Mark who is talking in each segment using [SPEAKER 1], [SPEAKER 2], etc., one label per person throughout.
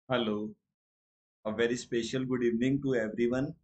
[SPEAKER 1] Hello, a very special good evening to everyone.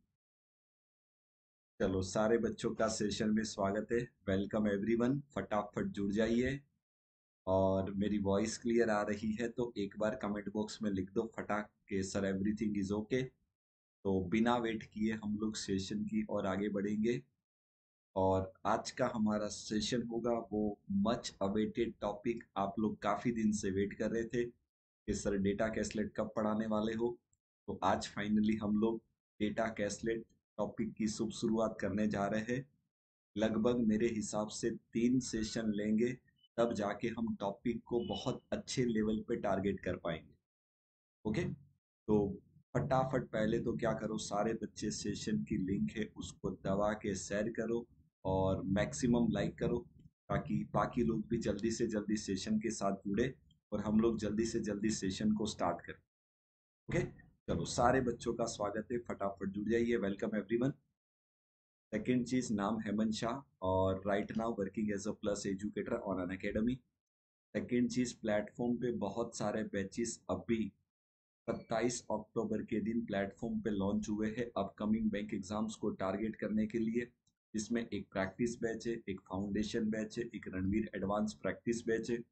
[SPEAKER 1] चलो सारे बच्चों का सेशन में स्वागत है। वेलकम एवरीवन, फटाफट जुड़ जाइए। और मेरी वॉइस क्लियर आ रही है तो एक बार कमेंट बॉक्स में लिख दो फटाक के सर एवरीथिंग इज ओके। तो बिना वेट किए हम लोग सेशन की ओर आगे बढ़ेंगे। और आज का हमारा सेशन होगा वो मच अवेटेड टॉपिक। आप लोग काफी दिन से वेट कर रहे थे कि सर डेटा कैसलेट कब पढ़ाने वाले हो। तो आज फाइनली हम लोग डेटा कैसलेट टॉपिक की शुभ शुरुआत करने जा रहे हैं। लगभग मेरे हिसाब से 3 सेशन लेंगे, तब जाके हम टॉपिक को बहुत अच्छे लेवल पे टारगेट कर पाएंगे। ओके, तो फटाफट पहले तो क्या करो, सारे बच्चे सेशन की लिंक है उसको दबा के शेयर करो और मैक्सिमम लाइक करो, ताकि बाकी लोग भी जल्दी से जल्दी सेशन के साथ जुड़े और हम लोग जल्दी से जल्दी सेशन को स्टार्ट करें। ओके, चलो सारे बच्चों का स्वागत है, फटाफट जुड़ जाइए। Welcome everyone. सेकेंड चीज, नाम हेमंत शाह और right now working as a plus educator on an academy. Second चीज, प्लेटफॉर्म पे बहुत सारे बैचेस अभी 27 अक्टूबर के दिन प्लेटफॉर्म पे लॉन्च हुए हैं अपकमिंग बैंक एग्जाम्स को टारगेट करने के लिए। जिसमें एक प्रैक्टिस बैच है, एक फाउंडेशन बैच है, एक रणवीर एडवांस प्रैक्टिस बैच है,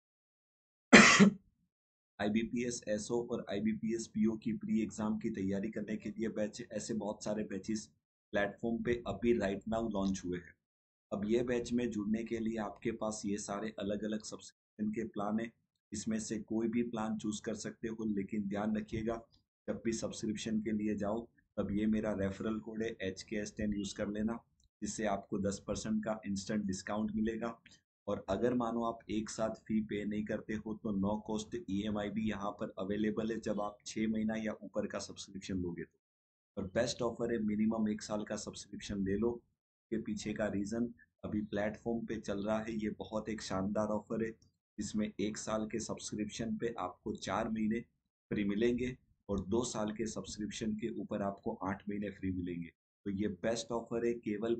[SPEAKER 1] आईबीपीएस एसओ और आईबीपीएस पीओ की प्री एग्जाम की तैयारी करने के लिए बैच है। ऐसे बहुत सारे बैचेस प्लेटफॉर्म पे अभी राइट नाउ लॉन्च हुए हैं। अब ये बैच में जुड़ने के लिए आपके पास ये सारे अलग अलग सब्सक्रिप्शन के प्लान है। इसमें से कोई भी प्लान चूज कर सकते हो, लेकिन ध्यान रखिएगा जब भी सब्सक्रिप्शन के लिए जाओ तब ये मेरा रेफरल कोड है HKS10 यूज कर लेना, जिससे आपको 10% का इंस्टेंट डिस्काउंट मिलेगा। और अगर मानो आप एक साथ फी पे नहीं करते हो तो नो कॉस्ट ईएमआई भी यहाँ पर अवेलेबल है, जब आप 6 महीना या ऊपर का सब्सक्रिप्शन लोगे तो। और बेस्ट ऑफर है, मिनिमम 1 साल का सब्सक्रिप्शन ले लो। के पीछे का रीजन, अभी प्लेटफॉर्म पे चल रहा है ये बहुत एक शानदार ऑफर है, जिसमें 1 साल के सब्सक्रिप्शन पे आपको 4 महीने फ्री मिलेंगे और 2 साल के सब्सक्रिप्शन के ऊपर आपको 8 महीने फ्री मिलेंगे। तो ये बेस्ट ऑफर है, केवल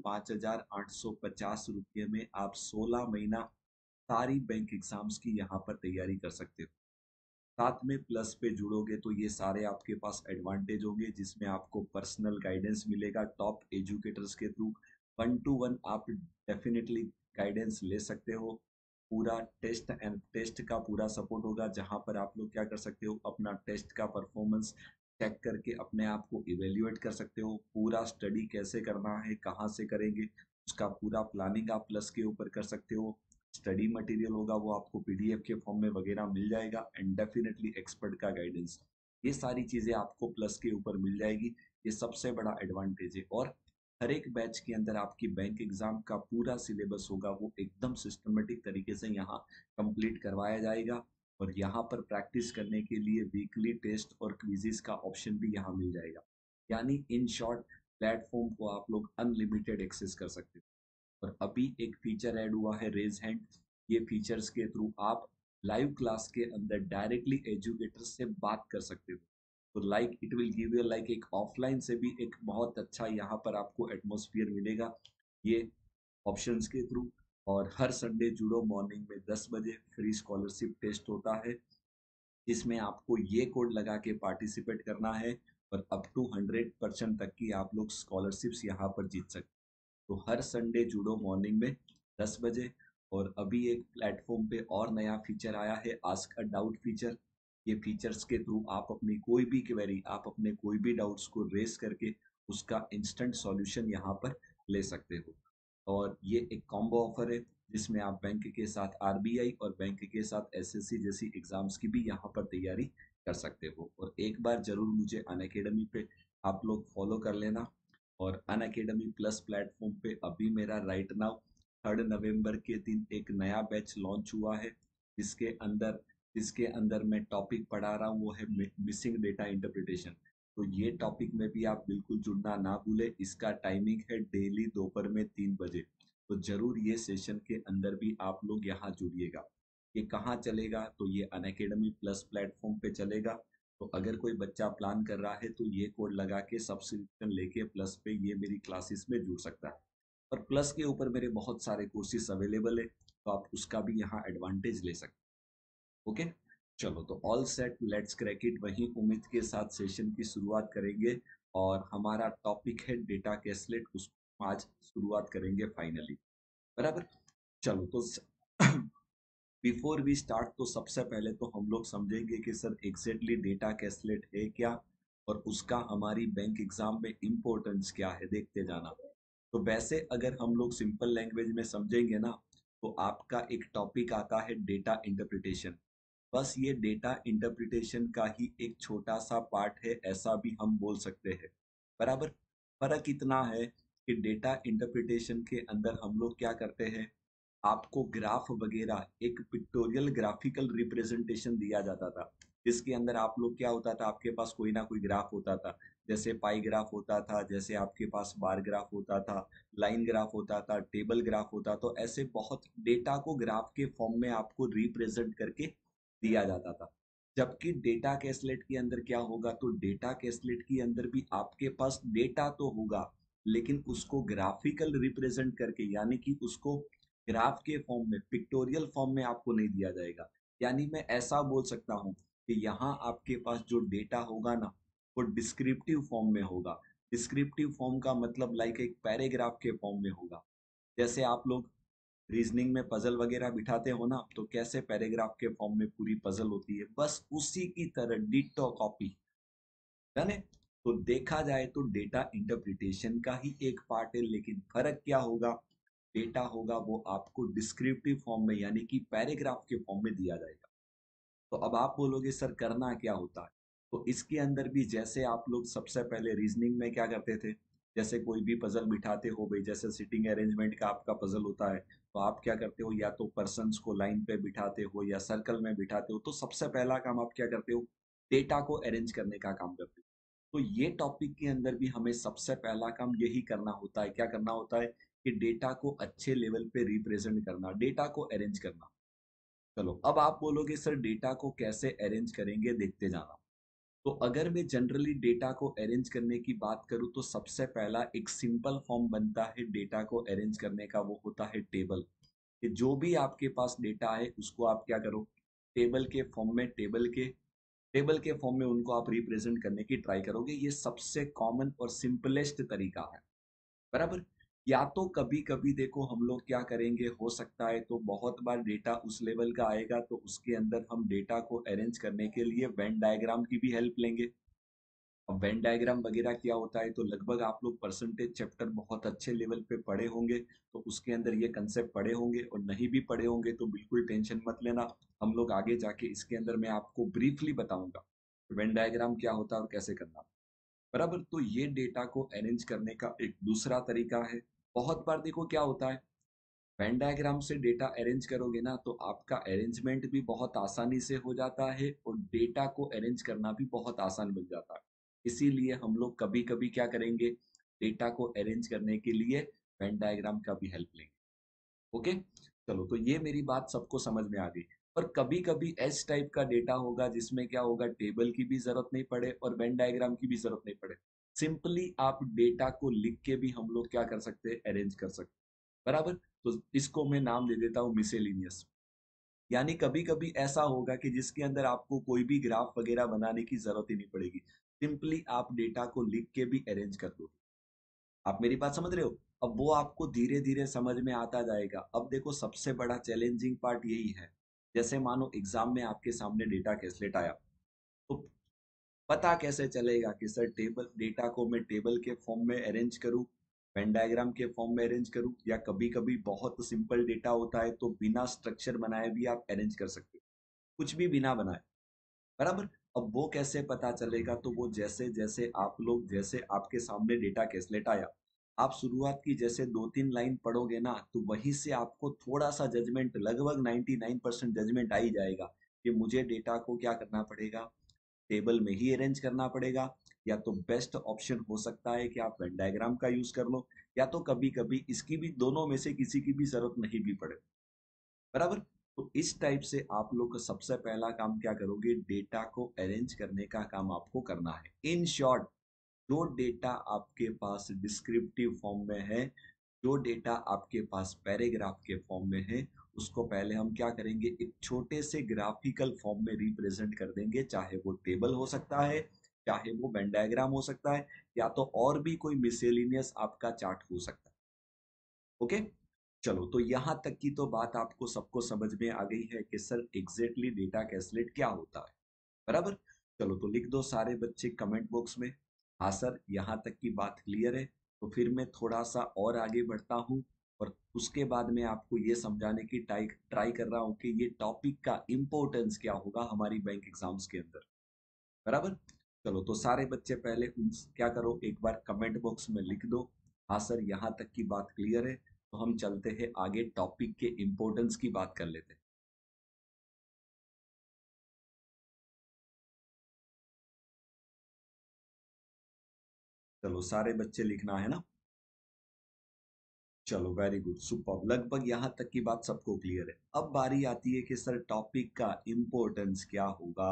[SPEAKER 1] 5,850 रुपये में आप 16 महीना सारी बैंक एग्जाम्स की यहाँ पर तैयारी कर सकते हो। साथ में प्लस पे जुड़ोगे तो ये सारे आपके पास एडवांटेज होंगे, जिसमें आपको पर्सनल गाइडेंस मिलेगा टॉप एजुकेटर्स के थ्रू। 1 to 1 आप डेफिनेटली गाइडेंस ले सकते हो। पूरा टेस्ट एंड टेस्ट का पूरा सपोर्ट होगा, जहां पर आप लोग क्या कर सकते हो, अपना टेस्ट का परफॉर्मेंस चेक करके अपने आप को इवेल्युएट कर सकते हो। पूरा स्टडी कैसे करना है, कहाँ से करेंगे, उसका पूरा प्लानिंग आप प्लस के ऊपर कर सकते हो। स्टडी मटेरियल होगा वो आपको पीडीएफ के फॉर्म में वगैरह मिल जाएगा, एंड डेफिनेटली एक्सपर्ट का गाइडेंस। ये सारी चीजें आपको प्लस के ऊपर मिल जाएगी। ये सबसे बड़ा एडवांटेज है। और हर एक बैच के अंदर आपकी बैंक एग्जाम का पूरा सिलेबस होगा वो एकदम सिस्टमेटिक तरीके से यहाँ कंप्लीट करवाया जाएगा। और यहाँ पर प्रैक्टिस करने के लिए वीकली टेस्ट और क्विजेस का ऑप्शन भी यहाँ मिल जाएगा। यानी इन शॉर्ट, प्लेटफॉर्म को आप लोग अनलिमिटेड एक्सेस कर सकते हो। और अभी एक फीचर ऐड हुआ है, रेज हैंड। ये फीचर्स के थ्रू आप लाइव क्लास के अंदर डायरेक्टली एजुकेटर से बात कर सकते हो। तो like it will give you like एक ऑफलाइन से भी एक बहुत अच्छा यहाँ पर आपको एटमोसफियर मिलेगा ये ऑप्शंस के थ्रू। और हर संडे जुड़ो, मॉर्निंग में 10 बजे फ्री स्कॉलरशिप टेस्ट होता है, जिसमें आपको ये कोड लगा के पार्टिसिपेट करना है। और अप टू 100% तक की आप लोग स्कॉलरशिप्स यहाँ पर जीत सकते हो। तो हर संडे जुड़ो मॉर्निंग में 10 बजे। और अभी एक प्लेटफॉर्म पे और नया फीचर आया है, आस्क अ डाउट फीचर। ये फीचर्स के थ्रू आप अपनी कोई भी क्वेरी, आप अपने कोई भी डाउट्स को रेस करके उसका इंस्टेंट सॉल्यूशन यहाँ पर ले सकते हो। और ये एक कॉम्बो ऑफर है, जिसमें आप बैंक के साथ आरबीआई और बैंक के साथ एसएससी जैसी एग्जाम्स की भी यहाँ पर तैयारी कर सकते हो। और एक बार जरूर मुझे अनअकैडमी पे आप लोग फॉलो कर लेना। और अनअकैडमी प्लस प्लेटफॉर्म पे अभी मेरा राइट नाउ 3 नवंबर के दिन एक नया बैच लॉन्च हुआ है, जिसके अंदर जिसके अंदर मैं टॉपिक पढ़ा रहा हूँ वो है मिसिंग डेटा इंटरप्रिटेशन। तो ये टॉपिक में भी आप बिल्कुल जुड़ना ना भूले। इसका टाइमिंग है डेली दोपहर में 3 बजे। तो जरूर ये सेशन के अंदर भी आप लोग यहाँ जुड़िएगा। ये कहाँ चलेगा, तो ये अनअकैडमी प्लस प्लेटफॉर्म पे चलेगा। तो अगर कोई बच्चा प्लान कर रहा है तो ये कोड लगा के सब्सक्रिप्शन लेके प्लस पे ये मेरी क्लासेस में जुड़ सकता है। और प्लस के ऊपर मेरे बहुत सारे कोर्सेज अवेलेबल है, तो आप उसका भी यहाँ एडवांटेज ले सकते हैं। ओके, चलो तो all set, let's crack it. वही उम्मीद के साथ सेशन की शुरुआत करेंगे और हमारा टॉपिक है डेटा कैसलेट, उसको आज शुरुआत करेंगे फाइनली। बराबर। चलो तो बिफोर वी स्टार्ट, तो सबसे पहले तो हम लोग समझेंगे कि सर एग्जैक्टली डेटा कैसलेट है क्या और उसका हमारी बैंक एग्जाम में इम्पोर्टेंस क्या है, देखते जाना। तो वैसे अगर हम लोग सिंपल लैंग्वेज में समझेंगे ना, तो आपका एक टॉपिक आता है डेटा इंटरप्रिटेशन। बस ये डेटा इंटरप्रिटेशन का ही एक छोटा सा पार्ट है, ऐसा भी हम बोल सकते हैं। बराबर। फर्क इतना है कि डेटा इंटरप्रिटेशन के अंदर हम लोग क्या करते हैं, आपको ग्राफ वगैरह एक पिक्टोरियल ग्राफिकल रिप्रेजेंटेशन दिया जाता था, जिसके अंदर आप लोग क्या होता था, आपके पास कोई ना कोई ग्राफ होता था। जैसे पाई ग्राफ होता था, जैसे आपके पास बार ग्राफ होता था, लाइन ग्राफ होता था, टेबल ग्राफ होता। तो ऐसे बहुत डेटा को ग्राफ के फॉर्म में आपको रिप्रेजेंट करके दिया जाता था। जबकि डेटा कैसलेट के अंदर क्या होगा, तो डेटा कैसलेट के अंदर भी आपके पास डेटा तो होगा, लेकिन उसको ग्राफिकल रिप्रेजेंट करके, यानी कि उसको ग्राफ के फॉर्म में, पिक्टोरियल फॉर्म में आपको नहीं दिया जाएगा। यानी मैं ऐसा बोल सकता हूँ कि यहाँ आपके पास जो डेटा होगा ना, वो डिस्क्रिप्टिव फॉर्म में होगा। डिस्क्रिप्टिव फॉर्म का मतलब लाइक एक पैराग्राफ के फॉर्म में होगा। जैसे आप लोग रीजनिंग में पजल वगैरह बिठाते हो ना, तो कैसे पैराग्राफ के फॉर्म में पूरी पजल होती है, बस उसी की तरह डिट्टो कॉपी है ना। तो देखा जाए तो डेटा इंटरप्रिटेशन का ही एक पार्ट है, लेकिन फर्क क्या होगा, डेटा होगा वो आपको डिस्क्रिप्टिव फॉर्म में, यानी कि पैराग्राफ के फॉर्म में दिया जाएगा। तो अब आप बोलोगे सर करना क्या होता है, तो इसके अंदर भी जैसे आप लोग सबसे पहले रीजनिंग में क्या करते थे, जैसे कोई भी पजल बिठाते हो भाई, जैसे सिटिंग अरेंजमेंट का आपका पजल होता है, तो आप क्या करते हो, या तो पर्सन्स को लाइन पे बिठाते हो या सर्कल में बिठाते हो। तो सबसे पहला काम आप क्या करते हो, डेटा को अरेंज करने का काम करते हो। तो ये टॉपिक के अंदर भी हमें सबसे पहला काम यही करना होता है, क्या करना होता है, कि डेटा को अच्छे लेवल पे रिप्रेजेंट करना, डेटा को अरेंज करना। चलो अब आप बोलोगे सर डेटा को कैसे अरेंज करेंगे, देखते जाना। तो अगर मैं जनरली डेटा को अरेंज करने की बात करूं, तो सबसे पहला एक सिंपल फॉर्म बनता है डेटा को अरेंज करने का, वो होता है टेबल। कि जो भी आपके पास डेटा है उसको आप क्या करो, टेबल के फॉर्म में, टेबल के फॉर्म में उनको आप रिप्रेजेंट करने की ट्राई करोगे। ये सबसे कॉमन और सिंपलेस्ट तरीका है। बराबर। या तो कभी कभी देखो हम लोग क्या करेंगे, हो सकता है तो बहुत बार डेटा उस लेवल का आएगा, तो उसके अंदर हम डेटा को अरेंज करने के लिए वेन डायग्राम की भी हेल्प लेंगे। अब वेन डायग्राम वगैरह क्या होता है, तो लगभग आप लोग परसेंटेज चैप्टर बहुत अच्छे लेवल पे पढ़े होंगे, तो उसके अंदर ये कंसेप्ट पढ़े होंगे, और नहीं भी पढ़े होंगे तो बिल्कुल टेंशन मत लेना। हम लोग आगे जाके इसके अंदर मैं आपको ब्रीफली बताऊंगा वेन डायग्राम क्या होता है और कैसे करना। बराबर। तो ये डेटा को अरेंज करने का एक दूसरा तरीका है। बहुत बार देखो क्या होता है, वेन डायग्राम से डेटा अरेंज करोगे ना, तो आपका अरेंजमेंट भी बहुत आसानी से हो जाता है और डेटा को अरेंज करना भी बहुत आसान बन जाता है। इसीलिए हम लोग कभी कभी क्या करेंगे, डेटा को अरेंज करने के लिए वेन डायग्राम का भी हेल्प लेंगे। ओके। चलो तो ये मेरी बात सबको समझ में आ गई। पर कभी कभी एस टाइप का डेटा होगा जिसमें क्या होगा, टेबल की भी जरूरत नहीं पड़े और वेन डायग्राम की भी जरूरत नहीं पड़े। सिंपली आप डेटा को लिख के भी हम लोग क्या कर सकते हैं, अरेंज कर सकते हैं। बराबर। तो इसको मैं नाम दे देता हूँ मिसेलिनियस। यानी कभी कभी ऐसा होगा कि जिसके अंदर आपको कोई भी ग्राफ वगैरह बनाने की जरूरत ही नहीं पड़ेगी, सिंपली आप डेटा को लिख के भी अरेंज कर दो। आप मेरी बात समझ रहे हो। अब वो आपको धीरे धीरे समझ में आता जाएगा। अब देखो सबसे बड़ा चैलेंजिंग पार्ट यही है, जैसे मानो एग्जाम में आपके सामने डेटा कैसलेट आया, तो पता कैसे चलेगा कि सर टेबल डेटा को मैं टेबल के फॉर्म में अरेंज करूं, वेन डायग्राम के फॉर्म में अरेंज करूं, या कभी कभी बहुत सिंपल डेटा होता है तो बिना स्ट्रक्चर बनाए भी आप अरेंज कर सकते हो, कुछ भी बिना बनाए। बराबर। अब वो कैसे पता चलेगा, तो वो जैसे जैसे आप लोग, जैसे आपके सामने डेटा कैसलेट आया, आप शुरुआत की जैसे 2-3 लाइन पढ़ोगे ना, तो वहीं से आपको थोड़ा सा जजमेंट, लगभग 99% जजमेंट आ ही जाएगा कि मुझे डेटा को क्या करना पड़ेगा, टेबल में ही अरेंज करना पड़ेगा। या तो बेस्ट ऑप्शन हो सकता है कि आप वेन डायग्राम का यूज कर लो, या तो कभी कभी इसकी भी, दोनों में से किसी की भी जरूरत नहीं भी पड़े। बराबर। तो इस टाइप से आप लोग का सबसे पहला काम क्या करोगे, डेटा को अरेंज करने का काम आपको करना है। इन शॉर्ट, जो डेटा आपके पास डिस्क्रिप्टिव फॉर्म में है, जो डेटा आपके पास पैराग्राफ के फॉर्म में है, उसको पहले हम क्या करेंगे, एक छोटे से ग्राफिकल फॉर्म में रिप्रेजेंट कर देंगे, चाहे वो टेबल हो सकता है, चाहे वो वेन डायग्राम हो सकता है, या तो और भी कोई मिसेलिनियस आपका चार्ट हो सकता है। ओके, चलो तो यहाँ तक की तो बात आपको सबको समझ में आ गई है कि सर एग्जैक्टली डेटा कैलकुलेट क्या होता है, बराबर। चलो तो लिख दो सारे बच्चे कमेंट बॉक्स में, हाँ सर यहाँ तक की बात क्लियर है। तो फिर मैं थोड़ा सा और आगे बढ़ता हूँ, और उसके बाद में आपको ये समझाने की ट्राई ट्राई कर रहा हूँ कि ये टॉपिक का इम्पोर्टेंस क्या होगा हमारी बैंक एग्जाम्स के अंदर, बराबर। चलो तो सारे बच्चे पहले क्या करो, एक बार कमेंट बॉक्स में लिख दो, हाँ सर यहाँ तक की बात क्लियर है। तो हम चलते हैं आगे, टॉपिक के इम्पोर्टेंस की बात कर लेते हैं। चलो सारे बच्चे लिखना है ना। चलो वेरी गुड, सुपर, लगभग यहाँ तक की बात सबको क्लियर है। अब बारी आती है कि सर टॉपिक का इम्पोर्टेंस क्या होगा।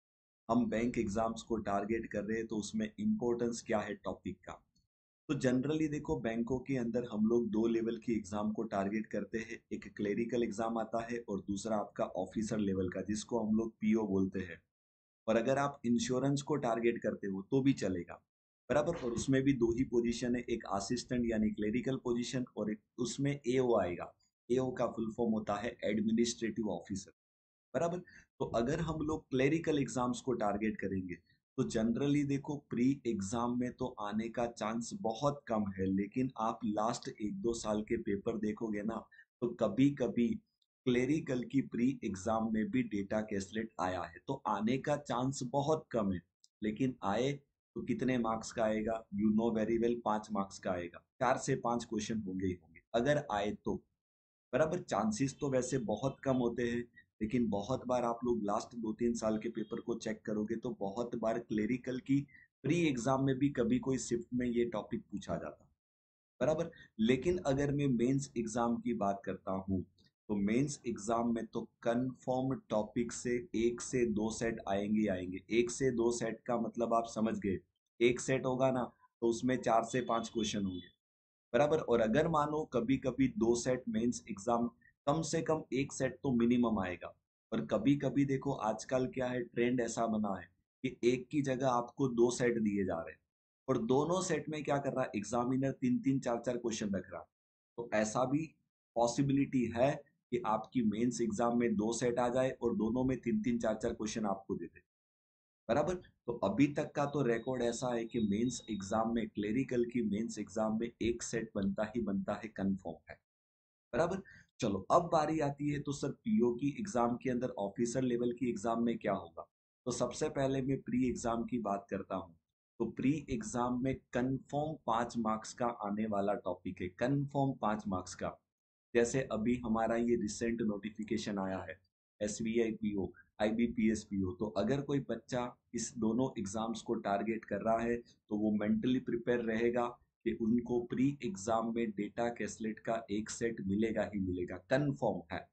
[SPEAKER 1] हम बैंक एग्जाम्स को टारगेट कर रहे हैं, तो उसमें इम्पोर्टेंस क्या है टॉपिक का। तो जनरली देखो, बैंकों के अंदर हम लोग दो लेवल की एग्जाम को टारगेट करते हैं, एक क्लेरिकल एग्जाम आता है और दूसरा आपका ऑफिसर लेवल का, जिसको हम लोग पीओ बोलते हैं। और अगर आप इंश्योरेंस को टारगेट करते हो तो भी चलेगा, बराबर। और उसमें भी दो ही पोजीशन है, एक असिस्टेंट यानी क्लेरिकल पोजीशन, और एक उसमें एओ आएगा। एओ का फुल फॉर्म होता है एडमिनिस्ट्रेटिव ऑफिसर, बराबर। तो अगर हम लोग क्लेरिकल एग्जाम्स को टारगेट करेंगे, तो जनरली देखो प्री एग्जाम में तो आने का चांस बहुत कम है, लेकिन आप लास्ट एक दो साल के पेपर देखोगे ना, तो कभी कभी क्लेरिकल की प्री एग्जाम में भी डेटा कैसलेट आया है। तो आने का चांस बहुत कम है, लेकिन आए तो कितने मार्क्स का आएगा, you know very well, 5 marks का आएगा। 4 से 5 क्वेश्चन होंगे ही होंगे अगर आए तो, बराबर। चांसेस तो वैसे बहुत कम होते हैं, लेकिन बहुत बार आप लोग लास्ट 2-3 साल के पेपर को चेक करोगे तो बहुत बार क्लेरिकल की प्री एग्जाम में भी कभी कोई शिफ्ट में ये टॉपिक पूछा जाता है, बराबर। लेकिन अगर मैं मेंस एग्जाम की बात करता हूँ, तो मेंस एग्जाम में तो कंफर्म टॉपिक से 1 से 2 सेट आएंगे ही आएंगे। 1 से 2 सेट का मतलब आप समझ गए, एक सेट होगा ना, तो उसमें 4 से 5 क्वेश्चन होंगे, बराबर। और अगर मानो कभी कभी 2 सेट मेंस एग्जाम, कम से कम एक सेट तो मिनिमम आएगा। और कभी कभी देखो आजकल क्या है, ट्रेंड ऐसा बना है कि एक की जगह आपको 2 सेट दिए जा रहे हैं, और दोनों सेट में क्या कर रहा है एग्जामिनर, 3-3 4-4 क्वेश्चन रख रहा है। तो ऐसा भी पॉसिबिलिटी है कि आपकी मेंस एग्जाम में 2 सेट आ जाए और दोनों में 3-3 4-4 क्वेश्चन आपको दे दे, बराबर। तो अभी तक का तो रिकॉर्ड ऐसा है कि मेंस एग्जाम में, क्लेरिकल की मेंस एग्जाम में एक सेट बनता ही बनता है, कंफर्म है, बराबर। चलो अब बारी आती है, तो सर पीओ की एग्जाम के अंदर, ऑफिसर लेवल की एग्जाम में क्या होगा। तो सबसे पहले मैं प्री एग्जाम की बात करता हूँ। तो प्री एग्जाम में कंफर्म 5 मार्क्स का आने वाला टॉपिक है, कंफर्म 5 मार्क्स का। जैसे अभी हमारा ये रिसेंट नोटिफिकेशन आया है, एसबीआई पीओ, आईबीपीएस पीओ। तो अगर कोई बच्चा इस दोनों एग्जाम्स को टारगेट कर रहा है, तो वो मेंटली प्रिपेयर रहेगा कि उनको प्री एग्जाम में डेटा कैसलेट का एक सेट मिलेगा ही मिलेगा, कंफर्म है।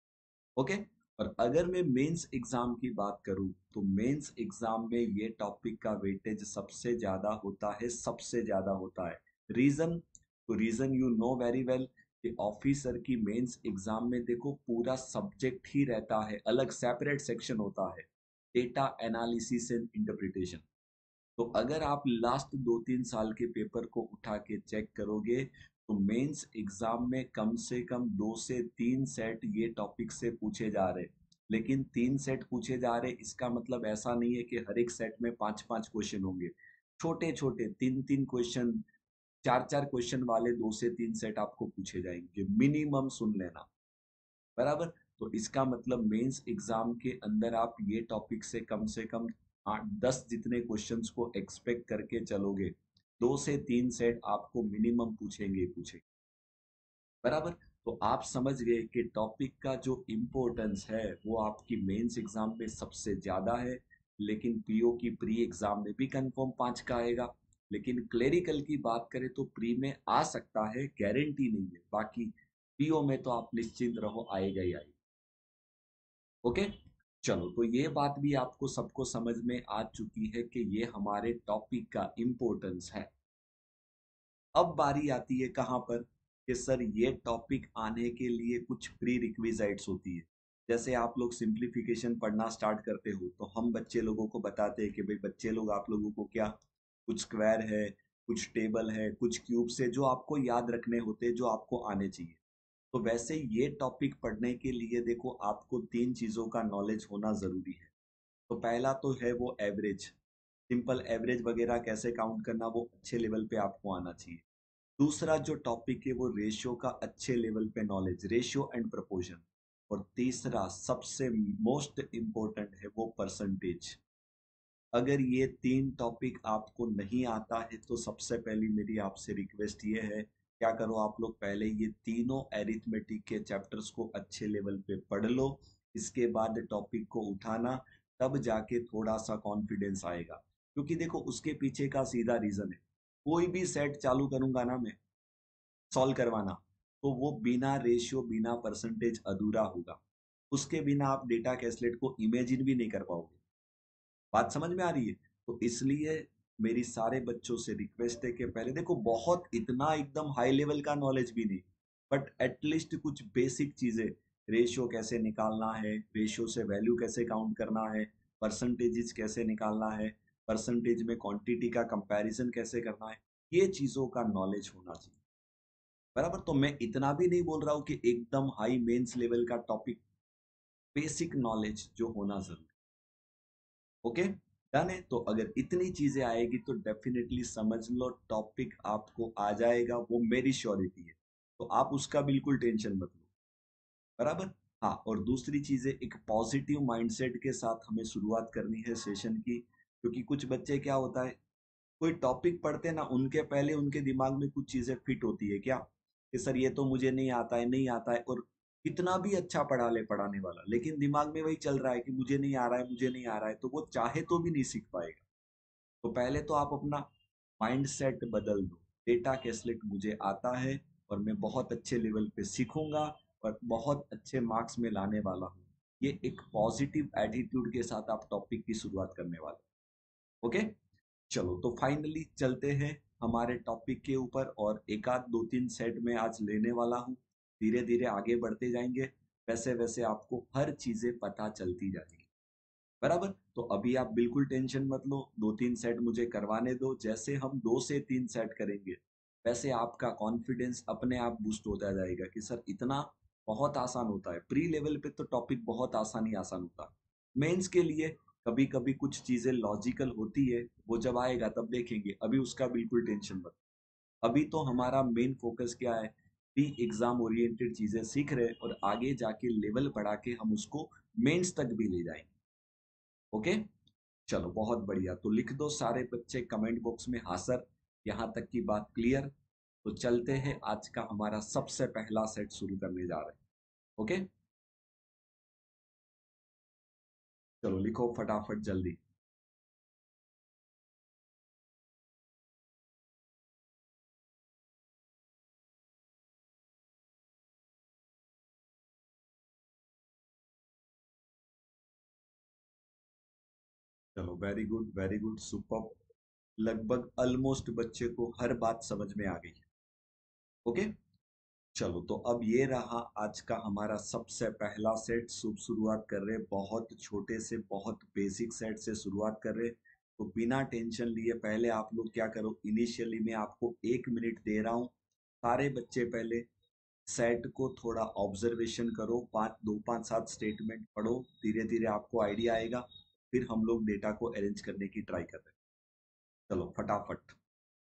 [SPEAKER 1] ओके। और अगर मैं मेंस एग्जाम की बात करूं, तो मेंस एग्जाम में ये टॉपिक का वेटेज सबसे ज्यादा होता है, सबसे ज्यादा होता है। रीजन, तो reason you know very well, कि ऑफिसर की मेंस एग्जाम में देखो पूरा सब्जेक्ट ही रहता है, अलग सेपरेट सेक्शन होता है, डेटा एनालिसिस एंड इंटरप्रिटेशन। तो अगर आप लास्ट 2-3 साल के पेपर को उठा के चेक करोगे, तो मेंस एग्जाम में कम से कम 2 से 3 सेट ये टॉपिक से पूछे जा रहे। लेकिन 3 सेट पूछे जा रहे, इसका मतलब ऐसा नहीं है कि हर एक सेट में 5-5 क्वेश्चन होंगे। छोटे छोटे 3-3 क्वेश्चन, 4-4 क्वेश्चन वाले 2 से 3 सेट आपको पूछे जाएंगे, मिनिमम सुन लेना, बराबर। तो इसका मतलब मेंस एग्जाम के अंदर आप ये टॉपिक से कम 8-10 जितने क्वेश्चंस को एक्सपेक्ट करके चलोगे, 2 से 3 सेट आपको मिनिमम पूछेंगे ही पूछेंगे, बराबर। तो आप समझ गए कि टॉपिक का जो इम्पोर्टेंस है वो आपकी मेंस एग्जाम में सबसे ज्यादा है। लेकिन पीओ की प्री एग्जाम में भी कंफर्म 5 का आएगा। लेकिन क्लेरिकल की बात करें तो प्री में आ सकता है, गारंटी नहीं है। बाकी पीओ में तो आप निश्चिंत रहो, आएगा ही आएगा। ओके। चलो तो ये बात भी आपको सबको समझ में आ चुकी है कि ये हमारे टॉपिक का इम्पोर्टेंस है। अब बारी आती है कहाँ पर, कि सर ये टॉपिक आने के लिए कुछ प्री रिक्विजाइट्स होती है। जैसे आप लोग सिंप्लीफिकेशन पढ़ना स्टार्ट करते हो तो हम बच्चे लोगों को बताते हैं कि भाई बच्चे लोग आप लोगों को क्या, कुछ स्क्वायर है, कुछ टेबल है, कुछ क्यूब से जो आपको याद रखने होते हैं, जो आपको आने चाहिए। तो वैसे ये टॉपिक पढ़ने के लिए देखो आपको तीन चीजों का नॉलेज होना जरूरी है। तो पहला तो है वो एवरेज, सिंपल एवरेज वगैरह कैसे काउंट करना वो अच्छे लेवल पे आपको आना चाहिए। दूसरा जो टॉपिक है वो रेशियो का अच्छे लेवल पे नॉलेज, रेशियो एंड प्रोपोर्शन। और तीसरा सबसे मोस्ट इम्पोर्टेंट है वो परसेंटेज। अगर ये तीन टॉपिक आपको नहीं आता है तो सबसे पहली मेरी आपसे रिक्वेस्ट ये है, क्या करो आप लोग पहले ये तीनों एरिथमेटिक के चैप्टर्स को अच्छे लेवल पे पढ़ लो। इसके बाद टॉपिक को उठाना, तब जाके थोड़ा सा कॉन्फिडेंस आएगा। क्योंकि देखो उसके पीछे का सीधा रीजन है, कोई भी सेट चालू करूंगा ना मैं सॉल्व करवाना, तो वो बिना रेशियो बिना परसेंटेज अधूरा होगा। उसके बिना आप डेटा कैसलेट को इमेजिन भी नहीं कर पाओगे। बात समझ में आ रही है? तो इसलिए मेरी सारे बच्चों से रिक्वेस्ट है कि पहले देखो बहुत इतना एकदम हाई लेवल का नॉलेज भी नहीं, बट एटलीस्ट कुछ बेसिक चीजें, रेशियो कैसे निकालना है, रेशियो से वैल्यू कैसे काउंट करना है, परसेंटेजेस कैसे निकालना है, परसेंटेज में क्वांटिटी का कंपैरिजन कैसे करना है, ये चीजों का नॉलेज होना चाहिए। बराबर? तो मैं इतना भी नहीं बोल रहा हूँ कि एकदम हाई मेंस लेवल का टॉपिक, बेसिक नॉलेज जो होना जरूरी। ओके, डन है। तो अगर इतनी चीजें आएगी तो डेफिनेटली समझ लो टॉपिक आपको आ जाएगा, वो मेरी श्योरिटी है। तो आप उसका बिल्कुल टेंशन मत लो। बराबर? हाँ, और दूसरी चीजें, एक पॉजिटिव माइंडसेट के साथ हमें शुरुआत करनी है सेशन की। क्योंकि कुछ बच्चे क्या होता है, कोई टॉपिक पढ़ते ना उनके पहले उनके दिमाग में कुछ चीजें फिट होती है क्या, कि सर ये तो मुझे नहीं आता है, नहीं आता है। और कितना भी अच्छा पढ़ा ले पढ़ाने वाला, लेकिन दिमाग में वही चल रहा है कि मुझे नहीं आ रहा है, मुझे नहीं आ रहा है, तो वो चाहे तो भी नहीं सीख पाएगा। तो पहले तो आप अपना माइंड सेट बदल दो, डेटा कैसलेट मुझे आता है और मैं बहुत अच्छे लेवल पे सीखूंगा और बहुत अच्छे मार्क्स में लाने वाला हूँ। ये एक पॉजिटिव एटीट्यूड के साथ आप टॉपिक की शुरुआत करने वाले। ओके, चलो तो फाइनली चलते हैं हमारे टॉपिक के ऊपर, और एक आध दो तीन सेट में आज लेने वाला हूँ। धीरे धीरे आगे बढ़ते जाएंगे, वैसे वैसे आपको हर चीजें पता चलती जाएगी। बराबर? तो अभी आप बिल्कुल टेंशन मत लो, दो तीन सेट मुझे करवाने दो। जैसे हम दो से तीन सेट करेंगे वैसे आपका कॉन्फिडेंस अपने आप बूस्ट होता जाएगा कि सर इतना बहुत आसान होता है। प्री लेवल पे तो टॉपिक बहुत आसान ही आसान होता है। मेंस के लिए कभी कभी कुछ चीजें लॉजिकल होती है, वो जब आएगा तब देखेंगे, अभी उसका बिल्कुल टेंशन मत। अभी तो हमारा मेन फोकस क्या है, प्री एग्जाम ओरिएंटेड चीजें सीख रहे हैं और आगे जाके लेवल बढ़ा के हम उसको मेंस तक भी ले जाएंगे। ओके, चलो बहुत बढ़िया। तो लिख दो सारे बच्चे कमेंट बॉक्स में हाँ सर, यहाँ तक की बात क्लियर। तो चलते हैं, आज का हमारा सबसे पहला सेट शुरू करने जा रहे हैं। ओके, चलो लिखो फटाफट जल्दी। चलो very good very good, super. लगभग ऑलमोस्ट बच्चे को हर बात समझ में आ गई। ओके, चलो तो अब ये रहा आज का हमारा सबसे पहला सेट। शुरुआत कर रहे, बहुत छोटे से बहुत बेसिक सेट से शुरुआत कर रहे। तो बिना टेंशन लिए पहले आप लोग क्या करो, इनिशियली मैं आपको 1 मिनट दे रहा हूँ। सारे बच्चे पहले सेट को थोड़ा ऑब्जर्वेशन करो, पाँच दो पाँच सात स्टेटमेंट पढ़ो, धीरे धीरे आपको आइडिया आएगा। फिर हम लोग डेटा को अरेंज करने की ट्राई कर रहे हैं। चलो फटाफट।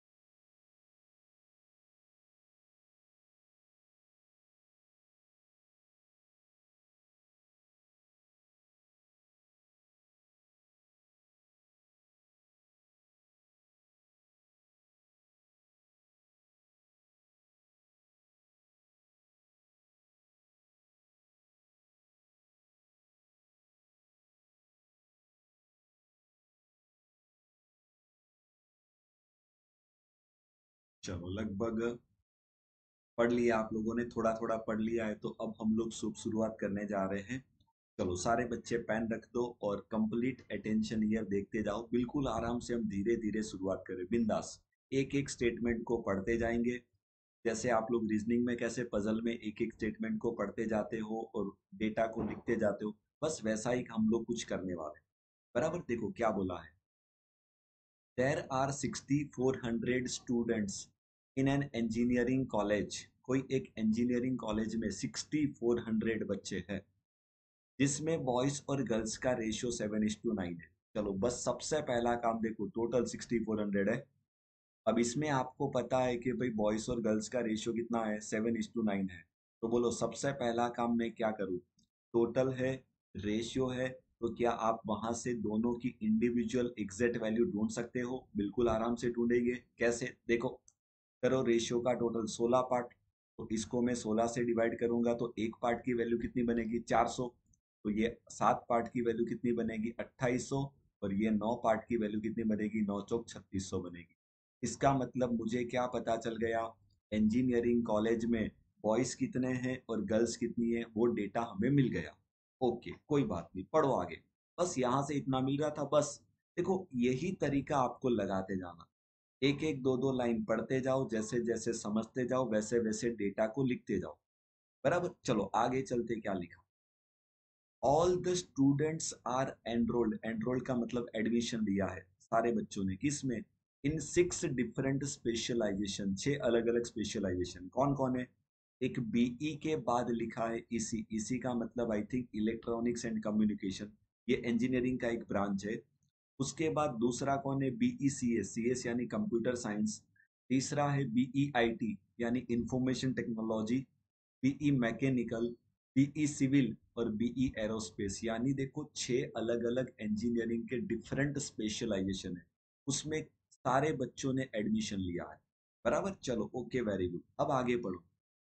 [SPEAKER 1] चलो लगभग पढ़ लिया आप लोगों ने, थोड़ा थोड़ा पढ़ लिया है, तो अब हम लोग शुरुआत करने जा रहे हैं। चलो सारे बच्चे पेन रख दो और कंप्लीट अटेंशन ईयर देखते जाओ। बिल्कुल आराम से हम धीरे धीरे शुरुआत करें, बिंदास। एक एक स्टेटमेंट को पढ़ते जाएंगे, जैसे आप लोग रीजनिंग में कैसे पजल में एक एक स्टेटमेंट को पढ़ते जाते हो और डेटा को लिखते जाते हो, बस वैसा ही हम लोग कुछ करने वाले हैं। बराबर, देखो क्या बोला है। There are 6400 students in an engineering college. कोई एक इंजीनियरिंग कॉलेज में 6400 बच्चे हैं, जिसमें बॉयज और गर्ल्स का रेशियो 7:9 है। चलो बस सबसे पहला काम देखो, टोटल 6400 है। अब इसमें आपको पता है कि भाई बॉयज और गर्ल्स का रेशियो कितना है, 7:9 है। तो बोलो सबसे पहला काम मैं क्या करूँ। टोटल है, रेशियो है, तो क्या आप वहां से दोनों की इंडिविजुअल एग्जैक्ट वैल्यू ढूंढ सकते हो। बिल्कुल आराम से ढूंढेंगे। कैसे, देखो करो, रेशियो का टोटल 16 पार्ट, तो इसको मैं 16 से डिवाइड करूंगा तो एक पार्ट की वैल्यू कितनी बनेगी, 400। तो ये 7 पार्ट की वैल्यू कितनी बनेगी, 2800। और ये 9 पार्ट की वैल्यू कितनी बनेगी, 9 चौक 3600 बनेगी। इसका मतलब मुझे क्या पता चल गया, इंजीनियरिंग कॉलेज में बॉयज कितने हैं और गर्ल्स कितनी है, वो डेटा हमें मिल गया। ओके कोई बात नहीं, पढ़ो आगे। बस यहाँ से इतना मिल रहा था बस। देखो यही तरीका आपको लगाते जाना, एक एक दो दो लाइन पढ़ते जाओ, जैसे जैसे समझते जाओ वैसे वैसे डेटा को लिखते जाओ। बराबर, चलो आगे चलते, क्या लिखा। All the students are enrolled, enrolled का मतलब एडमिशन लिया है सारे बच्चों ने, किसमें, इन 6 डिफरेंट स्पेशलाइजेशन, 6 अलग अलग स्पेशलाइजेशन। कौन कौन है, एक बीई के बाद लिखा है इसी, इसी का मतलब I think electronics and communication, ये इंजीनियरिंग का एक ब्रांच है। उसके बाद दूसरा कौन है, BE C S, C S यानी कंप्यूटर साइंस। तीसरा है बीई आई टी यानी information technology. BE mechanical, BE civil और बीई एरोस्पेस। यानी देखो 6 अलग अलग इंजीनियरिंग के डिफरेंट स्पेशलाइजेशन है, उसमें सारे बच्चों ने एडमिशन लिया है। बराबर, चलो ओके वेरी गुड, अब आगे पढ़ो।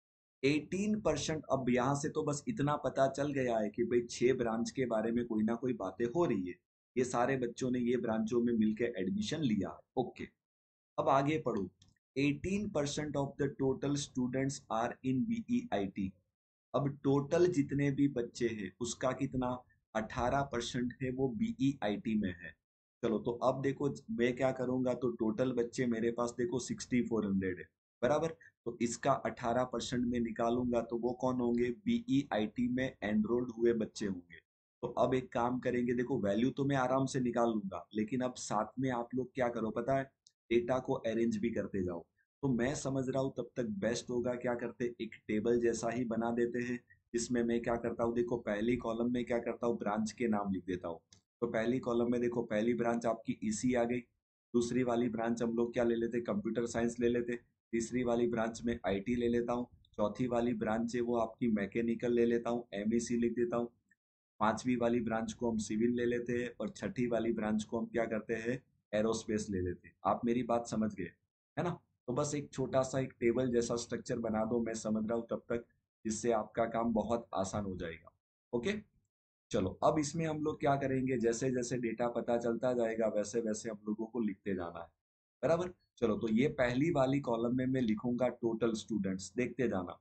[SPEAKER 1] 18%, अब यहाँ से तो बस इतना पता चल गया है कि भाई 6 ब्रांच के बारे में कोई ना कोई बातें हो रही है, ये सारे बच्चों ने ये ब्रांचों में मिलकर एडमिशन लिया है। ओके, अब आगे पढ़ो। 18% of the total students are in BE I T. अब टोटल जितने भी बच्चे हैं उसका कितना, 18% है वो बीई आई टी में है। चलो तो अब देखो मैं क्या करूंगा, तो टोटल बच्चे मेरे पास देखो 6400 है। बराबर, तो इसका 18% में निकालूंगा तो वो कौन होंगे, बीई आई टी में एनरोल्ड हुए बच्चे होंगे। तो अब एक काम करेंगे, देखो वैल्यू तो मैं आराम से निकाल लूंगा, लेकिन अब साथ में आप लोग क्या करो पता है, डेटा को अरेंज भी करते जाओ। तो मैं समझ रहा हूँ तब तक बेस्ट होगा क्या करते, एक टेबल जैसा ही बना देते हैं, जिसमें मैं क्या करता हूँ, देखो पहली कॉलम में क्या करता हूँ, ब्रांच के नाम लिख देता हूँ। तो पहली कॉलम में देखो पहली ब्रांच आपकी ईसी आ गई। दूसरी वाली ब्रांच हम लोग क्या ले लेते, कंप्यूटर साइंस ले लेते। तीसरी वाली ब्रांच में आईटी ले लेता हूँ। चौथी वाली ब्रांच है वो आपकी मैकेनिकल ले लेता हूँ, एमईसी लिख देता हूँ। पांचवी वाली ब्रांच को हम सिविल ले लेते हैं और छठी वाली ब्रांच को हम क्या करते हैं, एरोस्पेस ले लेते हैं। आप मेरी बात समझ गए, है ना। तो बस एक छोटा सा एक टेबल जैसा स्ट्रक्चर बना दो, मैं समझ रहा हूँ तब तक, जिससे आपका काम बहुत आसान हो जाएगा। ओके, चलो अब इसमें हम लोग क्या करेंगे, जैसे जैसे डेटा पता चलता जाएगा वैसे वैसे हम लोगों को लिखते जाना है। बराबर, चलो तो ये पहली वाली कॉलम में मैं लिखूंगा टोटल स्टूडेंट्स, देखते जाना।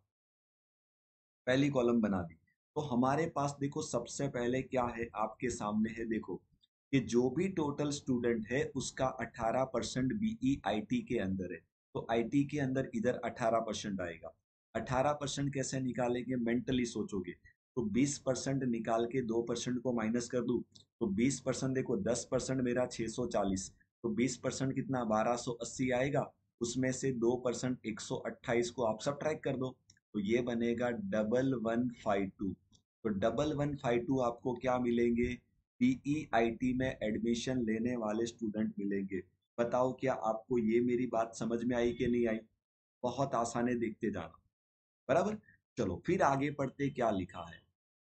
[SPEAKER 1] पहली कॉलम बना दी। तो हमारे पास देखो सबसे पहले क्या है, आपके सामने है देखो, कि जो भी टोटल स्टूडेंट है उसका 18% बीई आईटी के अंदर है। तो आईटी के अंदर इधर 18% आएगा। 18% कैसे निकालेंगे, मेंटली सोचोगे। तो 20% निकाल के 2% को माइनस कर दूं, तो 20% देखो, 10% मेरा 640, तो 20% कितना, 1280 आएगा। उसमें से 2% 128 को आप सब ट्रैक कर दो, तो ये बनेगा 1152। तो 1152 आपको क्या मिलेंगे, पीई आईटी में एडमिशन लेने वाले स्टूडेंट मिलेंगे। बताओ क्या आपको ये मेरी बात समझ में आई कि नहीं आई। बहुत आसान है, देखते जाना। बराबर, चलो फिर आगे पढ़ते, क्या लिखा है।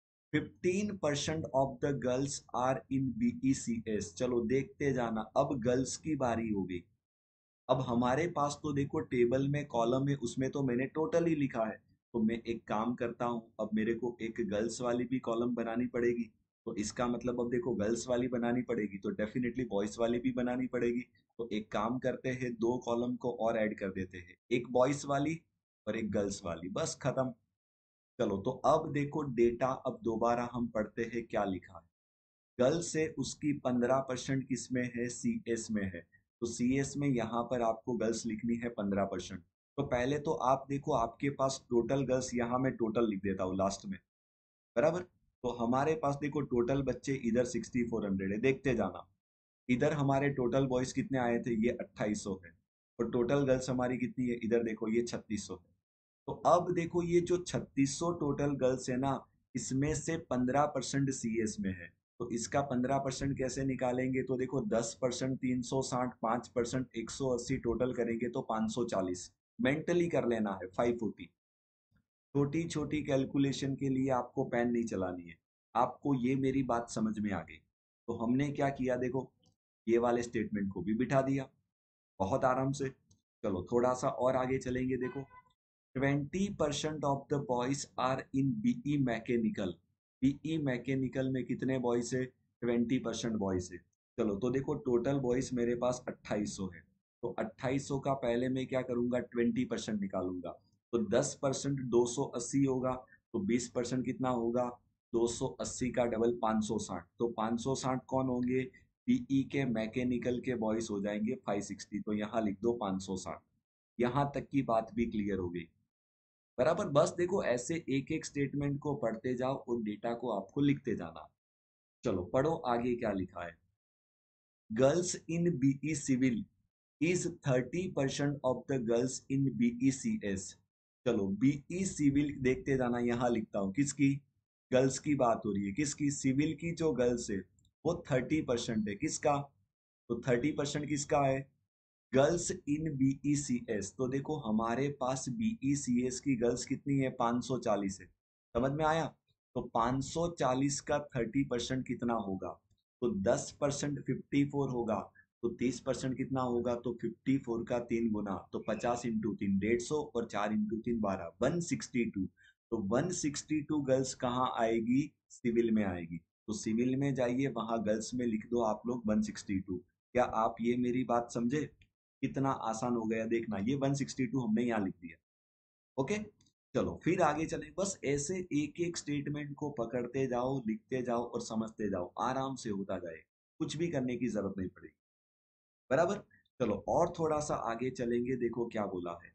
[SPEAKER 1] 15% of the girls are in BECS. चलो देखते जाना, अब गर्ल्स की बारी हो गई। अब हमारे पास तो देखो टेबल में कॉलम है, उसमें तो मैंने टोटल ही लिखा है। तो मैं एक काम करता हूँ, अब मेरे को एक गर्ल्स वाली भी कॉलम बनानी पड़ेगी। तो इसका मतलब अब देखो गर्ल्स वाली बनानी पड़ेगी तो डेफिनेटली बॉयज वाली भी बनानी पड़ेगी। तो एक काम करते हैं, 2 कॉलम को और ऐड कर देते हैं, एक बॉयज वाली और एक गर्ल्स वाली, बस खत्म। चलो तो अब देखो डेटा, अब दोबारा हम पढ़ते हैं क्या लिखा है। गर्ल्स से उसकी 15% किस में है, सी एस में है। तो सी एस में यहाँ पर आपको गर्ल्स लिखनी है 15%। तो पहले तो आप देखो, आपके पास टोटल गर्ल्स, यहाँ मैं टोटल लिख देता हूँ लास्ट में, बराबर। तो हमारे पास देखो टोटल बच्चे इधर 6400 है, देखते जाना। इधर हमारे टोटल बॉयज कितने आए थे, ये 2800 है। और टोटल गर्ल्स हमारी कितनी है, इधर देखो ये 3600 है। तो अब देखो ये जो 3600 टोटल गर्ल्स है ना, इसमें से 15% सीएस में है। तो इसका 15% कैसे निकालेंगे, तो देखो 10% 360, 5% 180, टोटल करेंगे तो 540। मेंटली कर लेना है 540। छोटी छोटी कैलकुलेशन के लिए आपको पेन नहीं चलानी है, आपको ये मेरी बात समझ में आ गई। तो हमने क्या किया देखो, ये वाले स्टेटमेंट को भी बिठा दिया बहुत आराम से। चलो थोड़ा सा और आगे चलेंगे, देखो 20% of the boys are in BE mechanical. BE mechanical में कितने बॉयज है, 20% बॉयज है। चलो तो देखो टोटल बॉयज मेरे पास 2800 है। तो 2800 का पहले मैं क्या करूंगा, 20% निकालूंगा। तो 10% 280 होगा। तो 20% कितना होगा, 280 का डबल 560। तो 560 कौन होंगे, बीई के मैकेनिकल के बॉयज हो जाएंगे 560। तो यहाँ लिख दो 560। यहाँ तक की बात भी क्लियर हो गई, बराबर। बस देखो ऐसे एक एक स्टेटमेंट को पढ़ते जाओ और डेटा को आपको लिखते जाना। चलो पढ़ो आगे क्या लिखा है। Girls in BE civil is 30% of the girls in BE C S. चलो बीई सिविल देखते जाना, यहाँ लिखता हूँ किसकी, गर्ल्स की बात हो रही है, किसकी, सिविल की जो गर्ल्स है वो 30% है। किसका, तो 30% किसका है, गर्ल्स इन बीईसीएस। तो देखो हमारे पास बीईसीएस की गर्ल्स कितनी है, 540 है। समझ में आया। तो 540 का 30% कितना होगा, तो 10% 54 होगा। तो 30% कितना होगा, तो 54 का 3 गुना, तो 50 इंटू 3 150, और 4 इंटू 3 12, 162। तो 162 गर्ल्स कहाँ आएगी, सिविल में आएगी। तो सिविल में जाइए, वहां गर्ल्स में लिख दो आप लोग 162। क्या आप ये मेरी बात समझे, कितना आसान हो गया, देखना ये 162 हमने यहाँ लिख दिया। ओके, चलो फिर आगे चलें। बस ऐसे एक एक स्टेटमेंट को पकड़ते जाओ, लिखते जाओ और समझते जाओ, आराम से होता जाए, कुछ भी करने की जरूरत नहीं पड़ेगी, बराबर। चलो और थोड़ा सा आगे चलेंगे, देखो क्या बोला है।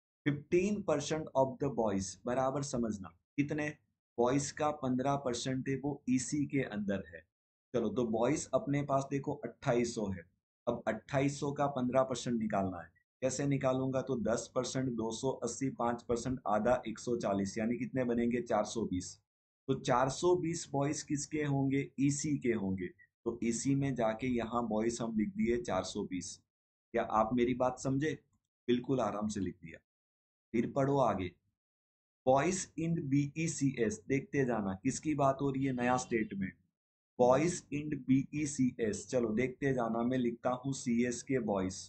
[SPEAKER 1] 15% ऑफ द बॉयज, बराबर समझना, कितने, बॉयज का 15% है वो इसी के अंदर है। चलो तो बॉयज अपने पास देखो 2800 है। अब 2800 का 15% निकालना है। कैसे निकालूंगा, तो 10% 280, 5% आधा 140, यानी कितने बनेंगे 420। तो 420 बॉयज किसके होंगे, ईसी के होंगे। तो ईसी में जाके यहाँ बॉयज हम लिख दिए 420। क्या आप मेरी बात समझे, बिल्कुल आराम से लिख दिया। फिर पढ़ो आगे, बॉयज इन बीईसीएस, देखते जाना किसकी बात हो रही है, नया स्टेटमेंट, बॉयज इन बीईसीएस। चलो देखते जाना, मैं लिखता हूँ सीएस के बॉयज,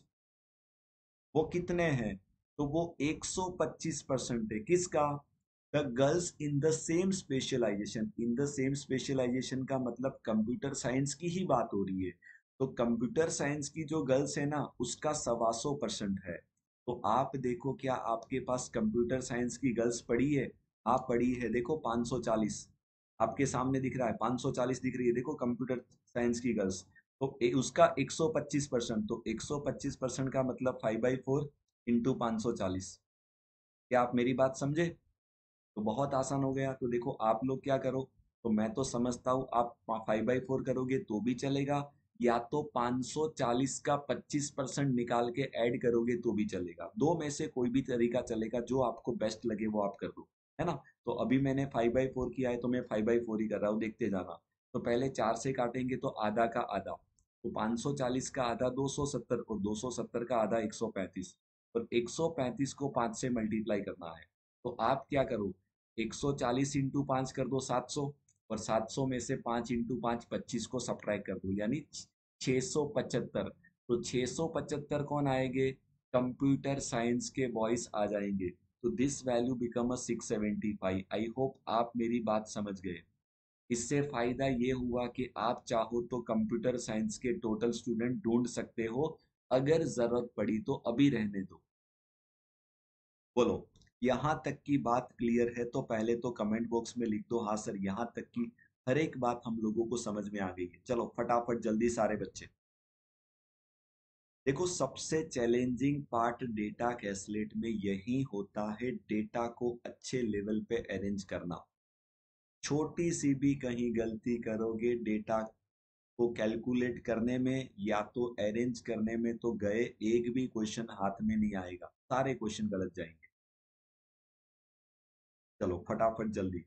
[SPEAKER 1] वो कितने हैं, तो वो 125% है। किसका, the girls in the same specialization. In the same specialization का मतलब कंप्यूटर साइंस की ही बात हो रही है। तो कंप्यूटर साइंस की जो गर्ल्स है ना, उसका 125% है। तो आप देखो, क्या आपके पास कंप्यूटर साइंस की गर्ल्स पढ़ी है, आप पढ़ी है, देखो 540 आपके सामने दिख रहा है, 540 दिख रही है, देखो कंप्यूटर साइंस की गर्ल्स। तो उसका 125%, तो 125% का मतलब 5/4 इंटू 540। क्या आप मेरी बात समझे, तो बहुत आसान हो गया। तो देखो आप लोग क्या करो, तो मैं तो समझता हूँ आप 5/4 करोगे तो भी चलेगा, या तो 540 का 25% निकाल के ऐड करोगे तो भी चलेगा। दो में से कोई भी तरीका चलेगा, जो आपको बेस्ट लगे वो आप कर दो, है ना। तो अभी मैंने 5/4 किया है, तो मैं 5/4 ही कर रहा हूँ, देखते जाना। तो पहले 4 से काटेंगे तो आधा का आधा, तो 540 का आधा 270, और 270 का आधा 135, और 135 को 5 से मल्टीप्लाई करना है। तो आप क्या करो, 140 इंटू 5 कर दो 700, और 700 में से 5 इंटू 5 25 को सब्ट्रैक्ट कर दो, यानी 675। तो 675 कौन आएंगे, कंप्यूटर साइंस के बॉयज आ जाएंगे। तो this value become a 675। I hope आप मेरी बात समझ गए। इससे फायदा ये हुआ कि आप चाहो तो कंप्यूटर साइंस के टोटल स्टूडेंट ढूंढ सकते हो, अगर जरूरत पड़ी तो। अभी रहने दो, बोलो यहाँ तक की बात क्लियर है, तो पहले तो कमेंट बॉक्स में लिख दो हाँ सर, यहाँ तक की हर एक बात हम लोगों को समझ में आ गई है। चलो फटाफट जल्दी सारे बच्चे। देखो सबसे चैलेंजिंग पार्ट डेटा कैसलेट में यही होता है, डेटा को अच्छे लेवल पे अरेंज करना। छोटी सी भी कहीं गलती करोगे डेटा को कैलकुलेट करने में या तो अरेंज करने में तो गए, एक भी क्वेश्चन हाथ में नहीं आएगा, सारे क्वेश्चन गलत जाएंगे। चलो फटाफट जल्दी।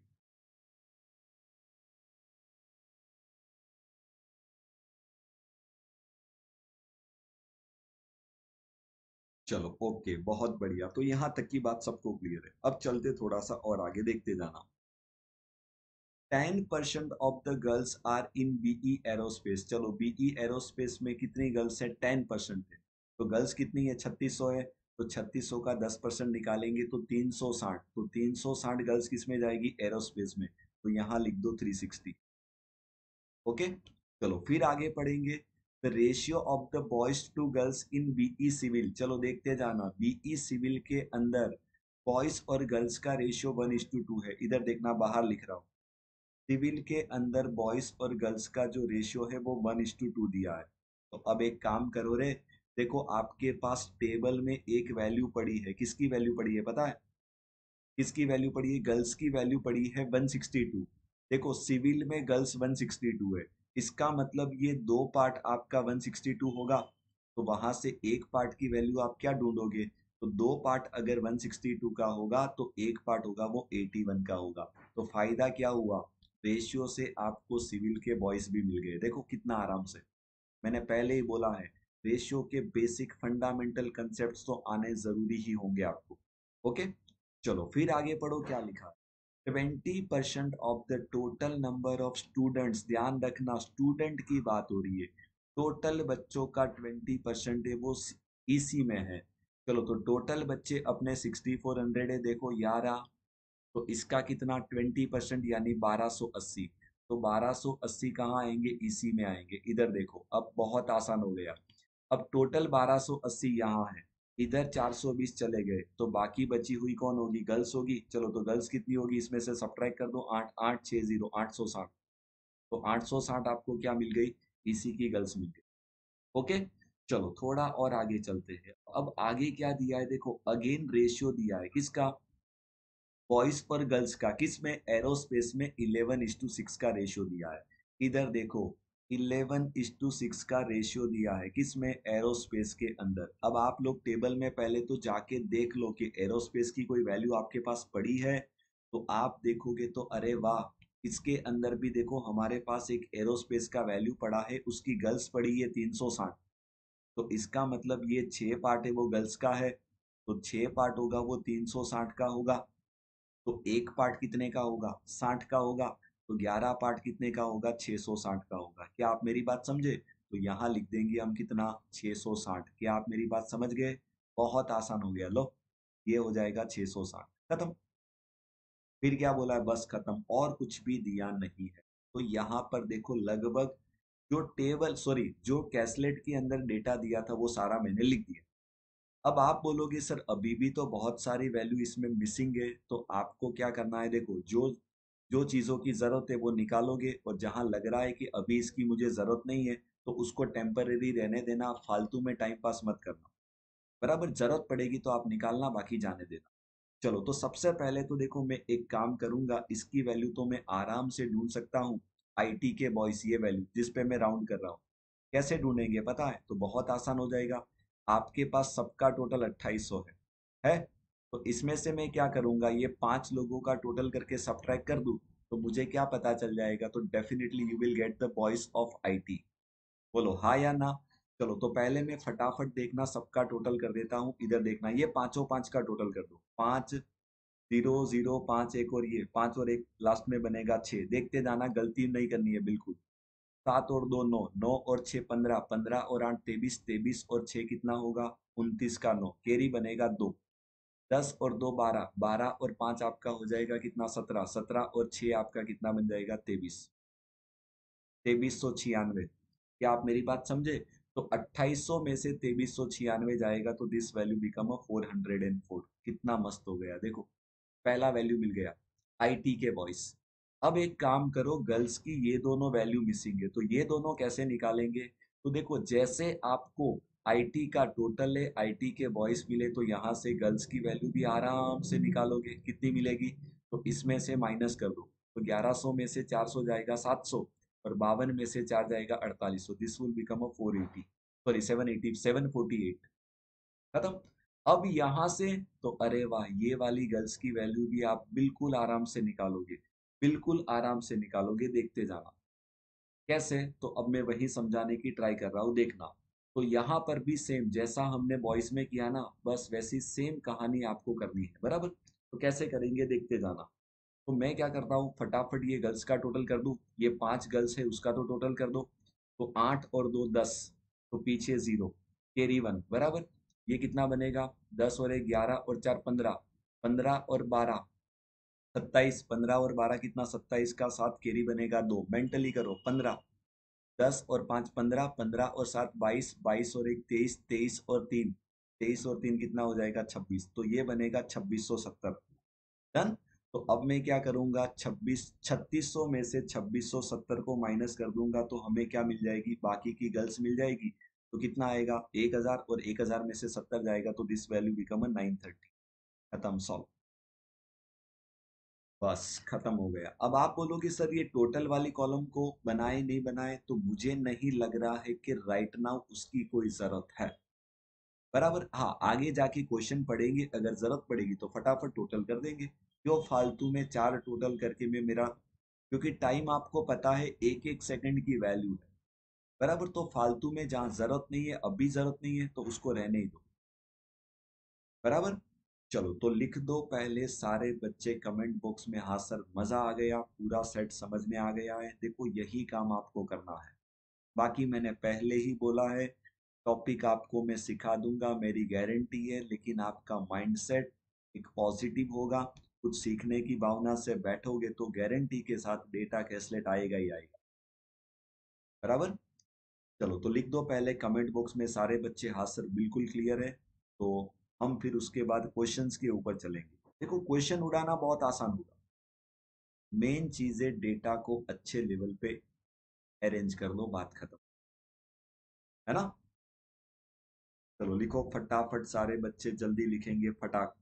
[SPEAKER 1] चलो ओके, बहुत बढ़िया, तो यहाँ तक की बात सबको क्लियर है। अब चलते थोड़ा सा और आगे, देखते जाना। 10% of the girls are in BE aerospace. चलो बीई एरोस्पेस में कितनी गर्ल्स है? 10% है। तो गर्ल्स कितनी है? 3600 है। तो 3600 का 10% निकालेंगे तो 360। तो 360 गर्ल्स किस में जाएगी? एरोस्पेस में। तो यहाँ लिख दो 360। ओके, चलो फिर आगे पढ़ेंगे। The ratio of the boys to girls in BE civil. चलो देखते जाना, बीई सिविल के अंदर बॉयज और गर्ल्स का रेशियो 1:2 है। इधर देखना, बाहर लिख रहा हूँ। सिविल के अंदर बॉयज और गर्ल्स का जो रेशियो है वो 1:2 दिया है। तो अब एक काम करो रे, देखो आपके पास टेबल में एक वैल्यू पड़ी है, किसकी वैल्यू पड़ी है पता है? किसकी वैल्यू पड़ी है? गर्ल्स की वैल्यू पड़ी है 162। देखो सिविल में गर्ल्स 162 है, इसका मतलब ये दो पार्ट आपका 162 होगा। तो वहां से एक पार्ट की वैल्यू आप क्या ढूंढोगे? तो दो पार्ट अगर 162 का होगा तो एक पार्ट होगा वो 81 का होगा। तो फायदा क्या हुआ? रेशियो से आपको सिविल के बॉयज भी मिल गए। देखो कितना आराम से, मैंने पहले ही बोला है, रेशियो के बेसिक फंडामेंटल कंसेप्ट तो आने जरूरी ही होंगे आपको। ओके, चलो फिर आगे पढ़ो, क्या लिखा? 20% of the total number of students. ध्यान रखना, स्टूडेंट की बात हो रही है, टोटल बच्चों का 20% है वो इसी में है। चलो तो टोटल बच्चे अपने 6400 है, देखो 11। तो इसका कितना? 20% यानी 1280। तो 1280 कहाँ आएंगे? इसी में आएंगे। इधर देखो, अब बहुत आसान हो गया। अब टोटल 1280 यहाँ है, इधर 420 चले गए, तो बाकी बची हुई कौन होगी? गर्ल्स होगी। चलो तो गर्ल्स कितनी होगी? इसमें से सब्ट्रैक्ट कर दो, 8 8 6 0 860। तो 860 आपको क्या मिल गई? इसी की गर्ल्स मिल गई। ओके, चलो थोड़ा और आगे चलते हैं। अब आगे क्या दिया है? देखो अगेन रेशियो दिया है, किसका? बॉयज और गर्ल्स का। किस में? एरोस्पेस में 11:6 का रेशियो दिया है। इधर देखो 11:6 का रेशियो दिया है, किस में? एरोस्पेस के अंदर। अब आप लोग टेबल में पहले तो जाके देख लो कि एरोस्पेस की कोई वैल्यू आपके पास पड़ी है। तो आप देखोगे तो अरे वाह, इसके अंदर भी देखो हमारे पास एक एरोस्पेस का वैल्यू पड़ा है, उसकी गर्ल्स पड़ी है 360। तो इसका मतलब ये 6 पार्ट है वो गर्ल्स का है, तो 6 पार्ट होगा वो 360 का होगा। तो एक पार्ट कितने का होगा? 60 का होगा। तो 11 पार्ट कितने का होगा? 660 का होगा। क्या आप मेरी बात समझे? तो यहाँ लिख देंगे हम कितना? 660। क्या आप मेरी बात समझ गए? बहुत आसान हो गया, लो ये हो जाएगा 660, खत्म। फिर क्या बोला है? बस खत्म, और कुछ भी दिया नहीं है। तो यहाँ पर देखो लगभग जो टेबल, सॉरी जो कैसलेट के अंदर डेटा दिया था वो सारा मैंने लिख दिया। अब आप बोलोगे सर अभी भी तो बहुत सारी वैल्यू इसमें मिसिंग है, तो आपको क्या करना है? देखो जो जो चीज़ों की ज़रूरत है वो निकालोगे, और जहां लग रहा है कि अभी इसकी मुझे ज़रूरत नहीं है तो उसको टेम्पररी रहने देना, फालतू में टाइम पास मत करना। बराबर ज़रूरत पड़ेगी तो आप निकालना, बाकी जाने देना। चलो तो सबसे पहले तो देखो मैं एक काम करूंगा, इसकी वैल्यू तो मैं आराम से ढूंढ सकता हूँ। आईटी के बॉयस, ये वैल्यू जिस पे मैं राउंड कर रहा हूँ, कैसे ढूंढेंगे पता है? तो बहुत आसान हो जाएगा। आपके पास सबका टोटल 2800 है। तो इसमें से मैं क्या करूंगा, ये 5 लोगों का टोटल करके सब्ट्रैक्ट कर दूं, तो मुझे क्या पता चल जाएगा? तो definitely you will get the boys of IT. बोलो हाँ या ना? चलो तो पहले मैं फटाफट देखना सबका टोटल कर देता हूँ। इधर देखना, ये पांचों पांच का टोटल कर दो। 5 0 0 5, एक और ये 5 और 1 लास्ट में बनेगा 6। देखते जाना, गलती नहीं करनी है बिल्कुल। 7 और 2 9, 9 और 6 15, 15 और 8 23, 23 और 6 कितना होगा? 29 का 9, कैरी बनेगा 2। 10 और 2 12, 12 और 5 आपका हो जाएगा कितना? 17, 17 और 6 आपका कितना बन जाएगा? 23। 2396। क्या आप मेरी बात समझे? तो 2800 में से 2396 जाएगा तो दिस वैल्यू बिकम अ 404। कितना मस्त हो गया, देखो पहला वैल्यू मिल गया आईटी के बॉयस। अब एक काम करो, गर्ल्स की ये दोनों वैल्यू मिसिंग है, तो ये दोनों कैसे निकालेंगे? तो देखो जैसे आपको आईटी का टोटल है, आईटी के बॉयज मिले तो यहाँ से गर्ल्स की वैल्यू भी आराम से निकालोगे, कितनी मिलेगी? तो इसमें से माइनस कर दो, तो 1100 में से 400 जाएगा 700, और 52 में से 4 जाएगा 48, this will become a 480, sorry 780, 748। खत्म। अब यहाँ से तो अरे वाह, ये वाली गर्ल्स की वैल्यू भी आप बिल्कुल आराम से निकालोगे, बिल्कुल आराम से निकालोगे, देखते जाना कैसे। तो अब मैं वही समझाने की ट्राई कर रहा हूँ, देखना। तो यहाँ पर भी सेम जैसा हमने बॉयज में किया ना, बस वैसी सेम कहानी आपको करनी है, बराबर। तो कैसे करेंगे देखते जाना। तो मैं क्या करता हूँ, फटाफट ये गर्ल्स का टोटल कर दूँ, ये 5 गर्ल्स है उसका तो टोटल कर दो। तो 8 और 2 10, तो पीछे 0, कैरी 1, बराबर। ये कितना बनेगा, 10 और 1 11 और 4 15, 15 और 12 27, 15 और 12 कितना, 27 का 7 कैरी बनेगा 2, मेंटली करो 15, 10 और 5 15, 15 और 7 22, 22 और 1 23, 23 और 3, 23 और 3 कितना हो जाएगा 26, तो ये बनेगा 2670। डन। तो अब मैं क्या करूंगा, 3600 में से 2670 को माइनस कर दूंगा, तो हमें क्या मिल जाएगी, बाकी की गर्ल्स मिल जाएगी। तो कितना आएगा 1000, और 1000 में से 70 जाएगा, तो दिस वैल्यू बिकम 930। खत्म, सॉल्व। बस खत्म हो गया। अब आप बोलोगे सर ये टोटल वाली कॉलम को बनाए नहीं बनाए, तो मुझे नहीं लग रहा है कि राइट नाउ उसकी कोई जरूरत है, बराबर। हाँ, आगे जाके क्वेश्चन पढ़ेंगे, अगर जरूरत पड़ेगी तो फटाफट टोटल कर देंगे, क्यों फालतू में 4 टोटल करके में मेरा, क्योंकि टाइम आपको पता है एक एक सेकंड की वैल्यू है, बराबर। तो फालतू में जहाँ जरूरत नहीं है, अभी जरूरत नहीं है, तो उसको रहने ही दो, बराबर। चलो तो लिख दो पहले सारे बच्चे कमेंट बॉक्स में, हाँ सर मजा आ गया, पूरा सेट समझ में आ गया है। देखो यही काम आपको करना है, बाकी मैंने पहले ही बोला है, टॉपिक आपको मैं सिखा दूंगा, मेरी गारंटी है, लेकिन आपका माइंडसेट एक पॉजिटिव होगा, कुछ सीखने की भावना से बैठोगे तो गारंटी के साथ डेटा कैसलेट आएगा ही आएगा, बराबर। चलो तो लिख दो पहले कमेंट बॉक्स में सारे बच्चे, हाँ सर बिल्कुल क्लियर है। तो हम फिर उसके बाद क्वेश्चंस के ऊपर चलेंगे। देखो क्वेश्चन उड़ाना बहुत आसान होगा, मेन चीजें डेटा को अच्छे लेवल पे अरेंज कर लो, बात खत्म, है ना। चलो लिखो फटाफट, सारे बच्चे जल्दी लिखेंगे फटाक।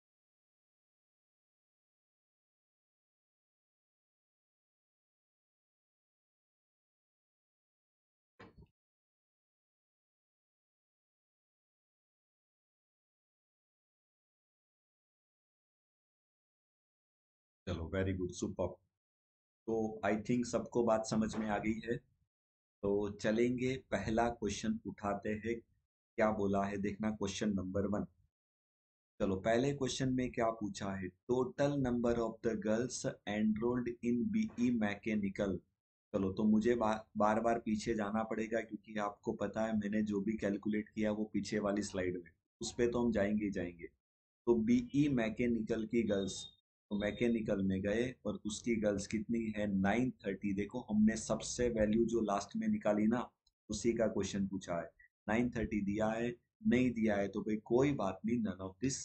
[SPEAKER 1] चलो वेरी गुड, सुपर। तो आई थिंक सबको बात समझ में आ गई है। तो चलेंगे, पहला क्वेश्चन उठाते हैं, क्या बोला है देखना, क्वेश्चन नंबर 1। चलो पहले क्वेश्चन में क्या पूछा है, total number of the girls enrolled in BE mechanical. चलो तो मुझे बार बार पीछे जाना पड़ेगा, क्योंकि आपको पता है मैंने जो भी कैलकुलेट किया वो पीछे वाली स्लाइड में, उस पे तो हम जाएंगे ही जाएंगे। तो बीई मैकेनिकल की गर्ल्स, तो मैकेनिकल में गए और उसकी गर्ल्स कितनी है 930। देखो हमने सबसे वैल्यू जो लास्ट में निकाली ना, उसी का क्वेश्चन पूछा है। 930 दिया है, नहीं दिया है तो भाई कोई बात नहीं, नन ऑफ दिस।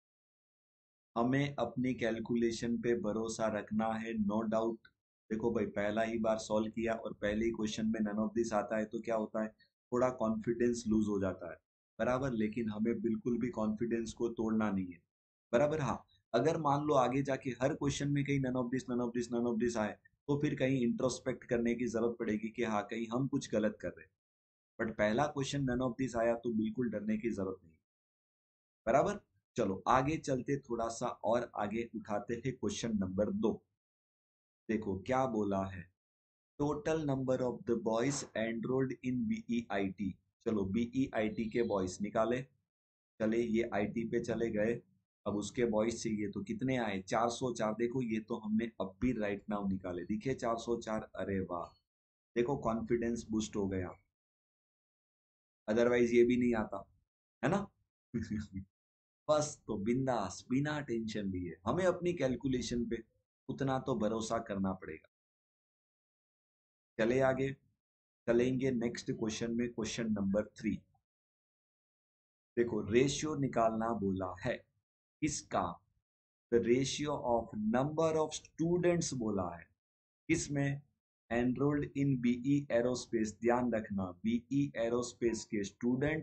[SPEAKER 1] हमें अपनी कैलकुलेशन पे भरोसा रखना है, नो डाउट। देखो भाई पहला ही बार सॉल्व किया और पहले ही क्वेश्चन में नन ऑफ दिस आता है, तो क्या होता है, थोड़ा कॉन्फिडेंस लूज हो जाता है, बराबर। लेकिन हमें बिल्कुल भी कॉन्फिडेंस को तोड़ना नहीं है, बराबर। हाँ, अगर मान लो आगे जाके हर क्वेश्चन में कहीं none of this none of this none of this आए, तो फिर कहीं इंट्रोस्पेक्ट करने की जरूरत पड़ेगी कि हाँ कहीं हम कुछ गलत कर रहे हैं। बट पहला क्वेश्चन नन ऑफ दिस आया तो बिल्कुल डरने की जरूरत नहीं, बराबर। चलो आगे चलते, थोड़ा सा और आगे उठाते हैं क्वेश्चन नंबर 2। देखो क्या बोला है, total number of the boys enrolled in BEIT. चलो बीईआईटी के बॉयज निकाले, चले ये आईटी पे चले गए। अब उसके बॉयज चाहिए, तो कितने आए 404। देखो ये तो हमने अब भी राइट नाउ निकाले, दिखे 404, अरे वाह। देखो कॉन्फिडेंस बूस्ट हो गया, अदरवाइज ये भी नहीं आता, है ना। बस तो बिंदास बिना टेंशन लिए हमें अपनी कैलकुलेशन पे उतना तो भरोसा करना पड़ेगा। चले आगे, चलेंगे नेक्स्ट क्वेश्चन में, क्वेश्चन नंबर 3। देखो रेशियो निकालना बोला है, किसका, the ratio of number of students बोला है, किसमें, एनरोल्ड इन बीई एरोस्पेस। ध्यान रखना बीई एरोस्पेस के स्टूडेंट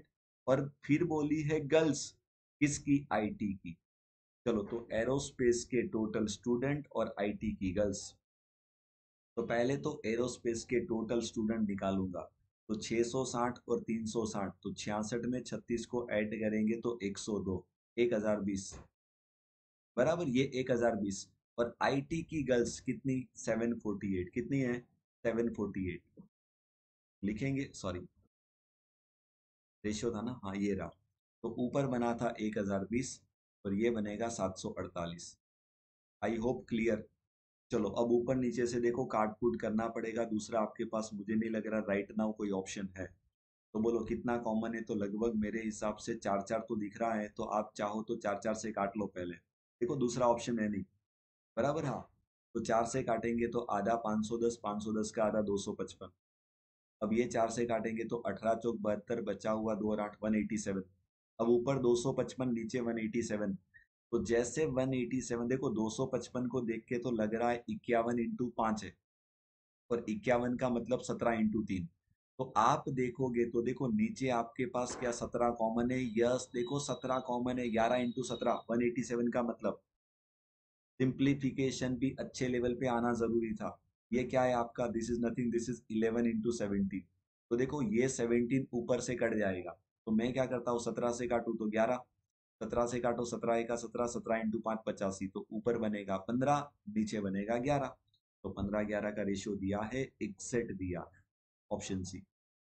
[SPEAKER 1] और फिर बोली है गर्ल्स, किसकी? आईटी की। चलो तो एरोस्पेस के टोटल स्टूडेंट और आईटी की गर्ल्स। तो पहले तो एरोस्पेस के टोटल स्टूडेंट निकालूंगा। तो 660 और 360, तो 66 में 36 को ऐड करेंगे तो 102, 1020 बराबर, ये 1020। और आईटी की गर्ल्स कितनी? 748। कितनी है? 748। लिखेंगे, सॉरी, रेशियो था ना, हाँ ये रहा। तो ऊपर बना था 1020 और ये बनेगा 748। I hope clear. चलो अब ऊपर नीचे से देखो, काट कूट करना पड़ेगा। दूसरा आपके पास मुझे नहीं लग रहा राइट नाउ कोई ऑप्शन है। तो बोलो कितना कॉमन है? तो लगभग मेरे हिसाब से चार चार तो दिख रहा है, तो आप चाहो तो चार चार से काट लो पहले। देखो दूसरा ऑप्शन है नहीं, बराबर, हाँ। तो चार से काटेंगे तो आधा 510, 510 का आधा 255। अब ये चार से काटेंगे तो 18 चौक 72, बचा हुआ 2 और 8, 187। अब ऊपर 255, नीचे 187। तो जैसे 187, देखो 255 को देख के तो लग रहा है 51 × 5 है, और 51 का मतलब 17 × 3। तो आप देखोगे तो देखो नीचे आपके पास क्या 17 कॉमन है? यस, देखो 17 कॉमन है। 11 × 17, 187 का मतलब। सिंप्लीफिकेशन भी अच्छे लेवल पे आना जरूरी था। ये क्या है आपका? This is nothing, this is 11 × 17। तो देखो ये 17 ऊपर से कट जाएगा, तो मैं क्या करता हूँ, 17 से काटू तो 11, 17 से काटो 17 का 17, 17 × 5 85, तो ऊपर बनेगा 15, नीचे बनेगा 11। तो 15 11 का रेशियो दिया है, 61 दिया है। ऑप्शन सी,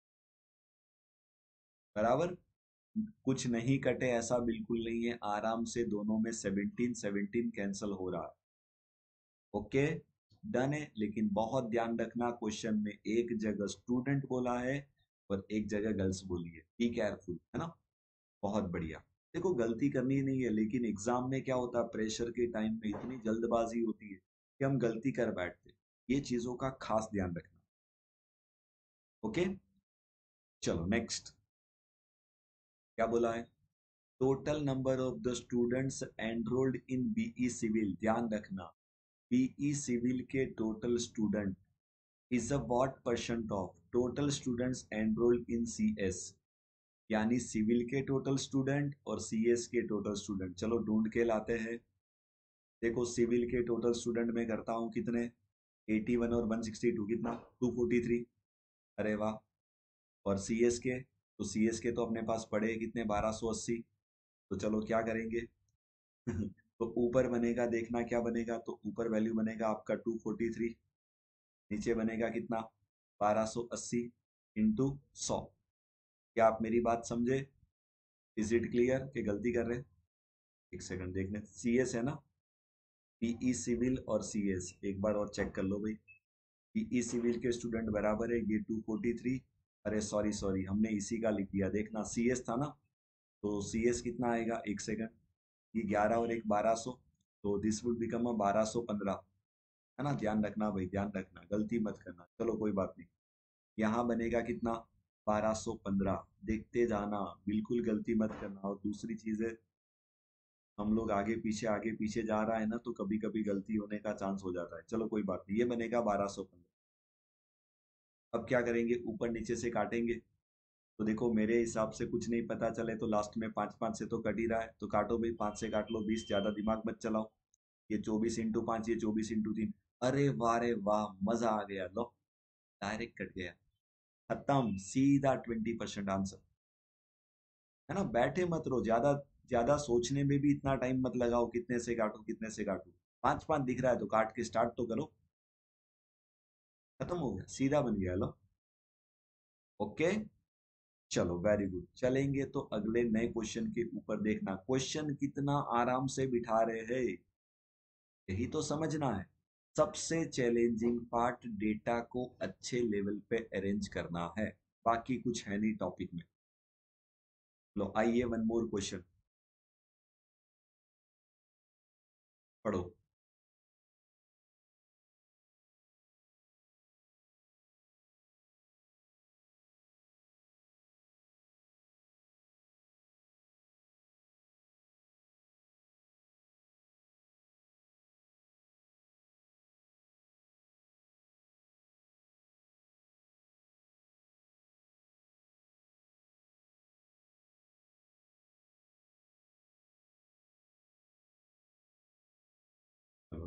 [SPEAKER 1] बराबर। कुछ नहीं कटे ऐसा बिल्कुल नहीं है, आराम से दोनों में 17 17 कैंसल हो रहा है। ओके, डन है। लेकिन बहुत ध्यान रखना, क्वेश्चन में एक जगह स्टूडेंट बोला है और एक जगह गर्ल्स बोली है, बी केयरफुल, है ना। बहुत बढ़िया। देखो गलती करनी नहीं है, लेकिन एग्जाम में क्या होता है, प्रेशर के टाइम में इतनी जल्दबाजी होती है कि हम गलती कर बैठते हैं। ये चीजों का खास ध्यान रखना। ओके, चलो नेक्स्ट। क्या बोला है? Total number of the students enrolled in BE civil. ध्यान रखना, बीई सिविल के total student is a what percent of total students enrolled in CS. यानी सिविल के टोटल स्टूडेंट और सीएस के टोटल स्टूडेंट। चलो ढूंढ के लाते हैं। देखो सिविल के टोटल स्टूडेंट में करता हूँ कितने, 81 और 162, कितना? 243। अरे वाह। और सीएस के, तो सीएस के तो अपने पास पड़े हैं कितने, 1280। तो चलो क्या करेंगे तो ऊपर बनेगा, देखना क्या बनेगा, तो ऊपर वैल्यू बनेगा आपका 243, नीचे बनेगा कितना, 1280 इंटू 100। क्या आप मेरी बात समझे? इज इट क्लियर कि गलती कर रहे हैं? एक सेकंड देखने, सीएस है ना, पीई सिविल और सीएस एक बार और चेक कर लो भाई। पीई सिविल के स्टूडेंट बराबर है ये 243। अरे सॉरी सॉरी, हमने इसी का लिख दिया, देखना सीएस था ना। तो सीएस कितना आएगा, एक सेकंड, ये 11 और एक 1200, तो दिस वुड बिकम अ 1215, है ना। ध्यान रखना भाई, ध्यान रखना, गलती मत करना। चलो कोई बात नहीं, यहाँ बनेगा कितना, 1215। देखते जाना, बिल्कुल गलती मत करना। और दूसरी चीज है, हम लोग आगे पीछे जा रहा है ना, तो कभी कभी गलती होने का चांस हो जाता है। चलो कोई बात नहीं, ये बनेगा 1215। अब क्या करेंगे, ऊपर नीचे से काटेंगे। तो देखो मेरे हिसाब से कुछ नहीं पता चले तो लास्ट में 5 5 से तो कट ही रहा है, तो काटो भाई, 5 से काट लो 20, ज्यादा दिमाग मत चलाओ। ये 24 × 5, ये 24 × 3। अरे वाह रे वाह, मजा आ गया, लो डायरेक्ट कट गया, खत्म, सीधा 20% आंसर, है ना। बैठे मत रहो, ज्यादा ज्यादा सोचने में भी इतना टाइम मत लगाओ, कितने से काटू कितने से काटू। 5 5 दिख रहा है तो काट के स्टार्ट तो करो, खत्म हो गया, सीधा बन गया, लो। ओके, चलो वेरी गुड। चलेंगे तो अगले नए क्वेश्चन के ऊपर। देखना क्वेश्चन कितना आराम से बिठा रहे हैं, यही तो समझना है। सबसे चैलेंजिंग पार्ट डेटा को अच्छे लेवल पे अरेंज करना है, बाकी कुछ है नहीं टॉपिक में। लो आइए, वन मोर क्वेश्चन पढ़ो।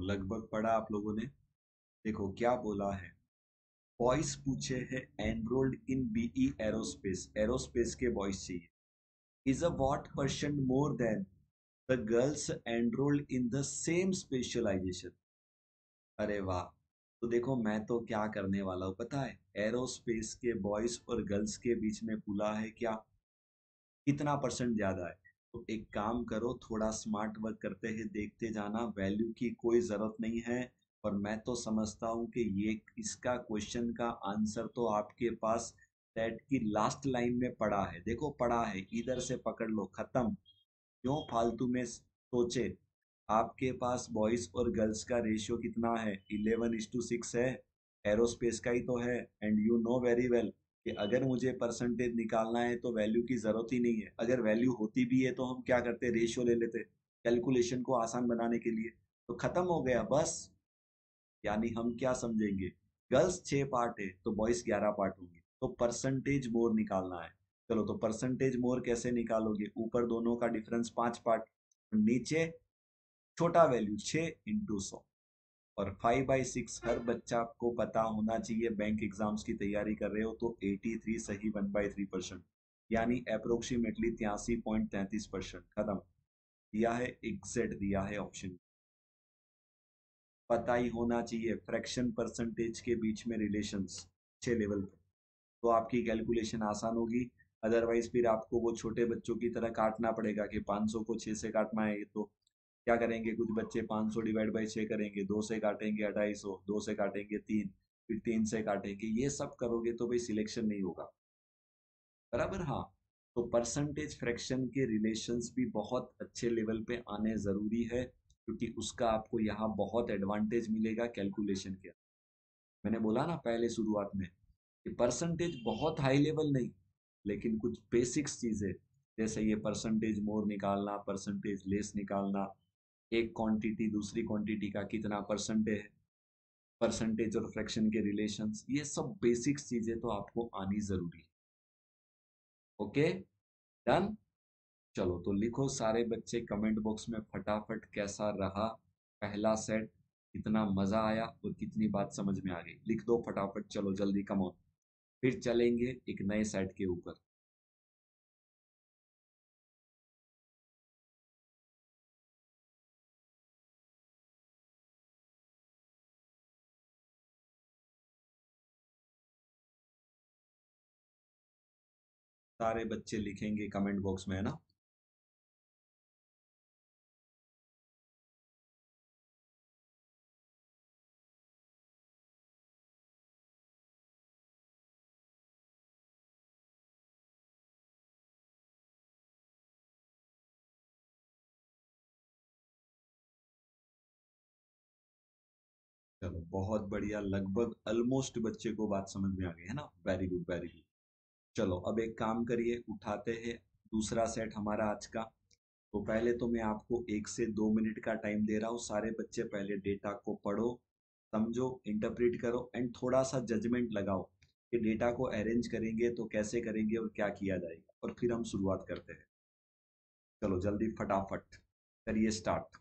[SPEAKER 1] लगभग पढ़ा आप लोगों ने। देखो क्या बोला है, बॉयज पूछे हैं enrolled in BE aerospace, aerospace के बॉयज चाहिए। Is a what percent more than the girls enrolled in the same specialization. अरे वाह। तो देखो मैं तो क्या करने वाला हूँ पता है, एरोस्पेस के बॉयज और गर्ल्स के बीच में बोला है क्या, कितना परसेंट ज्यादा है। तो एक काम करो, थोड़ा स्मार्ट वर्क करते हैं, देखते जाना, वैल्यू की कोई जरूरत नहीं है। और मैं तो समझता हूँ कि ये इसका क्वेश्चन का आंसर तो आपके पास सेट की लास्ट लाइन में पड़ा है। देखो पड़ा है, इधर से पकड़ लो, खत्म। क्यों फालतू में सोचे। आपके पास बॉयज और गर्ल्स का रेशियो कितना है, 11:6 है। एरोस्पेस का ही तो है। And you know very well कि अगर मुझे परसेंटेज निकालना है तो वैल्यू की जरूरत ही नहीं है। अगर वैल्यू होती भी है तो हम क्या करते, रेशियो ले लेते कैलकुलेशन को आसान बनाने के लिए। तो खत्म हो गया बस। यानी हम क्या समझेंगे, गर्ल्स 6 पार्ट है तो बॉयज 11 पार्ट होंगे, तो परसेंटेज मोर निकालना है। चलो तो परसेंटेज मोर कैसे निकालोगे, ऊपर दोनों का डिफरेंस 5 पार्ट, नीचे छोटा वैल्यू 6 × 100। और 5/6 हर बच्चा को पता होना चाहिए। बैंक एग्जाम्स की तैयारी कर रहे हो तो 83 सही 1/3%, यानी अप्रोक्सीमेटली 83.33%। खत्म। दिया है एग्जैक्ट, दिया है ऑप्शन। पता ही होना चाहिए फ्रैक्शन परसेंटेज के बीच में रिलेशंस अच्छे लेवल पे, तो आपकी कैलकुलेशन आसान होगी। अदरवाइज फिर आपको वो छोटे बच्चों की तरह काटना पड़ेगा कि 500 को 6 से काटना है। तो क्या करेंगे, कुछ बच्चे 500 डिवाइड बाई 6 करेंगे, 2 से काटेंगे 250, 2 से काटेंगे 3, फिर 3 से काटेंगे। ये सब करोगे तो भाई सिलेक्शन नहीं होगा, बराबर। हाँ, तो परसेंटेज फ्रैक्शन के रिलेशंस भी बहुत अच्छे लेवल पे आने ज़रूरी है, क्योंकि उसका आपको यहाँ बहुत एडवांटेज मिलेगा कैलकुलेशन के। मैंने बोला ना पहले शुरुआत में कि परसेंटेज बहुत हाई लेवल नहीं, लेकिन कुछ बेसिक्स चीज़ें, जैसे ये परसेंटेज मोर निकालना, परसेंटेज लेस निकालना, एक क्वांटिटी दूसरी क्वांटिटी का कितना परसेंट है, परसेंटेज और फ्रैक्शन के रिलेशंस, ये सब बेसिक्स चीजें तो आपको आनी जरूरी है। Okay, done. चलो तो लिखो सारे बच्चे कमेंट बॉक्स में फटाफट, कैसा रहा पहला सेट, कितना मजा आया और कितनी बात समझ में आ गई, लिख दो फटाफट। चलो जल्दी, कम ऑन। फिर चलेंगे एक नए सेट के ऊपर। सारे बच्चे लिखेंगे कमेंट बॉक्स में, है ना। चलो बहुत बढ़िया, लगभग ऑलमोस्ट बच्चे को बात समझ में आ गई है ना। Very good, very good. चलो अब एक काम करिए, उठाते हैं दूसरा सेट हमारा आज का। तो पहले तो मैं आपको 1 से 2 मिनट का टाइम दे रहा हूँ। सारे बच्चे पहले डेटा को पढ़ो, समझो, इंटरप्रेट करो एंड थोड़ा सा जजमेंट लगाओ कि डेटा को अरेंज करेंगे तो कैसे करेंगे और क्या किया जाएगा, और फिर हम शुरुआत करते हैं। चलो जल्दी फटाफट करिए स्टार्ट।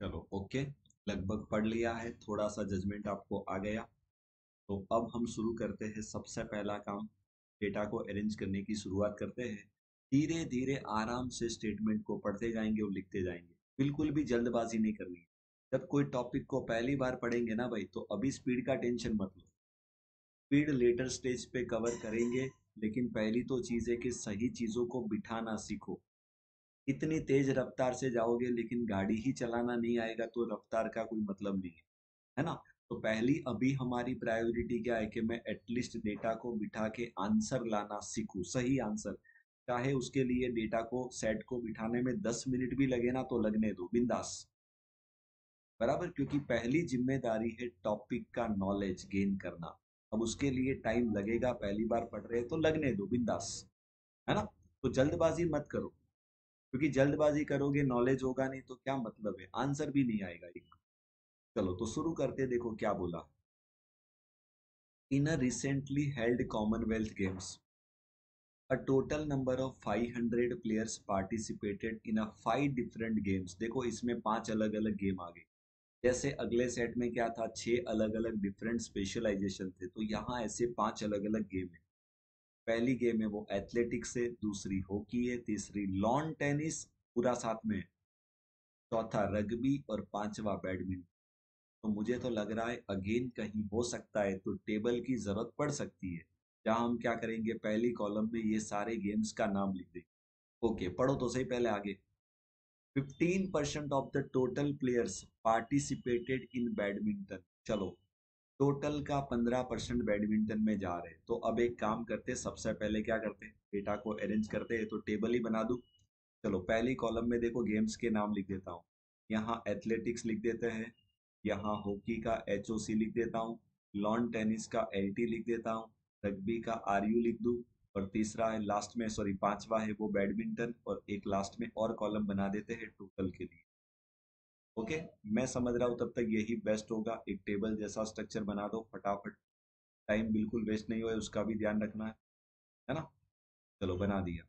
[SPEAKER 1] चलो ओके, लगभग पढ़ लिया है, थोड़ा सा जजमेंट आपको आ गया। तो अब हम शुरू करते हैं। सबसे पहला काम, डेटा को अरेंज करने की शुरुआत करते हैं। धीरे धीरे आराम से स्टेटमेंट को पढ़ते जाएंगे और लिखते जाएंगे, बिल्कुल भी जल्दबाजी नहीं करनी है। जब कोई टॉपिक को पहली बार पढ़ेंगे ना भाई, तो अभी स्पीड का टेंशन मत लो, स्पीड लेटर स्टेज पे कवर करेंगे। लेकिन पहली तो चीज़ है कि सही चीज़ों को बिठाना सीखो। इतनी तेज रफ्तार से जाओगे लेकिन गाड़ी ही चलाना नहीं आएगा तो रफ्तार का कोई मतलब नहीं है ना। तो पहली अभी हमारी प्रायोरिटी क्या है कि मैं एटलीस्ट डेटा को बिठा के आंसर लाना सीखूं, सही आंसर। चाहे उसके लिए डेटा को सेट को बिठाने में 10 मिनट भी लगे ना, तो लगने दो, बिंदास। बराबर, क्योंकि पहली जिम्मेदारी है टॉपिक का नॉलेज गेन करना। अब उसके लिए टाइम लगेगा, पहली बार पढ़ रहे हैं तो लगने दो, बिंदास, है ना। तो जल्दबाजी मत करो, क्योंकि जल्दबाजी करोगे नॉलेज होगा नहीं तो क्या मतलब है, आंसर भी नहीं आएगा एक। चलो तो शुरू करते, देखो क्या बोला। In a recently held Commonwealth Games a total number of 500 players participated in a 5 different games। देखो इसमें 5 अलग अलग गेम आ गए। जैसे अगले सेट में क्या था, 6 अलग अलग डिफरेंट स्पेशलाइजेशन थे, तो यहाँ ऐसे 5 अलग अलग गेम है। पहली गेम है वो एथलेटिक्स है, दूसरी हॉकी है, तीसरी लॉन टेनिस पूरा साथ में है, चौथा रग्बी और पांचवा बैडमिंटन। तो मुझे तो लग रहा है अगेन कहीं हो सकता है तो टेबल की जरूरत पड़ सकती है, जहां हम क्या करेंगे, पहली कॉलम में ये सारे गेम्स का नाम लिख देंगे। ओके, पढ़ो तो सही पहले आगे। 15% of the total players participated in badminton. चलो, टोटल का 15% बैडमिंटन में जा रहे हैं। तो अब एक काम करते, सबसे पहले क्या करते हैं, डेटा को अरेंज करते हैं। तो टेबल ही बना दूं। चलो पहली कॉलम में देखो गेम्स के नाम लिख देता हूँ। यहाँ एथलेटिक्स लिख देते हैं, यहाँ हॉकी का HOC लिख देता हूँ, लॉन टेनिस का LT लिख देता हूँ, रग्बी का RU लिख दूँ, और तीसरा है लास्ट में, सॉरी पांचवा है वो बैडमिंटन, और एक लास्ट में और कॉलम बना देते हैं टोटल के लिए। ओके, मैं समझ रहा हूँ तब तक यही बेस्ट होगा। एक टेबल जैसा स्ट्रक्चर बना दो फटाफट, टाइम बिल्कुल वेस्ट नहीं हुआ, उसका भी ध्यान रखना है ना। चलो बना दिया।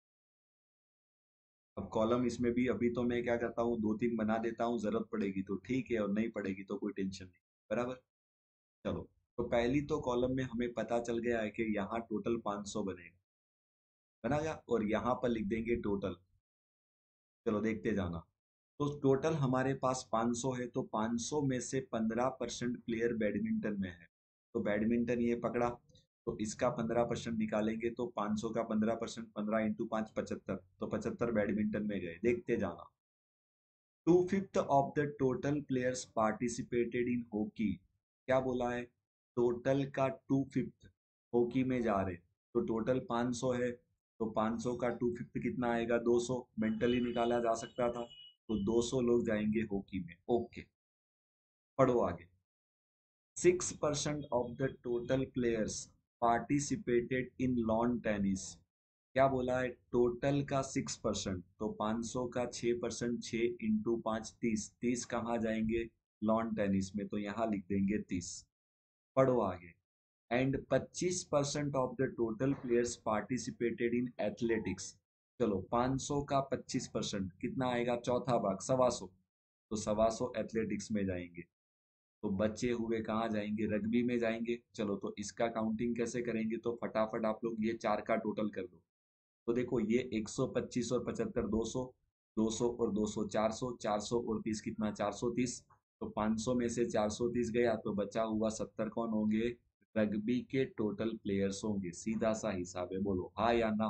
[SPEAKER 1] अब कॉलम इसमें भी अभी तो मैं क्या करता हूँ, 2-3 बना देता हूँ, जरूरत पड़ेगी तो ठीक है और नहीं पड़ेगी तो कोई टेंशन नहीं। बराबर। चलो, तो पहली तो कॉलम में हमें पता चल गया है कि यहाँ टोटल 500 बनेगा, बना गया, और यहाँ पर लिख देंगे टोटल। चलो देखते जाना। तो टोटल हमारे पास 500 है, तो 500 में से 15% प्लेयर बैडमिंटन में है। तो बैडमिंटन ये पकड़ा, तो इसका 15% निकालेंगे तो 500 का 15%, 15 × 5 75, तो 75 बैडमिंटन में गए। देखते जाना। 2/5 of the total players participated in hockey. क्या बोला है, टोटल का 2/5 हॉकी में जा रहे। तो टोटल 500 है, तो 500 का 2/5 कितना आएगा, 200। मेंटली निकाला जा सकता था, तो 200 लोग जाएंगे हॉकी में। ओके, पढ़ो आगे। 6% of the total players participated in lawn tennis. क्या बोला है, टोटल का 6%, तो 500 का 6%, 6 × 5 30, 30 कहाँ जाएंगे, लॉन टेनिस में, तो यहाँ लिख देंगे 30। पढ़ो आगे। And 25% of the total players participated in athletics. चलो 500 का 25% कितना आएगा, चौथा भाग, 125। तो 125 एथलेटिक्स में जाएंगे, तो बचे हुए कहाँ जाएंगे, रग्बी में जाएंगे। चलो तो इसका काउंटिंग कैसे करेंगे, तो फटाफट आप लोग ये चार का टोटल कर दो। तो देखो ये 125 और 75, 200, 200 और 200 400, 400 और 30 कितना, 430। तो 500 में से 430 गया, तो बचा हुआ 70 कौन होंगे, रग्बी के टोटल प्लेयर्स होंगे। सीधा सा हिसाब है, बोलो हाँ या ना।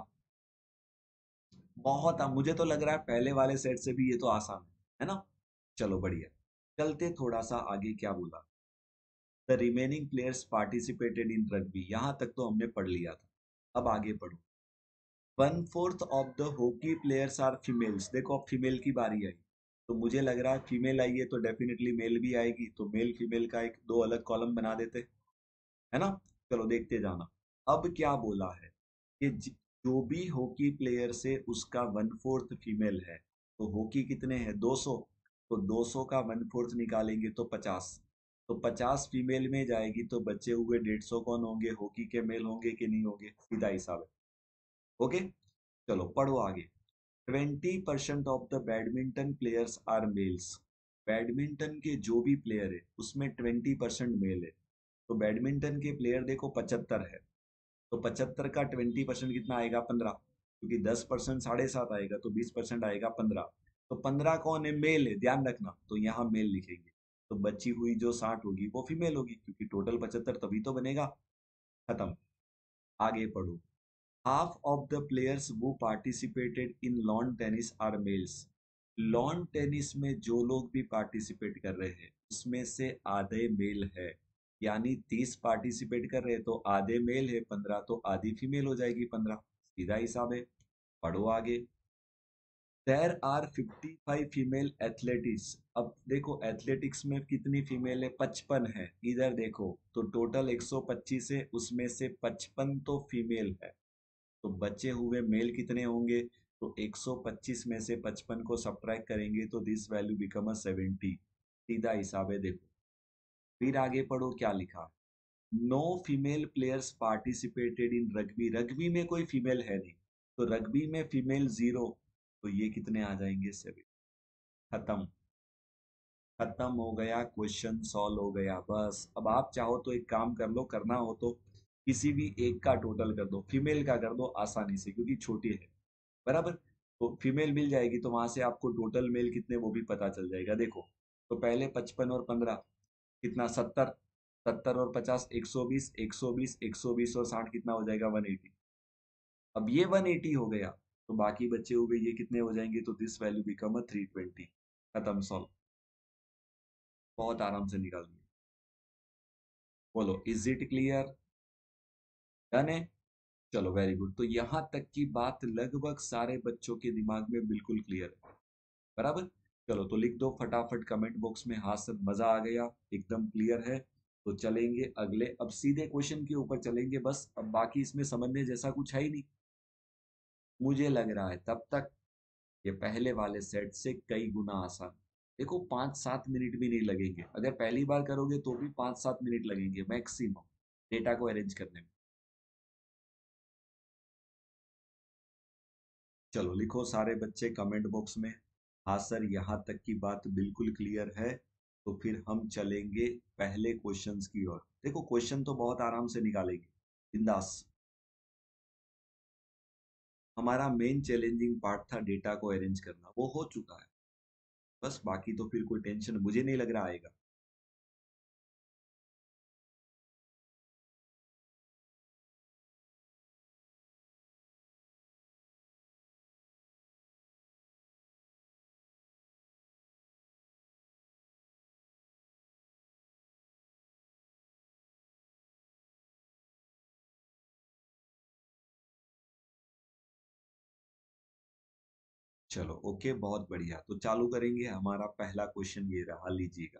[SPEAKER 1] बहुत मुझे तो लग रहा है पहले वाले सेट से भी ये तो आसान है ना। चलो बढ़िया, चलते थोड़ा सा आगे। क्या बोला, the remaining players participated in rugby. यहां तक तो हमने पढ़ लिया था, अब आगे पढ़ो। 1/4 of the hockey players are females. देखो अब फीमेल की बारी आई, तो मुझे लग रहा है फीमेल आई है तो डेफिनेटली मेल भी आएगी, तो मेल फीमेल का एक दो अलग कॉलम बना देते, है ना। चलो देखते जाना। अब क्या बोला है कि जो भी हॉकी प्लेयर से उसका 1/4 फीमेल है, तो हॉकी कितने हैं, 200। तो 200 का 1/4 निकालेंगे तो 50। तो 50 फीमेल में जाएगी, तो बचे हुए 150 कौन होंगे, हॉकी के मेल होंगे कि नहीं होंगे, सीधा हिसाब है। ओके, चलो पढ़ो आगे। 20% of the badminton players are males. Badminton के जो भी प्लेयर है उसमें 20% मेल है। तो बैडमिंटन के प्लेयर देखो 75 है, तो 75 का 20% कितना आएगा? 15। क्योंकि 10% 7.5 आएगा तो 20% आएगा 15। तो 15 कौन है? मेल है, ध्यान रखना। तो यहाँ मेल लिखेंगे। तो बची हुई जो 60 होगी वो फीमेल होगी, क्योंकि टोटल 75 तभी तो बनेगा। खत्म। आगे पढ़ो। Half of the players who participated in lawn tennis are males. Lawn tennis में जो लोग भी पार्टिसिपेट कर रहे हैं उसमें से आधे मेल है। यानी 30 पार्टिसिपेट कर रहे हैं तो आधे मेल है, 15 तो आधी फीमेल हो जाएगी 15। सीधा हिसाब है। पढ़ो आगे। There are 55 female athletics. अब देखो एथलेटिक्स में कितनी फीमेल है? 55 है। इधर देखो तो टोटल 125 है, उसमें से 55 तो फीमेल है। तो बचे हुए मेल कितने होंगे? तो 125 में से 55 को सब्ट्रैक्ट करेंगे तो दिस वैल्यू बिकम 70। सीधा हिसाब है, देखो। फिर आगे पढ़ो क्या लिखा। No female players participated in rugby. Rugby में कोई फीमेल है नहीं, तो रग्बी में फीमेल 0। तो ये कितने आ जाएंगे? 7। खत्म। खत्म हो गया, क्वेश्चन सॉल्व हो गया। बस अब आप चाहो तो एक काम कर लो, करना हो तो किसी भी एक का टोटल कर दो, फीमेल का कर दो आसानी से क्योंकि छोटी है। बराबर। तो फीमेल मिल जाएगी तो वहां से आपको टोटल मेल कितने वो भी पता चल जाएगा। देखो तो पहले 55 और 15 कितना? 70। 70 और 50 120, 120, 120 और 60 कितना हो जाएगा? 180। अब ये 180 हो गया तो बाकी बचे हुए ये कितने हो जाएंगे? तो दिस वैल्यू बिकम 320। खत्म, सॉल्व। बहुत आराम से निकाल दिया। बोलो, इज इट क्लियर? डन है। चलो वेरी गुड। तो यहां तक की बात लगभग सारे बच्चों के दिमाग में बिल्कुल क्लियर है। बराबर। चलो तो लिख दो फटाफट कमेंट बॉक्स में, हाँ सर मजा आ गया, एकदम क्लियर है। तो चलेंगे अगले, अब सीधे क्वेश्चन के ऊपर चलेंगे बस। अब बाकी इसमें समझने जैसा कुछ है ही नहीं, मुझे लग रहा है तब तक ये पहले वाले सेट से कई गुना आसान। देखो 5-7 मिनट भी नहीं लगेंगे, अगर पहली बार करोगे तो भी 5-7 मिनट लगेंगे मैक्सिमम डेटा को अरेंज करने में। चलो लिखो सारे बच्चे कमेंट बॉक्स में, हाँ सर यहाँ तक की बात बिल्कुल क्लियर है। तो फिर हम चलेंगे पहले क्वेश्चंस की ओर। देखो क्वेश्चन तो बहुत आराम से निकालेंगे, बिंदास। हमारा मेन चैलेंजिंग पार्ट था डेटा को अरेंज करना, वो हो चुका है। बस बाकी तो फिर कोई टेंशन मुझे नहीं लग रहा आएगा। चलो ओके, बहुत बढ़िया। तो चालू करेंगे, हमारा पहला क्वेश्चन ये रहा, लीजिएगा।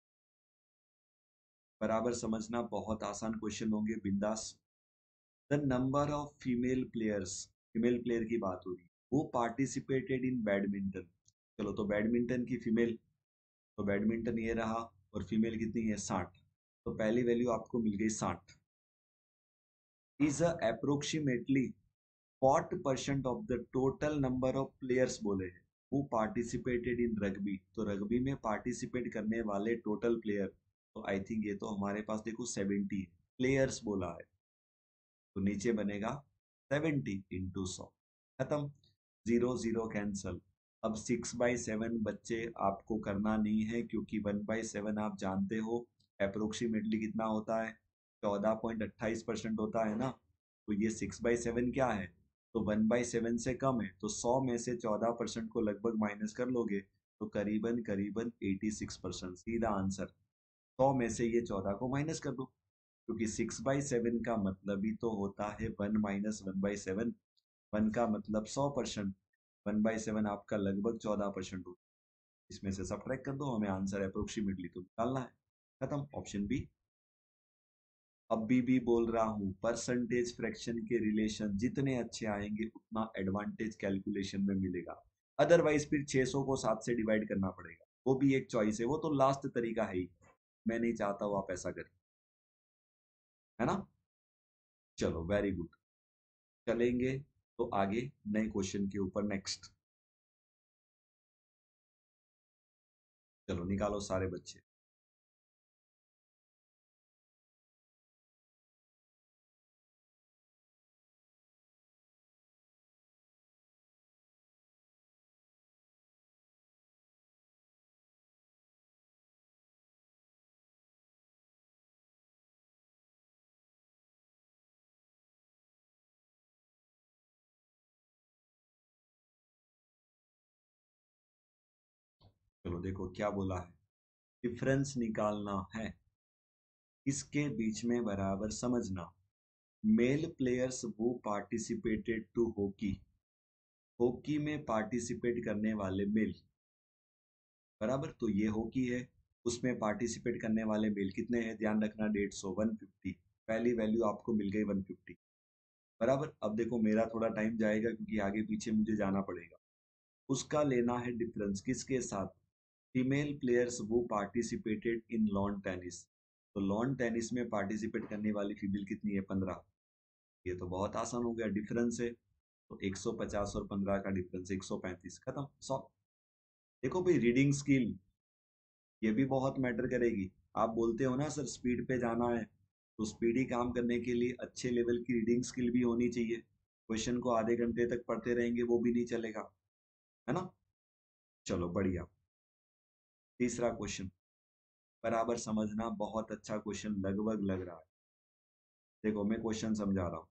[SPEAKER 1] बराबर समझना, बहुत आसान क्वेश्चन होंगे, बिंदास। The number of female players, female player की बात हो रही है, वो पार्टिसिपेटेड इन बैडमिंटन। चलो तो बैडमिंटन की फीमेल, तो बैडमिंटन ये रहा, और फीमेल कितनी है? 60। तो पहली वैल्यू आपको मिल गई 60। Is approximately 40% of the total number of players बोले हैं वो पार्टिसिपेटेड इन रग्बी। तो रग्बी में पार्टिसिपेट करने वाले टोटल प्लेयर, तो आई थिंक ये तो हमारे पास देखो 70 प्लेयर्स बोला है। तो नीचे बनेगा 70 × 100। खत्म। 0 0 कैंसल। अब 6/7 बच्चे आपको करना नहीं है, क्योंकि 1/7 आप जानते हो अप्रोक्सीमेटली कितना होता है? 14.28% होता है ना। तो ये 6/7 क्या है? तो 1/7 से कम है, तो 100 में से 14% को लगभग माइनस कर लोगे तो करीबन करीबन 86%। सीधा आंसर। 100 में से ये 14 को माइनस कर दो, क्योंकि 6/7 का मतलब ही तो होता है 1 - 1/7। 1 का मतलब 100%। 1/7 आपका लगभग 14% होता है। इसमें से सब्ट्रैक्ट कर दो, हमें आंसर अप्रोक्सीमेटली तो निकालना है। खत्म, ऑप्शन बी। अभी भी बोल रहा हूँ, परसेंटेज फ्रैक्शन के रिलेशन जितने अच्छे आएंगे उतना एडवांटेज कैलकुलेशन में मिलेगा। अदरवाइज फिर 600 को 7 से डिवाइड करना पड़ेगा, वो भी एक चॉइस है, वो तो लास्ट तरीका है ही। मैं नहीं चाहता वो आप ऐसा करें, है ना। चलो वेरी गुड। चलेंगे तो आगे नए क्वेश्चन के ऊपर, नेक्स्ट। चलो निकालो सारे बच्चे। चलो देखो क्या बोला है, डिफरेंस निकालना है, इसके बीच में बराबर समझना। Male players who participated to hockey, hockey में पार्टिसिपेट करने वाले मेल, बराबर। तो ये हॉकी है, उसमें पार्टिसिपेट करने वाले मेल कितने हैं, ध्यान रखना 150, 150। पहली वैल्यू आपको मिल गई 150, बराबर। अब देखो मेरा थोड़ा टाइम जाएगा क्योंकि आगे पीछे मुझे जाना पड़ेगा। उसका लेना है डिफरेंस किसके साथ, female players who participated in lawn tennis, तो लॉन टेनिस में पार्टिसिपेट करने वाली फीमेल कितनी है, 15। ये तो बहुत आसान हो गया, डिफरेंस है तो 150 और 15 का डिफरेंस 135, खत्म, 100। देखो भाई रीडिंग स्किल ये भी बहुत मैटर करेगी। आप बोलते हो ना सर स्पीड पे जाना है, तो स्पीडी काम करने के लिए अच्छे लेवल की रीडिंग स्किल भी होनी चाहिए। क्वेश्चन को आधे घंटे तक पढ़ते रहेंगे वो भी नहीं चलेगा, है ना। चलो बढ़िया। तीसरा क्वेश्चन बराबर समझना, बहुत अच्छा क्वेश्चन लगभग लग रहा है। देखो मैं क्वेश्चन समझा रहा हूँ।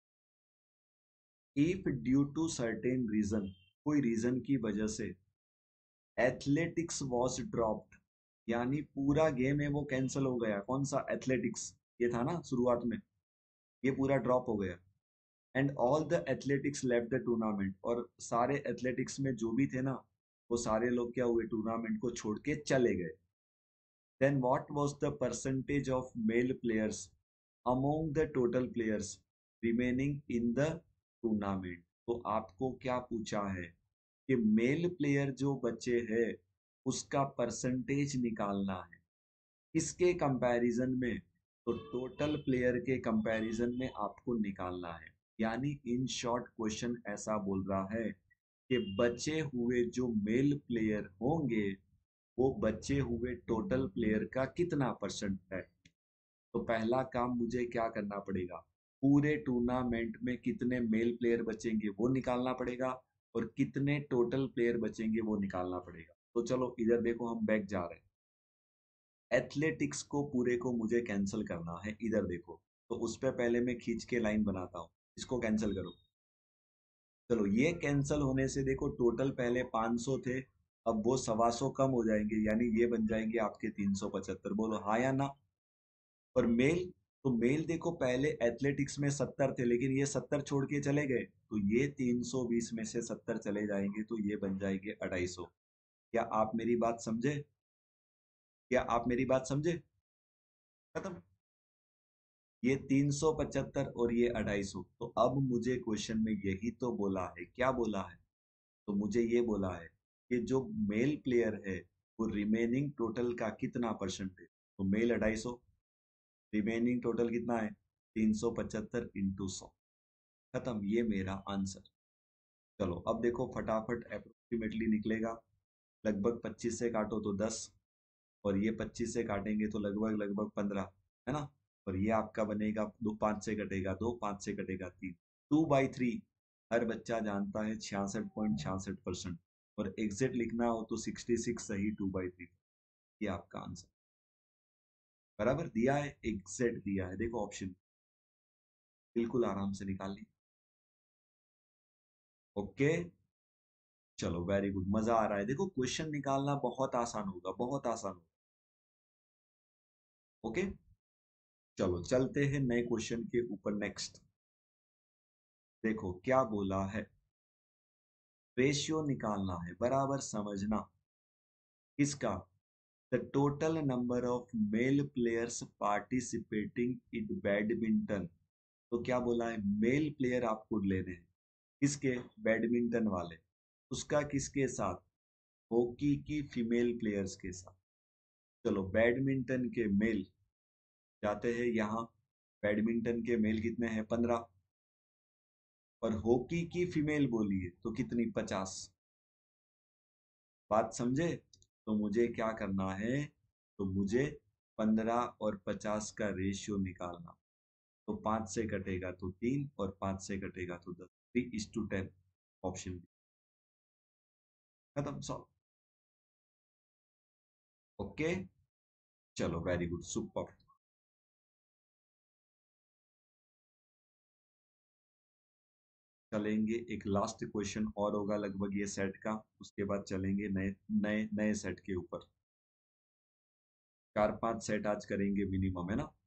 [SPEAKER 1] If due to certain reason, कोई रीजन की वजह से एथलेटिक्स वॉज ड्रॉप्ड, यानी पूरा गेम है वो कैंसिल हो गया, कौन सा, एथलेटिक्स, ये था ना शुरुआत में, ये पूरा ड्रॉप हो गया। And all the athletics left the tournament, और सारे एथलेटिक्स में जो भी थे ना वो सारे लोग क्या हुए, टूर्नामेंट को छोड़ के चले गए। Then what was the percentage of male players among the total players remaining in the tournament. तो आपको क्या पूछा है कि मेल प्लेयर जो बचे हैं उसका परसेंटेज निकालना है, किसके कंपैरिजन में, तो टोटल प्लेयर के कंपैरिजन में आपको निकालना है। यानी इन शॉर्ट क्वेश्चन ऐसा बोल रहा है कि बचे हुए जो मेल प्लेयर होंगे वो बचे हुए टोटल प्लेयर का कितना परसेंट है। तो पहला काम मुझे क्या करना पड़ेगा, पूरे टूर्नामेंट में कितने मेल प्लेयर बचेंगे वो निकालना पड़ेगा, और कितने टोटल प्लेयर बचेंगे वो निकालना पड़ेगा। तो चलो इधर देखो हम बैक जा रहे हैं, एथलेटिक्स को पूरे को मुझे कैंसिल करना है, इधर देखो। तो उस पर पहले मैं खींच के लाइन बनाता हूँ, इसको कैंसिल करो। चलो ये कैंसिल होने से देखो टोटल पहले 500 थे, अब वो 125 कम हो जाएंगे, यानी ये बन जाएंगे आपके 375। बोलो हाँ या ना। और मेल, तो मेल देखो पहले एथलेटिक्स में 70 थे लेकिन ये 70 छोड़ के चले गए, तो ये 320 में से 70 चले जाएंगे तो ये बन जाएंगे 250। क्या आप मेरी बात समझे, क्या आप मेरी बात समझे, खत्म। ये 375 और ये 250। तो अब मुझे क्वेश्चन में यही तो बोला है, क्या बोला है, तो मुझे ये बोला है कि जो मेल प्लेयर है वो रिमेनिंग टोटल का कितना परसेंट है, तो मेल 250, रिमेनिंग टोटल कितना है, 375 इंटू 100, खत्म, ये मेरा आंसर। चलो अब देखो फटाफट अप्रोक्सीमेटली निकलेगा, लगभग 25 से काटो तो 10, और ये 25 से काटेंगे तो लगभग लगभग 15, है ना। और ये आपका बनेगा, दो 5 से कटेगा 2, 5 से कटेगा 3, 2/3। हर बच्चा जानता है 66.66%, और एग्जैक्ट लिखना हो तो 66 सही 2/3, ये आपका आंसर, बराबर दिया है, एग्जैक्ट दिया है, देखो ऑप्शन, बिल्कुल आराम से निकाल ली। ओके, चलो वेरी गुड, मजा आ रहा है, देखो क्वेश्चन निकालना बहुत आसान होगा, बहुत आसान होगा। ओके, चलो चलते हैं नए क्वेश्चन के ऊपर, नेक्स्ट। देखो क्या बोला है, रेशियो निकालना है, बराबर समझना, किसका, the total number of male players participating in badminton. तो क्या बोला है, मेल प्लेयर आपको लेने हैं, किसके, बैडमिंटन वाले, उसका किसके साथ, हॉकी की फीमेल प्लेयर्स के साथ। चलो बैडमिंटन के मेल जाते हैं यहाँ, बैडमिंटन के मेल कितने हैं, 15, और हॉकी की फीमेल बोली है तो कितनी, 50। बात समझे, तो मुझे क्या करना है, तो मुझे 15 और 50 का रेशियो निकालना। तो 5 से कटेगा तो 3 और 5 से कटेगा तो 10, 3:10। Option B. खत्म, सॉल्व। ओके, चलो वेरी गुड, सुपर। चलेंगे, एक लास्ट क्वेश्चन और होगा लगभग ये सेट का, उसके बाद चलेंगे नए नए नए सेट के ऊपर। 4-5 सेट आज करेंगे मिनिमम, है ना।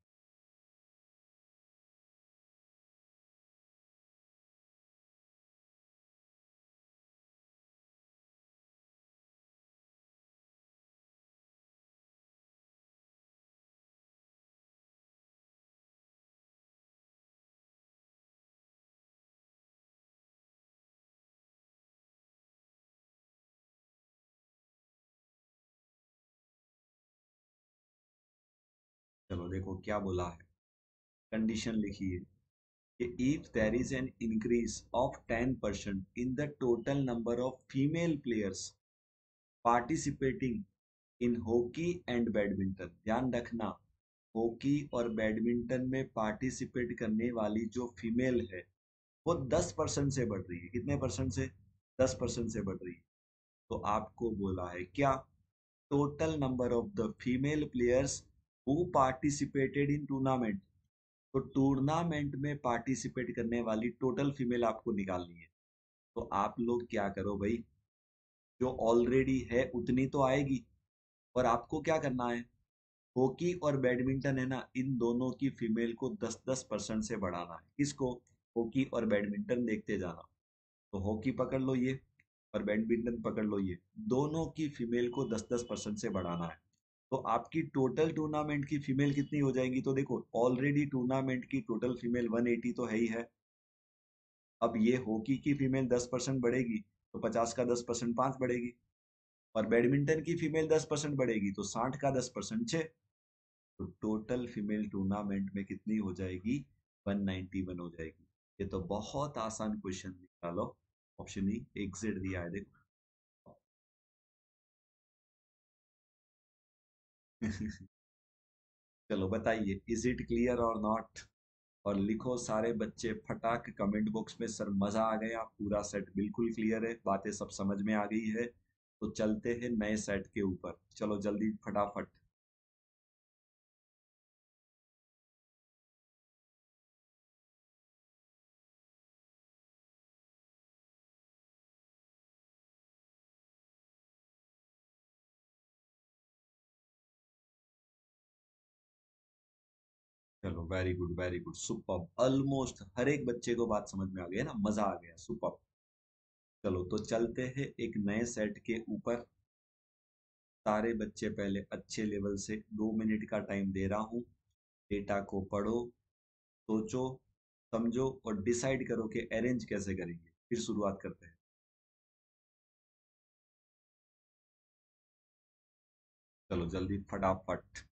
[SPEAKER 1] चलो देखो क्या बोला है, कंडीशन लिखी है कि if there is an increase of 10% in the total number of female players participating in hockey and badminton। ध्यान रखना, हॉकी और बैडमिंटन में पार्टिसिपेट करने वाली जो फीमेल है वो 10% से बढ़ रही है। कितने परसेंट से? 10% से बढ़ रही है। तो आपको बोला है क्या, total number of the female players who participated in tournament. तो टूर्नामेंट में पार्टिसिपेट करने वाली टोटल फीमेल आपको निकालनी है। तो आप लोग क्या करो भाई, जो ऑलरेडी है उतनी तो आएगी, और आपको क्या करना है, हॉकी और बैडमिंटन है ना, इन दोनों की फीमेल को 10-10% से बढ़ाना है। किसको? हॉकी और बैडमिंटन देखते जाना। तो हॉकी पकड़ लो ये, और बैडमिंटन पकड़ लो ये, दोनों की फीमेल को 10-10% से बढ़ाना है। तो आपकी टोटल टूर्नामेंट की फीमेल कितनी हो जाएंगी, तो देखो ऑलरेडी टूर्नामेंट की टोटल फीमेल 180 तो है ही है। अब ये हॉकी की फीमेल 10% बढ़ेगी, तो 50 का 10% 5 बढ़ेगी। और बैडमिंटन की फीमेल 10% बढ़ेगी, तो 60 का 10% 6। तो टोटल फीमेल टूर्नामेंट में कितनी हो जाएगी? 191 हो जाएगी। ये तो बहुत आसान क्वेश्चन निकालो। ऑप्शन ई एग्जिट दिया है देखो। चलो बताइए, इज इट क्लियर और नॉट। और लिखो सारे बच्चे फटाक कमेंट बॉक्स में, सर मजा आ गया, पूरा सेट बिल्कुल क्लियर है, बातें सब समझ में आ गई है। तो चलते हैं नए सेट के ऊपर, चलो जल्दी फटाफट। चलो very good very good, super. Almost हर एक बच्चे को बात समझ में आ गई है ना, मजा आ गया, सुपर। चलो तो चलते हैं एक नए सेट के ऊपर। सारे बच्चे पहले अच्छे लेवल से 2 मिनट का टाइम दे रहा हूँ, डेटा को पढ़ो, सोचो, समझो और डिसाइड करो कि अरेंज कैसे करेंगे। फिर शुरुआत करते हैं। चलो जल्दी फटाफट।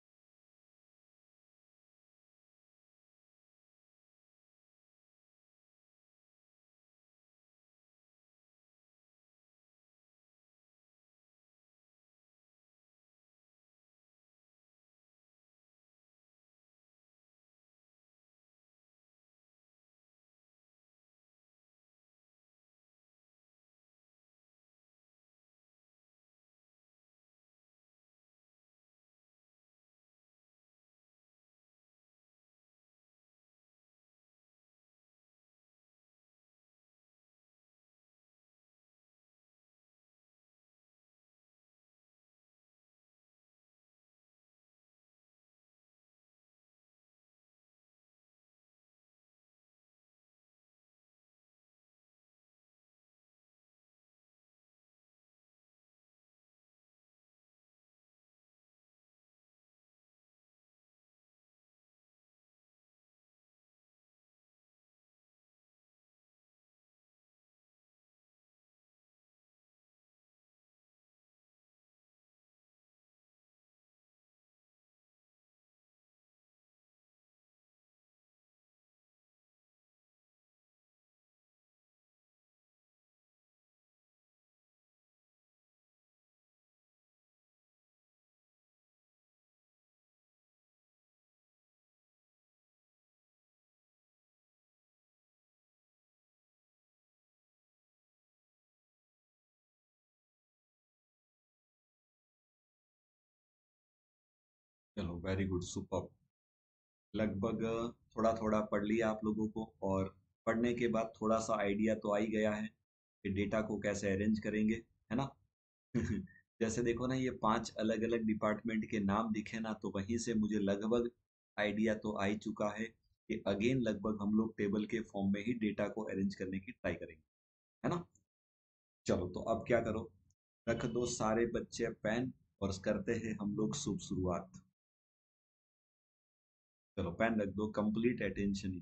[SPEAKER 1] चलो वेरी गुड, सुपर। लगभग थोड़ा थोड़ा पढ़ लिया आप लोगों को, और पढ़ने के बाद थोड़ा सा आइडिया तो आ ही गया है कि डेटा को कैसे अरेंज करेंगे, है ना। जैसे देखो ना, ये 5 अलग अलग डिपार्टमेंट के नाम दिखे ना, तो वहीं से मुझे लगभग आइडिया तो आ ही चुका है कि अगेन लगभग हम लोग टेबल के फॉर्म में ही डेटा को अरेंज करने की ट्राई करेंगे, है ना। चलो तो अब क्या करो, रख दो सारे बच्चे पेन, और करते हैं हम लोग शुभ शुरुआत। चलो पेन रख दो, complete attention.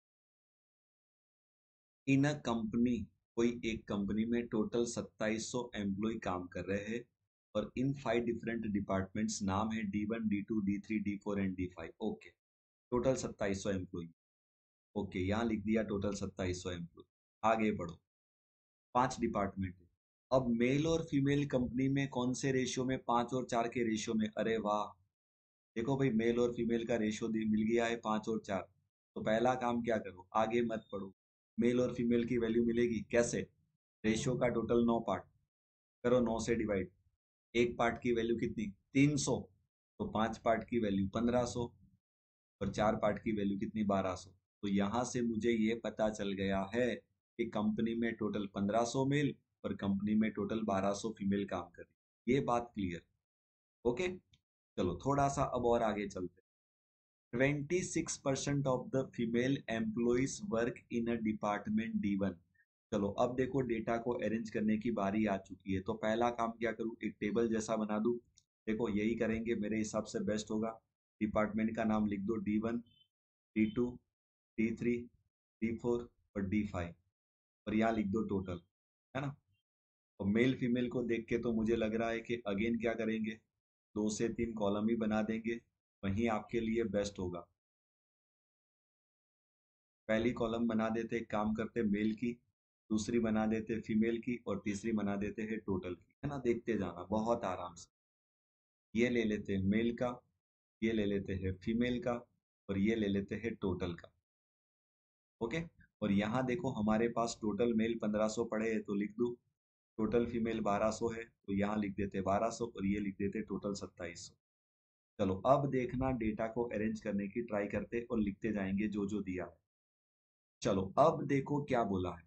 [SPEAKER 1] In a company, कोई एक कंपनी में टोटल 2700 एम्प्लॉय काम कर रहे हैं, और इन 5 डिफरेंट डिपार्टमेंट्स नाम है D1, D2, D3, D4 and D5। Okay, total 2700 employ. Okay, यहाँ लिख दिया टोटल 2700 एम्प्लॉय। आगे बढ़ो, 5 डिपार्टमेंट है। अब मेल और फीमेल कंपनी में कौन से रेशियो में, 5 और 4 के रेशियो में। अरे वाह, देखो भाई, मेल और फीमेल का रेशियो मिल गया है 5 और 4। तो पहला काम क्या करो, आगे मत पढ़ो, मेल और फीमेल की वैल्यू मिलेगी कैसे। रेशियो का टोटल 9 पार्ट, करो 9 से डिवाइड। एक पार्ट की वैल्यू कितनी, 300, तो 5 पार्ट की वैल्यू 1500, और 4 पार्ट की वैल्यू कितनी, 1200। तो यहाँ से मुझे ये पता चल गया है कि कंपनी में टोटल 1500 मेल और कंपनी में टोटल 1200 फीमेल काम कर रही है। ये बात क्लियर। ओके, चलो थोड़ा सा अब और आगे चलते। 26% of the female employees work in a department D1। चलो अब देखो, डेटा को अरेंज करने की बारी आ चुकी है। तो पहला काम क्या करूँ, एक टेबल जैसा बना दूँ। देखो यही करेंगे, मेरे हिसाब से बेस्ट होगा। डिपार्टमेंट का नाम लिख दो, D1, D2, D3, D4 और D5, और यहाँ लिख दो टोटल, है ना। और मेल फीमेल को देख के तो मुझे लग रहा है कि अगेन क्या करेंगे, 2 से 3 कॉलम ही बना देंगे, वहीं आपके लिए बेस्ट होगा। पहली कॉलम बना देते, काम करते मेल की, दूसरी बना देते फीमेल की, और तीसरी बना देते हैं टोटल की, है ना। देखते जाना बहुत आराम से। ये ले लेते हैं मेल का, ये ले लेते हैं फीमेल का, और ये ले लेते हैं टोटल का। ओके, और यहाँ देखो हमारे पास टोटल मेल 1500 पड़े हैं, तो लिख दूँ। टोटल फीमेल 1200 है, तो यहाँ लिख देते 1200, और ये लिख देते टोटल 2700। चलो अब देखना, डेटा को अरेंज करने की ट्राई करते और लिखते जाएंगे जो जो दिया है। चलो अब देखो क्या बोला है,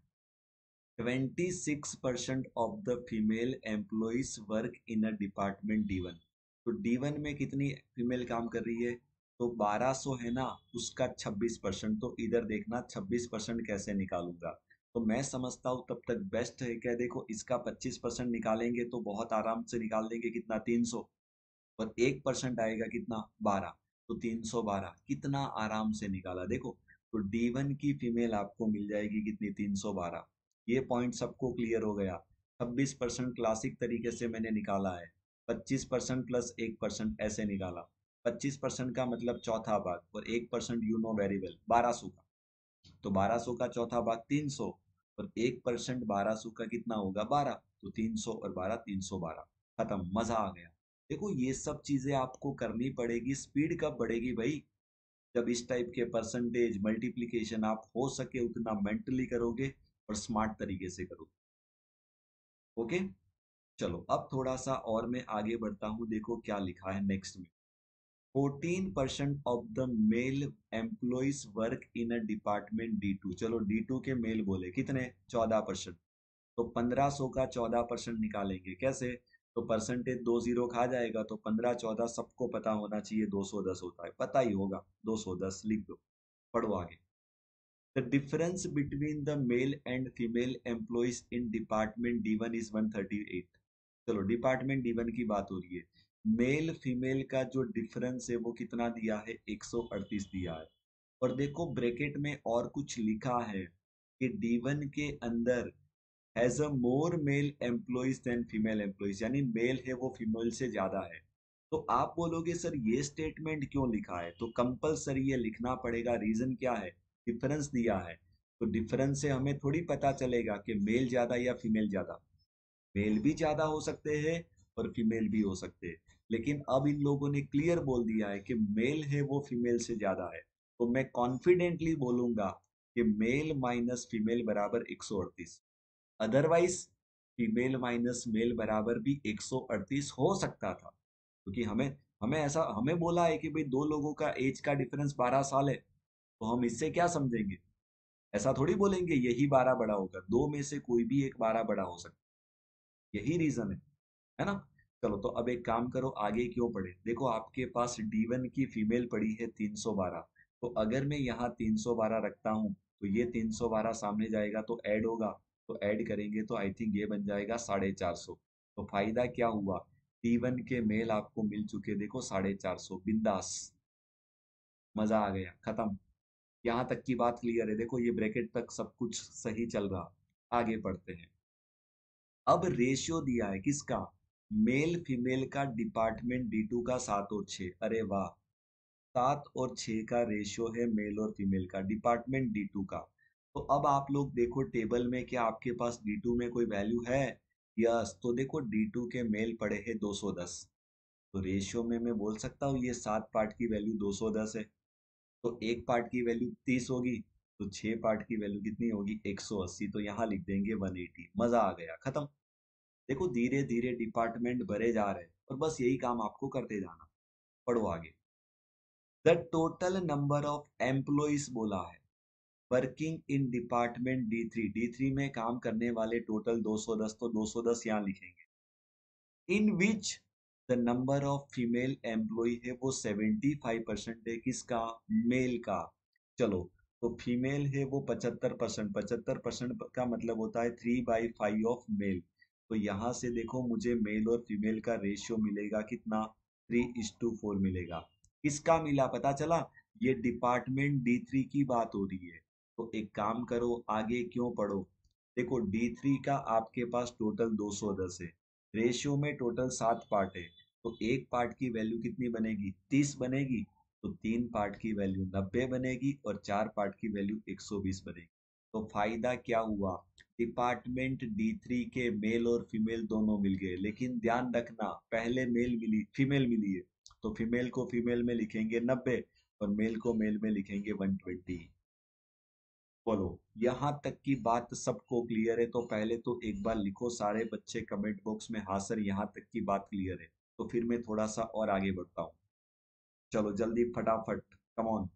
[SPEAKER 1] 26% of the female employees work in a department D1। तो D1 में कितनी फीमेल काम कर रही है, तो 1200 है ना, उसका 26%। तो इधर देखना 26% कैसे निकालूंगा। तो मैं समझता हूँ तब तक बेस्ट है क्या, देखो इसका 25% निकालेंगे तो बहुत आराम से निकाल देंगे, कितना, 300। और 1% आएगा कितना, 12। तो 312 कितना आराम से निकाला देखो। तो D1 की फीमेल आपको मिल जाएगी कितनी, 312। ये पॉइंट सबको क्लियर हो गया। 26% क्लासिक तरीके से मैंने निकाला है, 25% प्लस 1% ऐसे निकाला। 25% का मतलब चौथा भाग, और 1% यू नो वेरी वेल 1200 का। तो 1200 का चौथा भाग 300, और 1% 1200 का कितना होगा, 12। तो 300 और 12, 312। खत्म, मजा आ गया। देखो ये सब चीजें आपको करनी पड़ेगी, स्पीड कब बढ़ेगी भाई, जब इस टाइप के परसेंटेज मल्टीप्लिकेशन आप हो सके उतना मेंटली करोगे और स्मार्ट तरीके से करोगे। ओके, चलो अब थोड़ा सा और मैं आगे बढ़ता हूँ, देखो क्या लिखा है नेक्स्ट में। 14% of the male employees work in a department D2। चलो D2 के मेल बोले कितने, 14%। तो 1500 का 14% निकालेंगे कैसे, तो परसेंटेज 20 खा जाएगा, तो 15 14 सबको पता होना चाहिए 210 होता है, पता ही होगा 210, लिख दो। पढ़ो आगे। The difference between the male and female employees in department D1 is 138। चलो डिपार्टमेंट D1 की बात हो रही है, मेल फीमेल का जो डिफरेंस है वो कितना दिया है, 138 दिया है। और देखो ब्रैकेट में और कुछ लिखा है कि D1 के अंदर has a more male employees than female employees, यानी मेल है वो फीमेल से ज्यादा है। तो आप बोलोगे सर ये स्टेटमेंट क्यों लिखा है, तो कंपलसरी ये लिखना पड़ेगा। रीजन क्या है, डिफरेंस दिया है। तो डिफरेंस से हमें थोड़ी पता चलेगा कि मेल ज्यादा या फीमेल ज्यादा। मेल भी ज्यादा हो सकते हैं और फीमेल भी हो सकते हैं, लेकिन अब इन लोगों ने क्लियर बोल दिया है कि मेल है वो फीमेल से ज्यादा है। तो मैं कॉन्फिडेंटली बोलूंगा कि मेल माइनस फीमेल बराबर 138। अदरवाइज फीमेल माइनस मेल बराबर भी 138 हो सकता था। क्योंकि हमें हमें ऐसा हमें बोला है कि भाई दो लोगों का एज का डिफरेंस 12 साल है, तो हम इससे क्या समझेंगे? ऐसा थोड़ी बोलेंगे यही 12 बड़ा होगा, दो में से कोई भी एक 12 बड़ा हो सकता है, यही रीजन है ना? चलो तो अब एक काम करो, आगे क्यों पढ़े, देखो आपके पास D1 की फीमेल पड़ी है 312। तो अगर मैं यहाँ 312 रखता हूँ तो ये 312 सामने जाएगा तो ऐड होगा, तो ऐड करेंगे तो आई थिंक ये बन जाएगा 450। तो फायदा क्या हुआ, D1 के मेल आपको मिल चुके, देखो 450, बिंदास, मजा आ गया, खत्म। यहाँ तक की बात क्लियर है, देखो ये ब्रैकेट तक सब कुछ सही चल रहा। आगे बढ़ते हैं। अब रेशियो दिया है किसका, मेल फीमेल का, डिपार्टमेंट D2 का 7 और 6, अरे वाह, 7 और 6 का रेशियो है मेल और फीमेल का, डिपार्टमेंट D2 का। तो अब आप लोग देखो टेबल में, क्या आपके पास D2 में कोई वैल्यू है? यस, तो देखो D2 के मेल पड़े हैं 210, तो रेशियो में मैं बोल सकता हूँ ये 7 पार्ट की वैल्यू 210 है, तो एक पार्ट की वैल्यू 30 होगी, तो 6 पार्ट की वैल्यू कितनी होगी, 180, तो यहाँ लिख देंगे 180, मजा आ गया, खत्म। देखो धीरे धीरे डिपार्टमेंट भरे जा रहे हैं और बस यही काम आपको करते जाना। पढ़ो आगे। The total number of employees बोला है working in department D3, D3 में काम करने वाले टोटल 210, तो 210 यहाँ लिखेंगे। In which the number of female employ है वो 75% है, किसका, मेल का। चलो, तो फीमेल है वो 75%, 75% का मतलब होता है 3/5 ऑफ मेल। तो यहाँ से देखो मुझे मेल और फीमेल का रेशियो मिलेगा कितना, 3:4 मिलेगा। किसका मिला पता चला, ये डिपार्टमेंट D3 की बात हो रही है। तो एक काम करो, आगे क्यों पढ़ो, देखो D3 का आपके पास टोटल 210 है, रेशियो में टोटल 7 पार्ट है, तो एक पार्ट की वैल्यू कितनी बनेगी, 30 बनेगी, तो 3 पार्ट की वैल्यू 90 बनेगी और 4 पार्ट की वैल्यू 120 बनेगी। तो फायदा क्या हुआ, डिपार्टमेंट D3 के मेल और फीमेल दोनों मिल गए, लेकिन ध्यान रखना पहले मेल मिली, फीमेल मिली है, तो फीमेल को फीमेल में लिखेंगे 90 और मेल को मेल में लिखेंगे 120। बोलो, यहाँ तक की बात सबको क्लियर है? तो पहले तो एक बार लिखो सारे बच्चे कमेंट बॉक्स में, हाँ सर यहाँ तक की बात क्लियर है। तो फिर मैं थोड़ा सा और आगे बढ़ता हूँ, चलो जल्दी फटाफट, कम ऑन।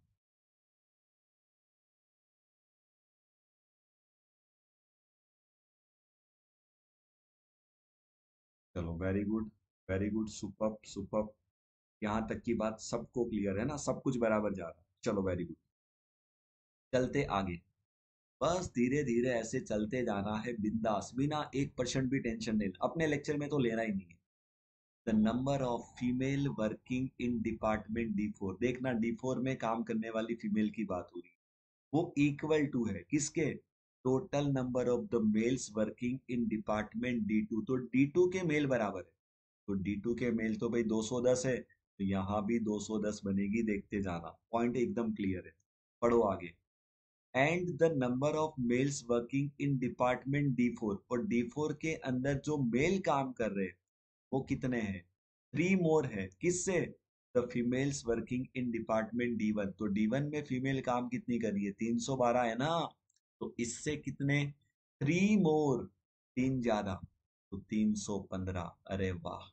[SPEAKER 1] चलो very good, very good, super super. यहाँ तक की बात सबको क्लियर है ना, सब कुछ बराबर जा रहा है, चलो वेरी गुड। चलते आगे, बस धीरे धीरे ऐसे चलते जाना है बिंदास, बिना 1% भी टेंशन नहीं, अपने लेक्चर में तो लेना ही नहीं है। The number of female working in department D4, देखना D4 में काम करने वाली फीमेल की बात हो रही है, वो इक्वल टू है किसके, total number of the males working in department D2, तो D2 के मेल बराबर है, तो D2 के मेल तो भाई 210 है, तो यहाँ भी 210 बनेगी, देखते जाना, पॉइंट एकदम क्लियर है। पढ़ो आगे। And the number of males working in department D4, और D4 के अंदर जो मेल काम कर रहे हैं वो कितने हैं, 3 मोर है, किससे, the females working in department D1, तो D1 में फीमेल काम कितनी कर रही है, 312 है ना, तो इससे कितने, 3 मोर, 3 ज्यादा, तो 315, अरे वाह,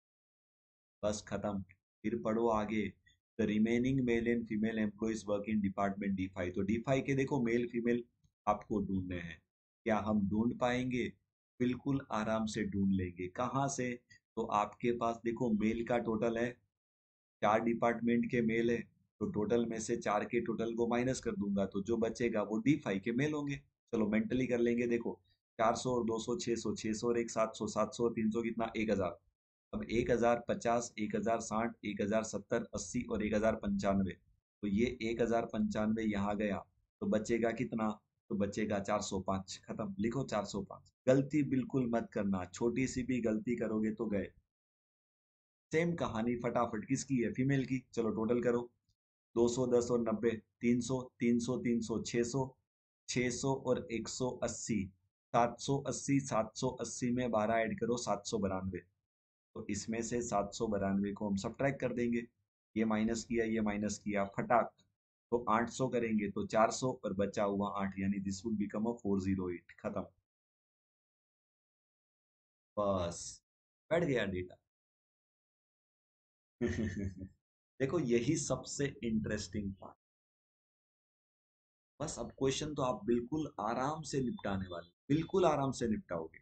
[SPEAKER 1] बस खत्म। फिर पढ़ो आगे। The remaining male and female employees work in department D5, तो D5 के देखो मेल फीमेल आपको ढूंढने हैं, क्या हम ढूंढ पाएंगे, बिल्कुल आराम से ढूंढ लेंगे, कहाँ से, तो आपके पास देखो मेल का टोटल है, 4 डिपार्टमेंट के मेल है, तो टोटल में से 4 के टोटल को माइनस कर दूंगा, तो जो बचेगा वो D5 के मेल होंगे। चलो मेंटली कर लेंगे, देखो 400 और 200, 600, 600 और एक 700, 700 और 300 कितना, 1000। अब 1050, 1060, 1070, 80 और 1095, तो ये 1095 यहाँ गया, तो बचेगा कितना, तो बचेगा 405, खत्म, लिखो 405। गलती बिल्कुल मत करना, छोटी सी भी गलती करोगे तो गए। सेम कहानी फटाफट किसकी है, फीमेल की, चलो टोटल करो, 210 और 90, 300, 300, 300, 600, 600 और 180, 780, 780 में 12 ऐड करो, 792, तो इसमें से 792 को हम सब्ट्रैक्ट कर देंगे, ये माइनस किया, ये माइनस किया, फटाक, तो 800 करेंगे तो 400 और बचा हुआ 8, यानी दिस वुड बिकम अ 408, खत्म, बस बैठ गया डेटा। देखो यही सबसे इंटरेस्टिंग पार्ट। बस अब क्वेश्चन तो आप बिल्कुल आराम से निपटाने वाले, बिल्कुल आराम से निपटाओगे।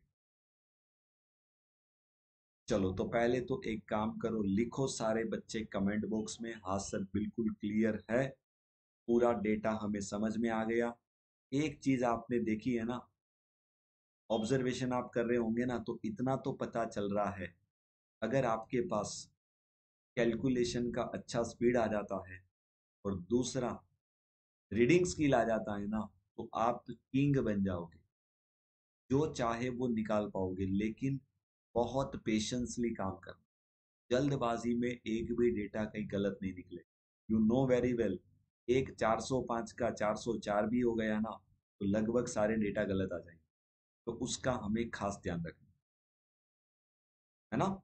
[SPEAKER 1] चलो तो पहले तो एक काम करो, लिखो सारे बच्चे कमेंट बॉक्स में, हाँ सर बिल्कुल क्लियर है, पूरा डेटा हमें समझ में आ गया। एक चीज आपने देखी है ना, ऑब्जर्वेशन आप कर रहे होंगे ना, तो इतना तो पता चल रहा है, अगर आपके पास कैलकुलेशन का अच्छा स्पीड आ जाता है और दूसरा रीडिंग स्किल आ जाता है ना, तो आप किंग बन जाओगे, जो चाहे वो निकाल पाओगे। लेकिन बहुत पेशेंसली काम करना, जल्दबाजी में एक भी डेटा कहीं गलत नहीं निकले। यू नो वेरी वेल, एक 405 का 404 भी हो गया ना, तो लगभग सारे डेटा गलत आ जाएंगे। तो उसका हमें खास ध्यान रखना है ना।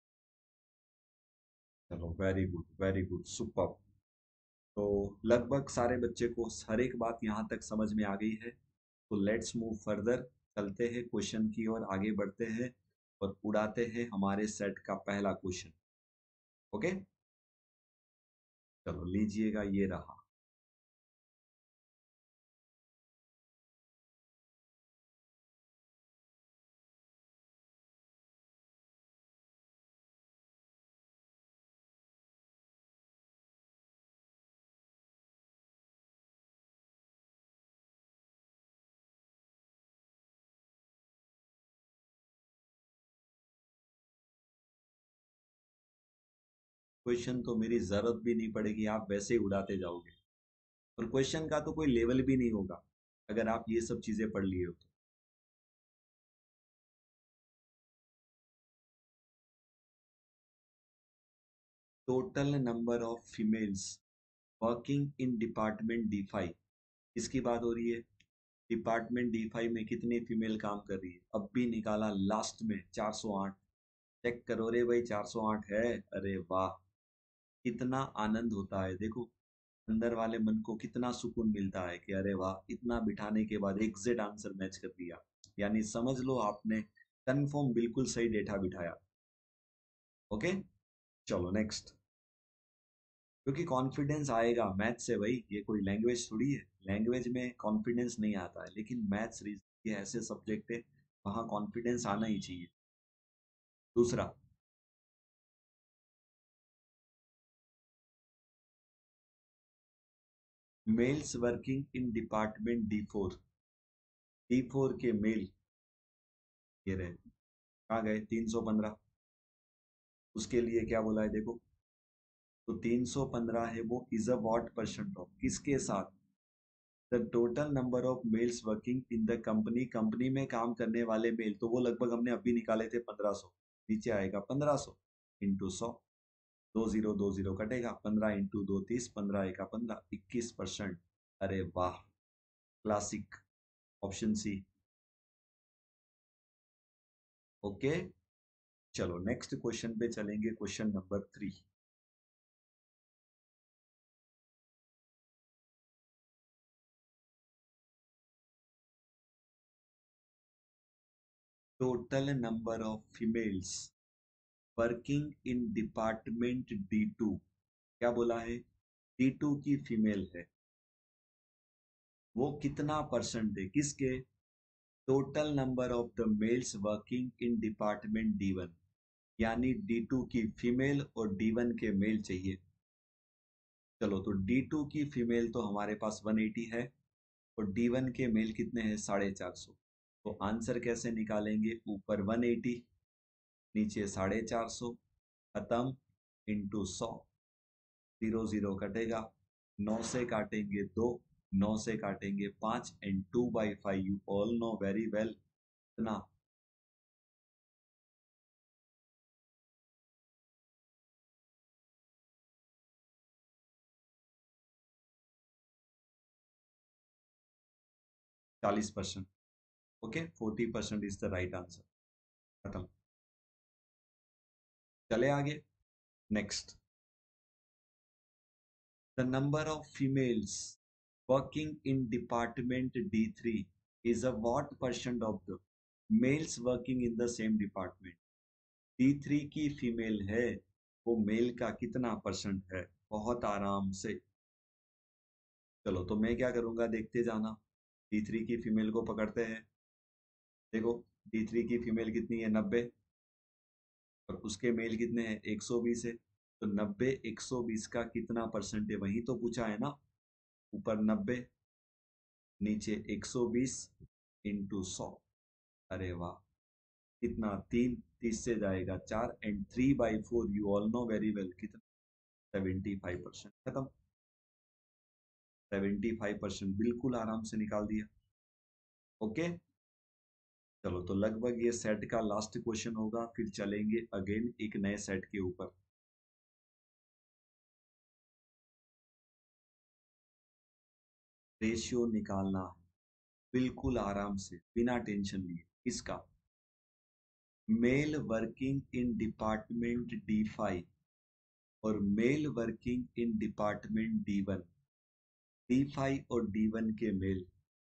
[SPEAKER 1] चलो वेरी गुड सुपर। तो लगभग सारे बच्चे को हर एक बात यहाँ तक समझ में आ गई है। तो लेट्स मूव फर्दर, चलते हैं क्वेश्चन की ओर, आगे बढ़ते हैं और उड़ाते हैं हमारे सेट का पहला क्वेश्चन। ओके, चलो लीजिएगा, ये रहा। क्वेश्चन तो मेरी जरूरत भी नहीं पड़ेगी, आप वैसे ही उड़ाते जाओगे, और क्वेश्चन का तो कोई लेवल भी नहीं होगा अगर आप ये सब चीजें पढ़ लिए हो तो। Total number of females working in department D5, इसकी बात हो रही है। डिपार्टमेंट D5 में कितनी फीमेल काम कर रही है, अब भी निकाला लास्ट में 408। चेक करो रे भाई, 408 है। अरे वाह, कितना आनंद होता है देखो, अंदर वाले मन को कितना सुकून मिलता है कि अरे वाह, इतना बिठाने के बाद एग्जैक्ट आंसर मैच कर दिया। यानी समझ लो आपने कंफर्म बिल्कुल सही डेटा बिठाया। ओके, चलो नेक्स्ट। क्योंकि कॉन्फिडेंस आएगा मैथ से भाई, ये कोई लैंग्वेज थोड़ी है, लैंग्वेज में कॉन्फिडेंस नहीं आता है, लेकिन मैथ्स ये ऐसे सब्जेक्ट है, वहाँ कॉन्फिडेंस आना ही चाहिए। दूसरा, mails working in department D4, D4 के मेल ये रहे, कहाँ गए 315। उसके लिए क्या बोला है देखो, तो 315 है वो is a what percent of, किसके साथ, the total number of males working in the company, company में काम करने वाले मेल, तो वो लगभग हमने अभी निकाले थे 1500, नीचे आएगा 1500 इंटू 100, 2020 कटेगा, 15 इंटू 2 30, 15 एका 15, 21%। अरे वाह, क्लासिक, ऑप्शन सी। ओके, चलो नेक्स्ट क्वेश्चन पे चलेंगे, question number 3। Total number of females working in department D2, क्या बोला है, D2 की फीमेल है, वो कितना परसेंट है किसके, total number of the males working in department D1, यानी D2 की फीमेल और D1 के मेल चाहिए। चलो तो D2 की फीमेल तो हमारे पास 180 है, और D1 के मेल कितने हैं 450। तो आंसर कैसे निकालेंगे, ऊपर 180, नीचे 450, खत्म, इंटू 100, 00 कटेगा, 9 से काटेंगे 2, 9 से काटेंगे 5, and 2/5 you all know very well इतना, 40%। Okay, 40% is the right answer, खत्म। चले आगे, next. The number of females working in department D3 is a what percent of the males working in the same department। D3 की female है, वो mail का कितना percent है, बहुत आराम से। चलो तो मैं क्या करूंगा, देखते जाना। D3 की फीमेल को पकड़ते हैं। देखो, D3 की फीमेल कितनी है, 90। और उसके मेल कितने हैं, 120 है। तो 90 120 का कितना परसेंट है, वही तो पूछा है ना। ऊपर 90, नीचे 120 इंटू 100। अरे वाह, कितना, 3, 30 से जाएगा 4, and 3/4 you all know very well कितना, 75%। खत्म। 75% बिल्कुल आराम से निकाल दिया। ओके। चलो तो लगभग ये सेट का लास्ट क्वेश्चन होगा, फिर चलेंगे अगेन एक नए सेट के ऊपर। रेशियो निकालना है, बिल्कुल आराम से बिना टेंशन लिए। इसका mail working in department D5 और mail working in department D1, D5 और D1 के मेल।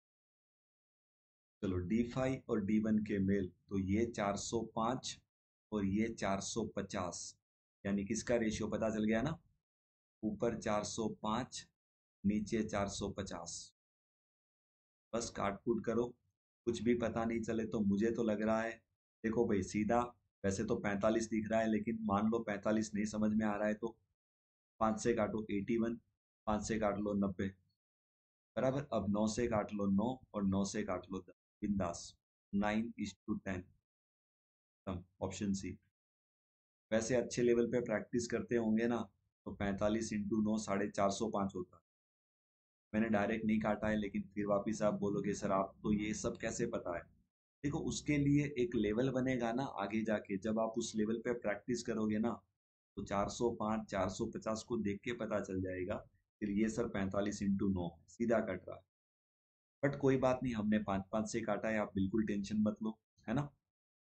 [SPEAKER 1] चलो D5 और D1 के मेल, तो ये 405 और ये 450, यानी किसका रेशियो पता चल गया ना। ऊपर 405, नीचे 450। बस काट कूट करो, कुछ भी पता नहीं चले। तो मुझे तो लग रहा है, देखो भाई सीधा, वैसे तो 45 दिख रहा है, लेकिन मान लो 45 नहीं समझ में आ रहा है तो 5 से काटो 81, 5 से काट लो 90, बराबर। अब 9 से काट लो 9 और 9 से काट लो 10, बिंदास। 9:10। Option C. वैसे अच्छे लेवल पे प्रैक्टिस करते होंगे ना, तो 45 इंटू 9 450 होता। मैंने डायरेक्ट नहीं काटा है, लेकिन फिर वापिस आप बोलोगे सर आप तो ये सब कैसे पता है। देखो उसके लिए एक लेवल बनेगा ना आगे जाके, जब आप उस लेवल पे प्रैक्टिस करोगे ना, तो 405 450 को देख के पता चल जाएगा फिर ये सर 45 इंटू 9 सीधा कट रहा है। बट कोई बात नहीं, हमने 5-5 से काटा है, आप बिल्कुल टेंशन मत लो, है ना।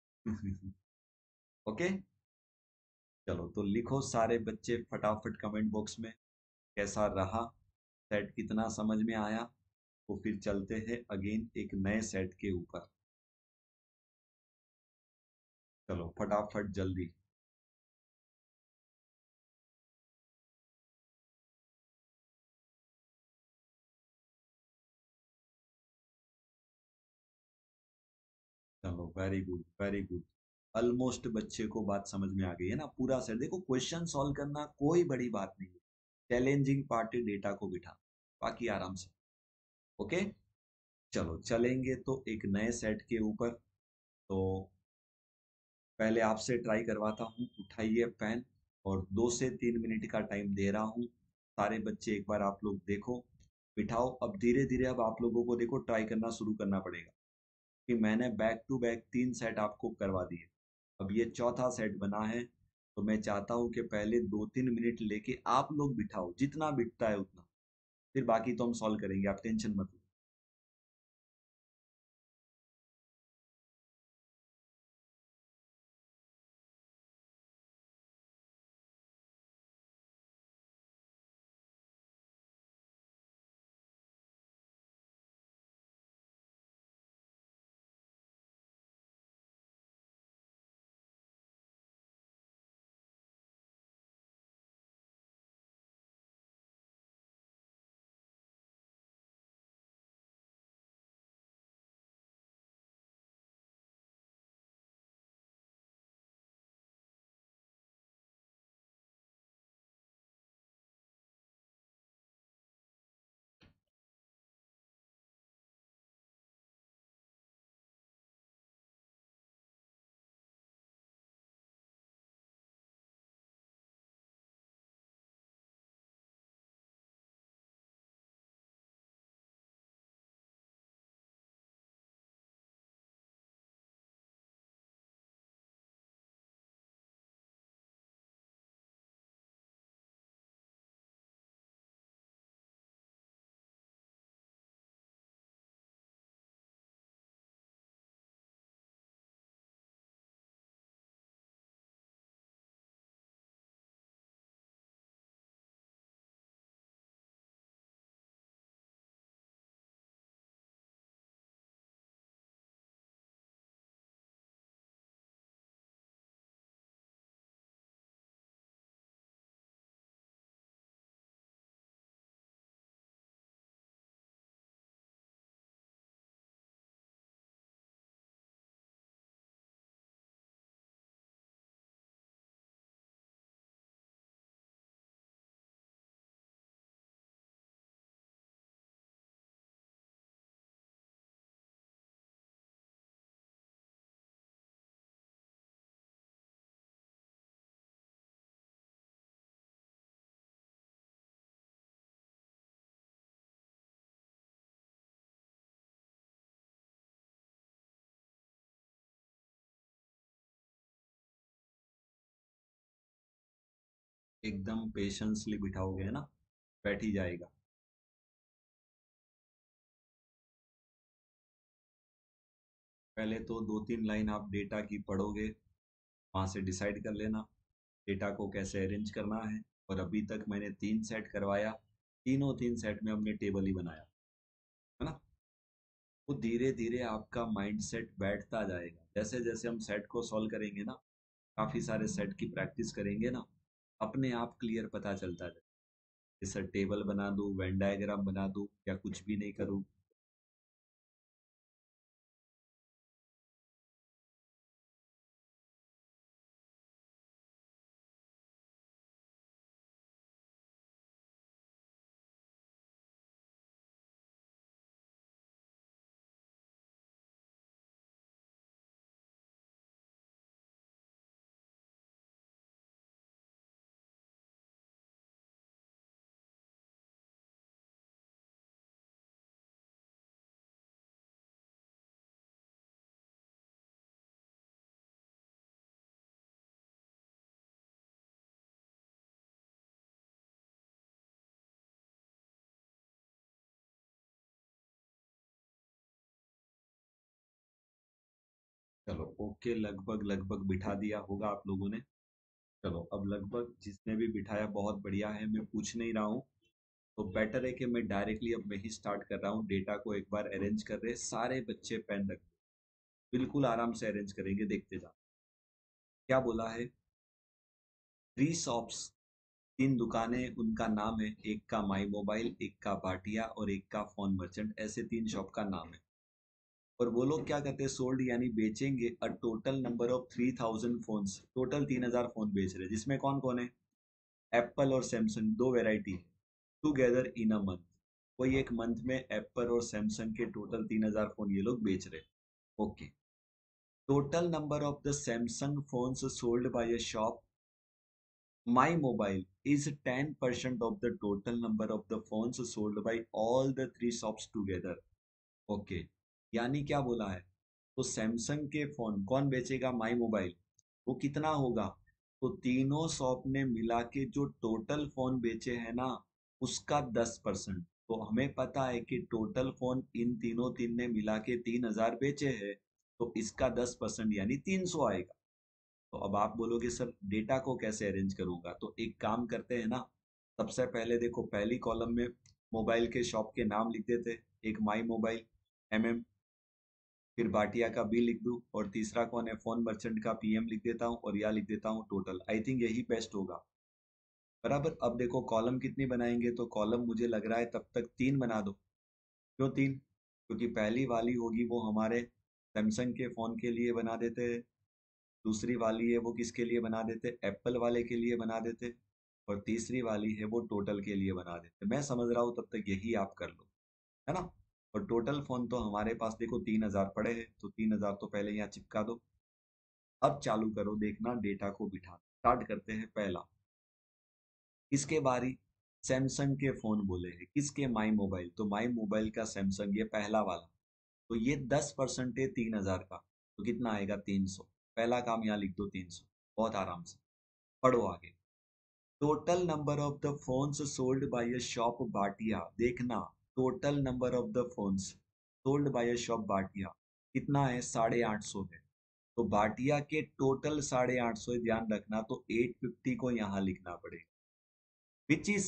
[SPEAKER 1] ओके। चलो तो लिखो सारे बच्चे फटाफट कमेंट बॉक्स में, कैसा रहा सेट, कितना समझ में आया। तो फिर चलते हैं अगेन एक नए सेट के ऊपर। चलो फटाफट जल्दी। चलो very good very good. Almost बच्चे को बात समझ में आ गई है ना। पूरा सेट देखो, क्वेश्चन सॉल्व करना कोई बड़ी बात नहीं है। चैलेंजिंग पार्ट है डेटा को बिठा, बाकी आराम से। ओके। चलो चलेंगे तो एक नए सेट के ऊपर। तो पहले आपसे ट्राई करवाता हूँ, उठाइए पेन, और 2 से 3 मिनट का टाइम दे रहा हूँ। सारे बच्चे एक बार आप लोग देखो, बिठाओ। अब धीरे धीरे अब आप लोगों को देखो ट्राई करना शुरू करना पड़ेगा, कि मैंने बैक टू बैक 3 सेट आपको करवा दिए। अब ये चौथा सेट बना है। तो मैं चाहता हूँ कि पहले 2-3 मिनट लेके आप लोग बिठाओ, जितना बिठता है उतना। फिर बाकी तो हम सॉल्व करेंगे, आप टेंशन मत लो। एकदम पेशेंसली बिठाओगे है ना, बैठ ही जाएगा। पहले तो 2-3 लाइन आप डेटा की पढ़ोगे, वहाँ से डिसाइड कर लेना डेटा को कैसे अरेंज करना है। और अभी तक मैंने 3 सेट करवाया, तीनों 3 सेट में हमने टेबल ही बनाया, है ना। वो धीरे धीरे आपका माइंड सेट बैठता जाएगा, जैसे जैसे हम सेट को सॉल्व करेंगे ना, काफ़ी सारे सेट की प्रैक्टिस करेंगे ना, अपने आप क्लियर पता चलता जाए कि सर टेबल बना दूँ, वेन डायग्राम बना दूँ, या कुछ भी नहीं करूँ। चलो ओके, लगभग लगभग बिठा दिया होगा आप लोगों ने। चलो अब लगभग जिसने भी बिठाया बहुत बढ़िया है, मैं पूछ नहीं रहा हूँ। तो बेटर है कि मैं डायरेक्टली अब मैं ही स्टार्ट कर रहा हूँ। डेटा को एक बार अरेंज कर रहे, सारे बच्चे पेन रख, बिल्कुल आराम से अरेंज करेंगे, देखते जा। क्या बोला है? 3 शॉप्स, 3 दुकानें, उनका नाम है, एक का माई मोबाइल, एक का भाटिया और एक का फोन मर्चेंट, ऐसे 3 शॉप का नाम है। और वो लोग क्या करते हैं, सोल्ड यानी बेचेंगे a total number of 3000 phones, total 3000 phone बेच रहे हैं, जिसमें कौन कौन है? एप्पल और सैमसंग, दो वेराइटी है, टुगेदर इन अ मंथ। कोई एक मंथ में एप्पल और सैमसंग के टोटल 3000 फोन ये लोग बेच रहे हैं। Okay. Total number of the Samsung phones sold by a shop My Mobile is 10% of the total number of the phones sold by all the 3 shops together. Okay, यानी क्या बोला है? तो सैमसंग के फोन कौन बेचेगा? My Mobile. वो कितना होगा? तो तीनों शॉप ने मिला के जो टोटल फोन बेचे हैं ना, उसका 10%। तो हमें पता है कि टोटल फोन इन तीनों तीन ने मिला के 3000 बेचे हैं, तो इसका 10% यानी 300 आएगा। तो अब आप बोलोगे सर डेटा को कैसे अरेंज करूंगा, तो एक काम करते हैं ना। सबसे पहले देखो, पहली कॉलम में मोबाइल के शॉप के नाम लिख देते, एक माई मोबाइल MM, फिर भाटिया का बी लिख दूं, और तीसरा कौन है? फोन मर्चेंट का PM लिख देता हूँ, और या लिख देता हूँ टोटल। आई थिंक यही बेस्ट होगा। बराबर। अब देखो कॉलम कितनी बनाएंगे, तो कॉलम मुझे लग रहा है तब तक 3 बना दो। क्यों 3? क्योंकि पहली वाली होगी वो हमारे सैमसंग के फोन के लिए बना देते हैं, दूसरी वाली है वो किसके लिए बना देते? एप्पल वाले के लिए बना देते। और तीसरी वाली है वो टोटल के लिए बना देते। मैं समझ रहा हूँ तब तक यही आप कर लो, है ना। और टोटल फोन तो हमारे पास देखो 3000 पड़े हैं, तो 3000 तो पहले यहाँ चिपका दो। अब चालू करो देखना, डेटा को बिठा स्टार्ट करते हैं। पहला किसके बारी? सैमसंग के फोन बोले हैं, किसके? माई मोबाइल, तो माई मोबाइल का सैमसंग ये पहला वाला। तो ये 10% है 3000 का, तो कितना आएगा? 300। पहला काम यहाँ लिख दो 300, बहुत आराम से। पढ़ो आगे। Total number of the phones sold by a shop Bhatia, देखना, total number of the phones sold by a shop Bhatia कितना है? 850 है। तो भाटिया के टोटल 850 है, ध्यान रखना, तो 850 को यहाँ लिखना पड़ेगा, which is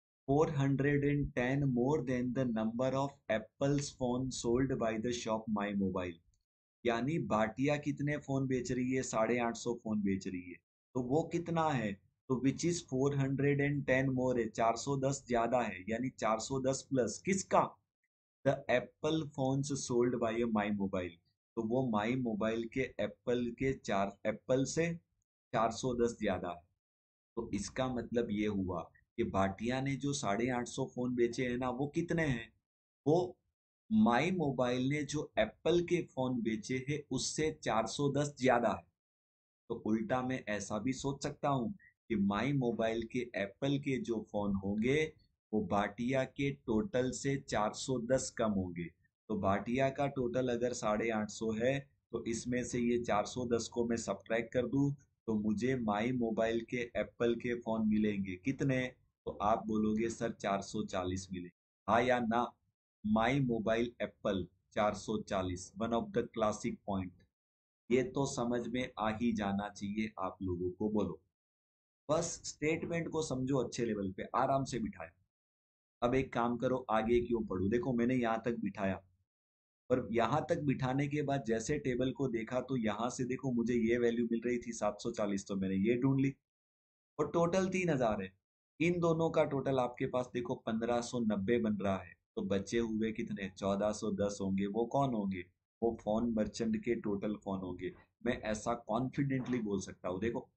[SPEAKER 1] 410 more than the number of apples phone sold by the shop My Mobile. यानी भाटिया कितने फोन बेच रही है? 850 फोन बेच रही है। तो वो कितना है? तो विच इज 410 मोर है, 410 ज्यादा है, यानी 410 प्लस किसका? The Apple phones sold by My Mobile. तो वो माई मोबाइल के एप्पल के चार एप्पल से 410 ज्यादा है। तो इसका मतलब ये हुआ कि भाटिया ने जो 850 फोन बेचे हैं ना, वो कितने हैं? वो माई मोबाइल ने जो एप्पल के फोन बेचे हैं उससे 410 ज्यादा है। तो उल्टा मैं ऐसा भी सोच सकता हूँ कि माई मोबाइल के एप्पल के जो फोन होंगे वो भाटिया के टोटल से 410 कम होंगे। तो भाटिया का टोटल अगर 850 है, तो इसमें से ये 410 को मैं सब्ट्रैक्ट कर दूं, तो मुझे माई मोबाइल के एप्पल के फोन मिलेंगे कितने? तो आप बोलोगे सर 440 मिले। हाँ या ना? My Mobile Apple 440, one of the classic point. ये तो समझ में आ ही जाना चाहिए आप लोगों को। बोलो, बस स्टेटमेंट को समझो अच्छे लेवल पे, आराम से बिठाया। अब एक काम करो, आगे क्यों पढ़ो। देखो मैंने यहाँ तक बिठाया, और यहाँ तक बिठाने के बाद जैसे टेबल को देखा तो यहाँ से देखो मुझे ये वैल्यू मिल रही थी 740, तो मैंने ये ढूंढ ली, और टोटल 3000 है। इन दोनों का टोटल आपके पास देखो 1590 बन रहा है। तो बचे हुए कितने? 1410 होंगे। वो कौन होंगे? वो फोन मर्चेंट के टोटल फोन होंगे। मैं ऐसा कॉन्फिडेंटली बोल सकता हूँ। देखो,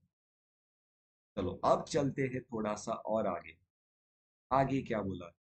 [SPEAKER 1] चलो अब चलते हैं थोड़ा सा और आगे। आगे क्या बोला?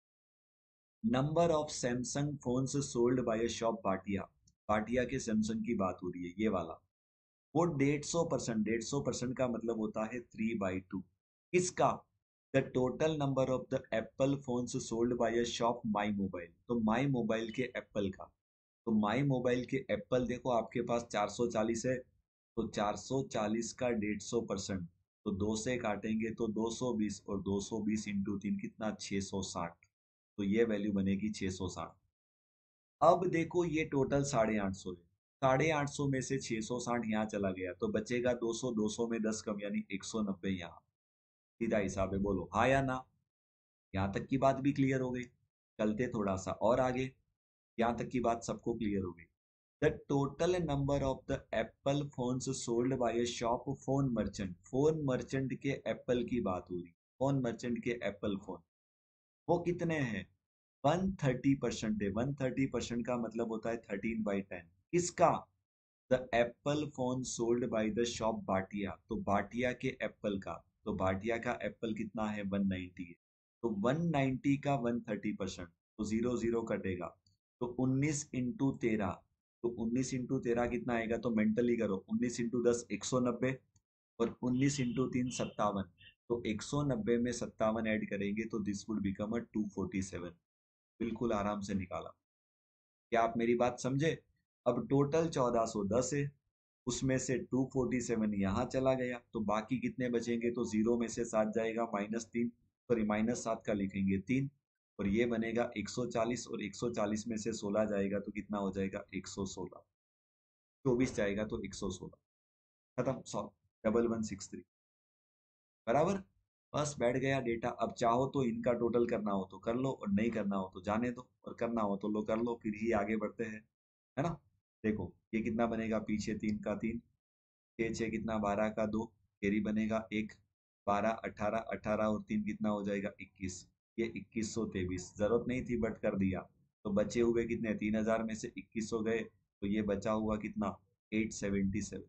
[SPEAKER 1] Number of Samsung phones sold by shop Bhatia. Bhatia के सैमसंग की बात हो रही है, ये वाला। वो 150%, 150% का मतलब होता है 3/2। किसका? The total number of the Apple phones sold by shop My Mobile. तो माई मोबाइल के एप्पल का, तो माई मोबाइल के एप्पल देखो आपके पास 440 है, तो 440 का 150%, तो 2 से काटेंगे तो 220, और 220 इंटू 3 कितना? 660। तो ये वैल्यू बनेगी 660। अब देखो ये टोटल 850 है। 850 में से 660 यहाँ चला गया, तो बचेगा 200, 200 में 10 कम, यानी 190 यहाँ। सीधा हिसाब है, बोलो हाँ या ना? यहाँ तक की बात भी क्लियर हो गई। चलते थोड़ा सा और आगे। यहाँ तक की बात सबको क्लियर हो गई। The total number of the Apple phones sold by shop Phone Merchant. Phone Merchant के एप्पल की बात हो रही। फोन मर्चेंट के एप्पल फोन, वो कितने हैं? 130% है। 130% का मतलब होता है 13/10। किसका? The Apple phone sold by the shop Bhatia. तो भाटिया के एप्पल का, तो भाटिया का एप्पल कितना है? 190 है। तो 190 का 130%, तो 00 कटेगा, तो 19 इंटू 13। तो 19 इंटू 13 कितना आएगा? तो मेंटली करो, 19 इंटू 10 190, और 19 इंटू 3 57। तो 190 में 57 ऐड करेंगे तो दिस वुड बिकम अ 247। बिल्कुल आराम से निकाला। क्या आप मेरी बात समझे? अब टोटल 1410 है, उसमें से 247 यहाँ चला गया, तो बाकी कितने बचेंगे? तो 0 में से 7 जाएगा, -3, सॉरी -7 का लिखेंगे 3, और ये बनेगा 140, और 140 में से 16 जाएगा तो कितना हो जाएगा? 116। 24 जाएगा तो 116। खत्म, सॉल्व। 1163 बराबर। बस बैठ गया डेटा। अब चाहो तो इनका टोटल करना हो तो कर लो, और नहीं करना हो तो जाने दो, और करना हो तो लो कर लो, फिर ही आगे बढ़ते हैं, है ना? देखो ये कितना बनेगा? पीछे 3 का 3, 6 6 कितना? 12 का 2, कैरी बनेगा 1, 12 18, 18 और 3 कितना हो जाएगा? 21। ये 2123, जरूरत नहीं थी बट कर दिया। तो बचे हुए कितने? 3000 में से 2100 गए, तो ये बचा हुआ कितना? 877।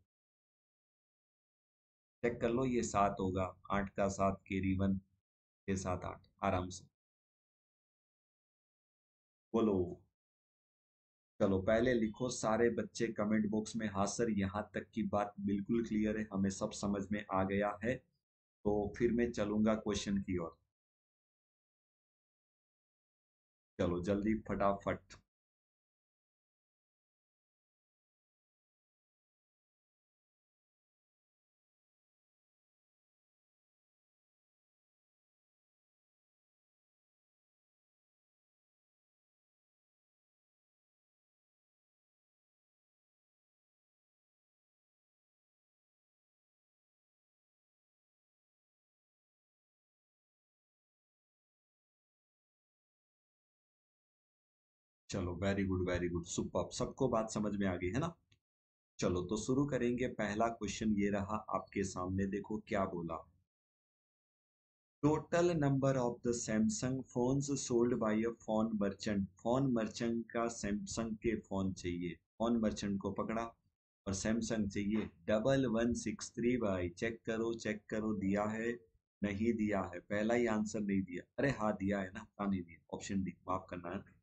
[SPEAKER 1] चेक कर लो, ये 7 होगा, 8 का 7 कैरी 1, 6 7 8, आराम से। बोलो। चलो पहले लिखो सारे बच्चे कमेंट बॉक्स में, हाँ सर यहाँ तक की बात बिल्कुल क्लियर है, हमें सब समझ में आ गया है। तो फिर मैं चलूंगा क्वेश्चन की ओर। चलो जल्दी फटाफट। चलो very good, very good, super, सबको बात समझ में आ गई है ना? चलो तो शुरू करेंगे। पहला क्वेश्चन ये रहा आपके सामने, देखो क्या बोला। Total number of the Samsung phones sold by a Phone Merchant. Phone Merchant का सैमसंग के फोन चाहिए, फोन मर्चेंट को पकड़ा, और सैमसंग चाहिए 1163। भाई चेक करो, चेक करो, दिया है नहीं दिया है? पहला ही आंसर नहीं दिया, अरे हाँ दिया है ना, कहाँ नहीं दिया? ऑप्शन डी, माफ करना है।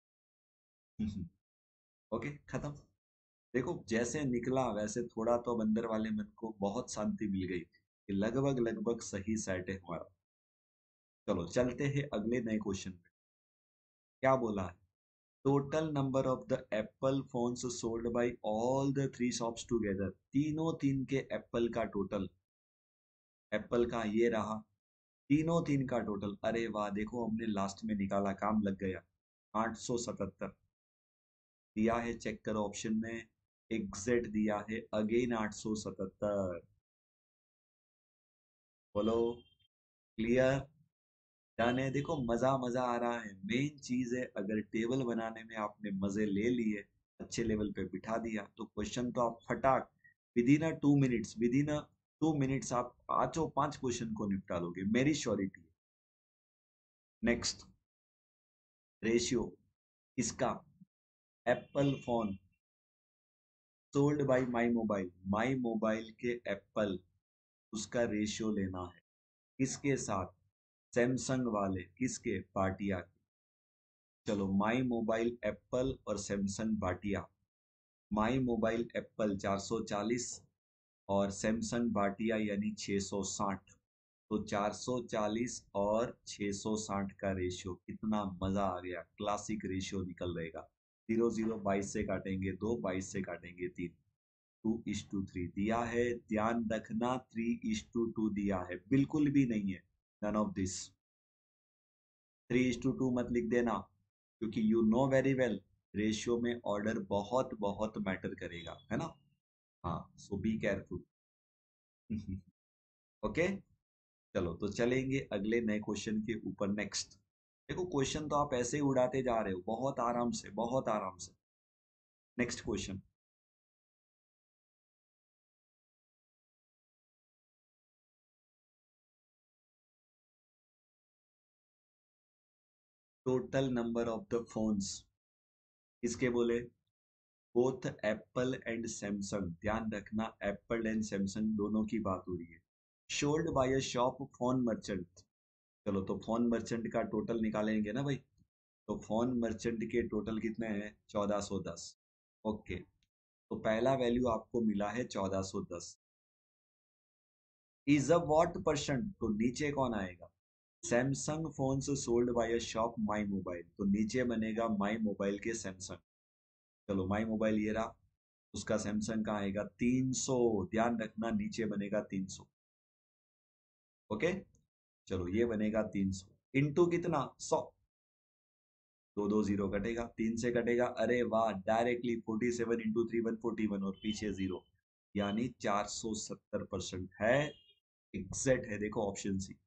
[SPEAKER 1] ओके खत्म। देखो जैसे निकला वैसे थोड़ा तो अब अंदर वाले मन को बहुत शांति मिल गई कि लगभग लगभग सही सेट है हमारा। चलो चलते हैं अगले नए क्वेश्चन पे। क्या बोला है? Total number of the Apple phones sold by all the three shops together. तीनों तीन के एप्पल का टोटल, एप्पल का ये रहा, तीनों तीन का टोटल, अरे वाह देखो हमने लास्ट में निकाला, काम लग गया। 877 दिया है, चेक करो ऑप्शन में, एग्जैक्ट दिया है अगेन 877। बोलो, क्लियर, डन है। देखो मजा मजा आ रहा है। मेन चीज है, अगर टेबल बनाने में आपने मजे ले लिए, अच्छे लेवल पे बिठा दिया, तो क्वेश्चन तो आप फटाक within 2 minutes, within 2 minutes आप पांचों पांच क्वेश्चन को निपटा लोगे, मेरी श्योरिटी है। नेक्स्ट, रेशियो इसका, Apple phone sold by My Mobile, My Mobile के एप्पल, उसका रेशियो लेना है किसके साथ, सैमसंग वाले, किसके, बाटिया के। चलो माई मोबाइल एप्पल और Samsung Bhatia, My Mobile Apple 440 और सैमसंग बाटिया यानी 660, तो 440 और 660 का रेशियो, कितना मजा आ गया, क्लासिक रेशियो निकल रहेगा। 0 0 22 से काटेंगे 2, 22 से काटेंगे 3, 2:3 दिया है, ध्यान रखना 3:2 दिया है, बिल्कुल भी नहीं है, नन ऑफ दिस। 3:2 मत लिख देना, क्योंकि you know very well ratio में ऑर्डर बहुत बहुत मैटर करेगा, है ना। हाँ, सो बी केयरफुल। ओके, चलो तो चलेंगे अगले नए क्वेश्चन के ऊपर। नेक्स्ट, देखो क्वेश्चन तो आप ऐसे ही उड़ाते जा रहे हो, बहुत आराम से, बहुत आराम से। Next question, total number of the phones, किसके बोले, बोथ एप्पल एंड सैमसंग, ध्यान रखना एप्पल एंड सैमसंग दोनों की बात हो रही है। Sold by a shop Phone Merchant, चलो तो फोन मर्चेंट का टोटल निकालेंगे ना भाई, तो फोन मर्चेंट के टोटल कितने हैं, 1410। ओके, तो पहला वैल्यू आपको मिला है 1410, इज अ व्हाट परसेंट, तो नीचे कौन आएगा, Samsung phone sold by a shop My Mobile, तो नीचे बनेगा माई मोबाइल के सैमसंग। चलो माई मोबाइल ये रहा, उसका सैमसंग का आएगा 300, ध्यान रखना नीचे बनेगा 300। ओके, चलो ये बनेगा 300 इंटू कितना, 100, दो दो जीरो कटेगा, 3 से कटेगा, अरे वाह डायरेक्टली 47 × 3 141 और पीछे जीरो, यानी 470% है, एग्जैक्ट है। देखो ऑप्शन सी,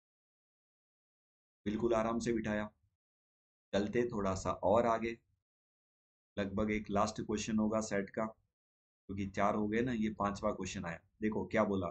[SPEAKER 1] बिल्कुल आराम से बिठाया। चलते थोड़ा सा और आगे, लगभग एक लास्ट क्वेश्चन होगा सेट का, क्योंकि 4 हो गए ना, ये पांचवा क्वेश्चन आया। देखो क्या बोला,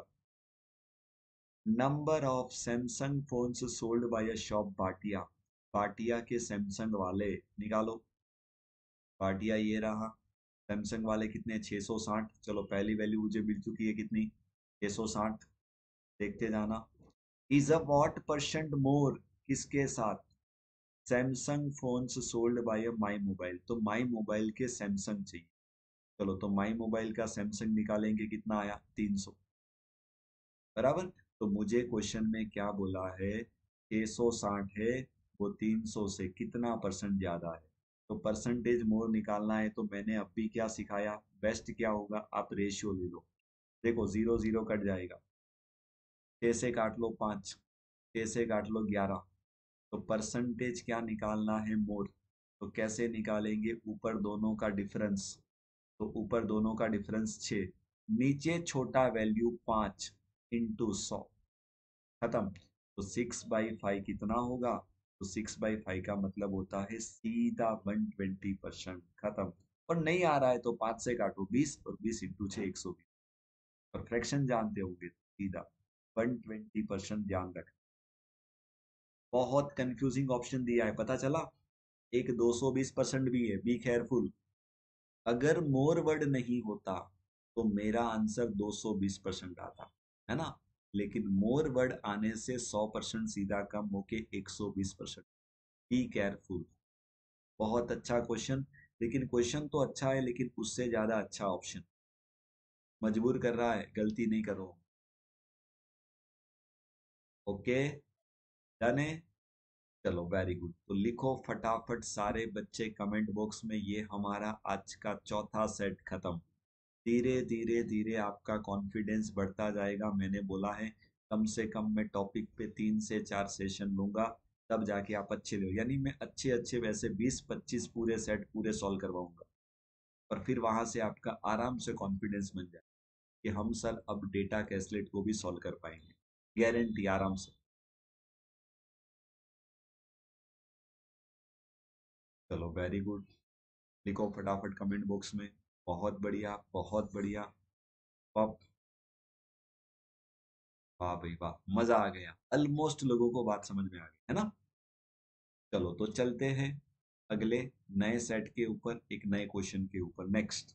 [SPEAKER 1] number of Samsung phones sold by a shop Bhatia, Bhatia के सैमसंग वाले निकालो। बाटिया ये रहा, सैमसंग वाले कितने, 660, चलो पहली वैल्यू मुझे मिल चुकी है कितनी, 660, देखते जाना। Is a what percent more, किसके साथ, Samsung phones sold by My Mobile, तो माई मोबाइल के सैमसंग चाहिए। चलो तो माई मोबाइल का सैमसंग निकालेंगे, कितना आया, 300, बराबर। तो मुझे क्वेश्चन में क्या बोला है, 660 है, वो 300 से कितना परसेंट ज्यादा है, तो परसेंटेज मोर निकालना है, तो मैंने अब भी क्या सिखाया, बेस्ट क्या होगा, आप रेशियो ले लो। देखो जीरो जीरो कट जाएगा, 6 से काट लो 5, 6 से काट लो 11, तो परसेंटेज क्या निकालना है, मोर। तो कैसे निकालेंगे, ऊपर दोनों का डिफरेंस, तो ऊपर दोनों का डिफरेंस 6, नीचे छोटा वैल्यू 5 इंटू 100, खत्म। तो 6/5 कितना होगा, तो 6/5 का मतलब होता है सीधा 120%, खत्म। और नहीं आ रहा है तो 5 से काटो 20, और 20 इंटू 6 120, और फ्रैक्शन जानते होंगे, सीधा 120%, ध्यान रख। बहुत कंफ्यूजिंग ऑप्शन दिया है, पता चला, एक 220% भी है, बी केयरफुल। अगर मोर वर्ड नहीं होता तो मेरा आंसर 220% आता, है ना, लेकिन मोर वर्ड आने से 100% सीधा कम होके 120%। Be careful. बहुत अच्छा क्वेश्चन, लेकिन क्वेश्चन तो अच्छा है, लेकिन उससे ज्यादा अच्छा ऑप्शन, मजबूर कर रहा है, गलती नहीं करो। ओके, डन है। चलो वेरी गुड, तो लिखो फटाफट सारे बच्चे कमेंट बॉक्स में, ये हमारा आज का चौथा सेट खत्म। धीरे धीरे धीरे आपका कॉन्फिडेंस बढ़ता जाएगा, मैंने बोला है कम से कम मैं टॉपिक पे 3 से 4 सेशन लूंगा, तब जाके आप अच्छे हो, यानी मैं अच्छे अच्छे वैसे 20-25 पूरे सेट पूरे सॉल्व करवाऊंगा। और फिर वहां से आपका आराम से कॉन्फिडेंस बन जाए कि हम सर अब डेटा कैसलेट को भी सॉल्व कर पाएंगे, गारंटी, आराम से। चलो वेरी गुड, लिखो फटाफट कमेंट बॉक्स में। बहुत बढ़िया, बहुत बढ़िया। वाह, वाह भाई वाह, मजा आ गया, ऑलमोस्ट लोगों को बात समझ में आ गई है ना। चलो तो चलते हैं अगले नए सेट के ऊपर, एक नए क्वेश्चन के ऊपर, नेक्स्ट।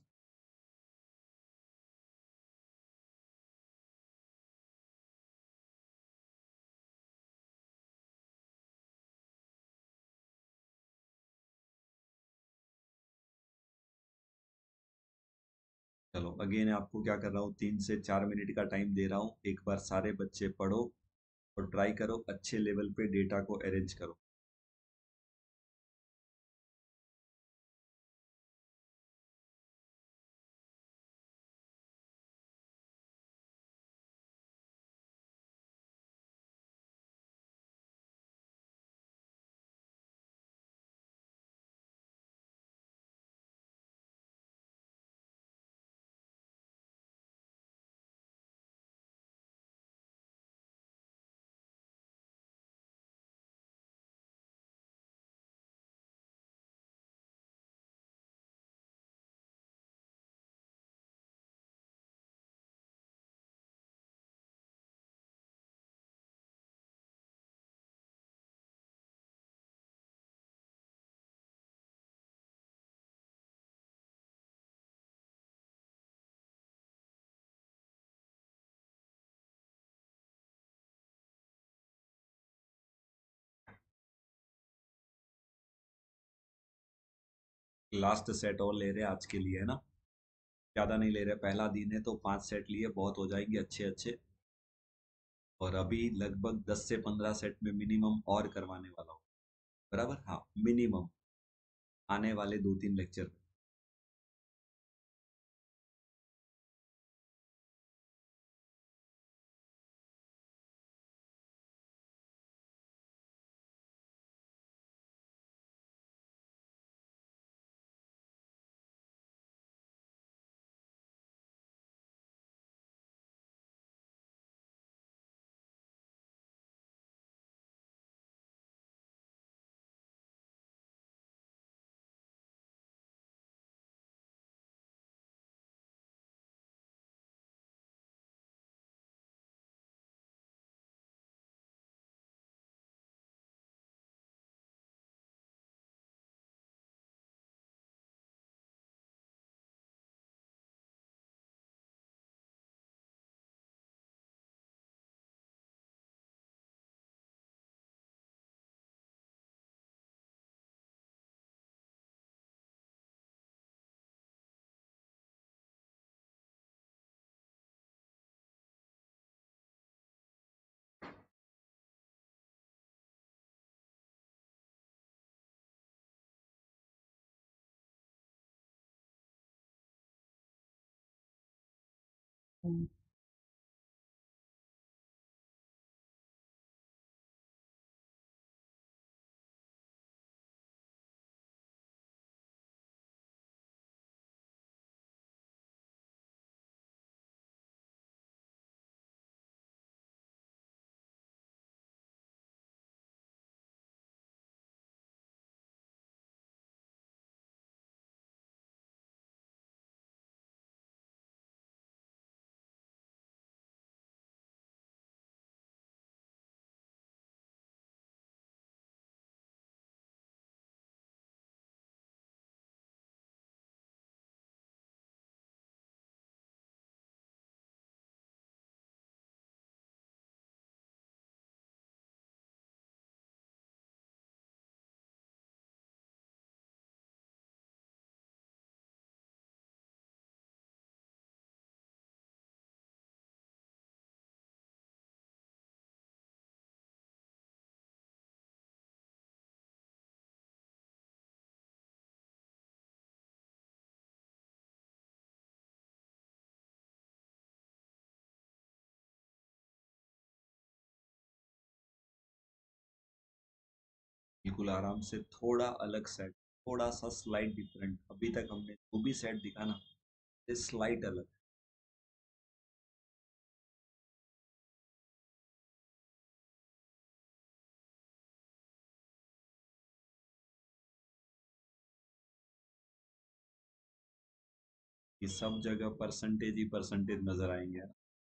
[SPEAKER 1] चलो अगेन आपको क्या कर रहा हूँ, 3 से 4 मिनट का टाइम दे रहा हूँ, एक बार सारे बच्चे पढ़ो और ट्राई करो अच्छे लेवल पे डेटा को अरेंज करो। लास्ट सेट और ले रहे हैं आज के लिए, है ना। ज्यादा नहीं ले रहे, पहला दिन है तो 5 सेट लिए बहुत हो जाएंगे अच्छे अच्छे। और अभी लगभग 10 से 15 सेट में मिनिमम और करवाने वाला हूँ। बराबर, हाँ, मिनिमम आने वाले 2-3 लेक्चर में। बिल्कुल आराम से, थोड़ा अलग सेट, थोड़ा सा स्लाइट डिफरेंट। अभी तक हमने जो भी सेट दिखा ना, ये स्लाइट अलग। ये सब जगह परसेंटेज ही परसेंटेज नजर आएंगे।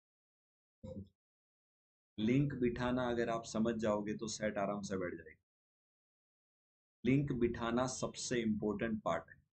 [SPEAKER 1] लिंक बिठाना अगर आप समझ जाओगे तो सेट आराम से बैठ जाएगा। लिंक बिठाना सबसे इंपॉर्टेंट पार्ट है।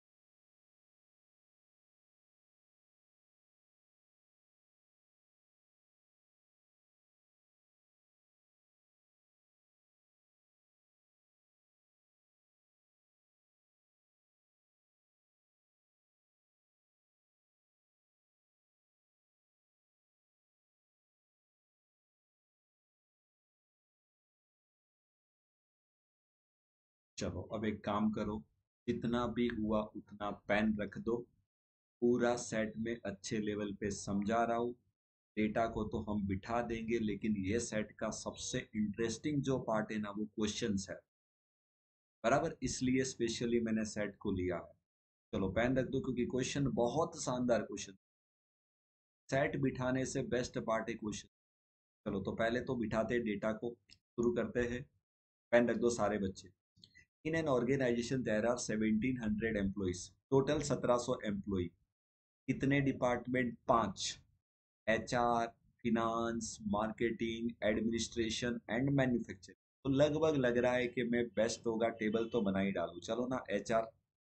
[SPEAKER 1] चलो अब एक काम करो, जितना भी हुआ उतना पेन रख दो। पूरा सेट में अच्छे लेवल पे समझा रहा हूँ। डेटा को तो हम बिठा देंगे, लेकिन ये सेट का सबसे इंटरेस्टिंग जो पार्ट है ना, वो क्वेश्चंस है। बराबर, इसलिए स्पेशली मैंने सेट को लिया है। चलो पेन रख दो, क्योंकि क्वेश्चन बहुत शानदार क्वेश्चन। सेट बिठाने से बेस्ट पार्ट है क्वेश्चन। चलो तो पहले तो बिठाते डेटा को, शुरू करते हैं। पेन रख दो सारे बच्चे। In an organisation there are 1700 employees, total 1700 employ. कितने department? 5। HR, finance, marketing, administration and manufacturing. तो लगभग लग रहा है कि मैं बेस्ट होगा टेबल तो बना ही डालूं। चलो ना, HR,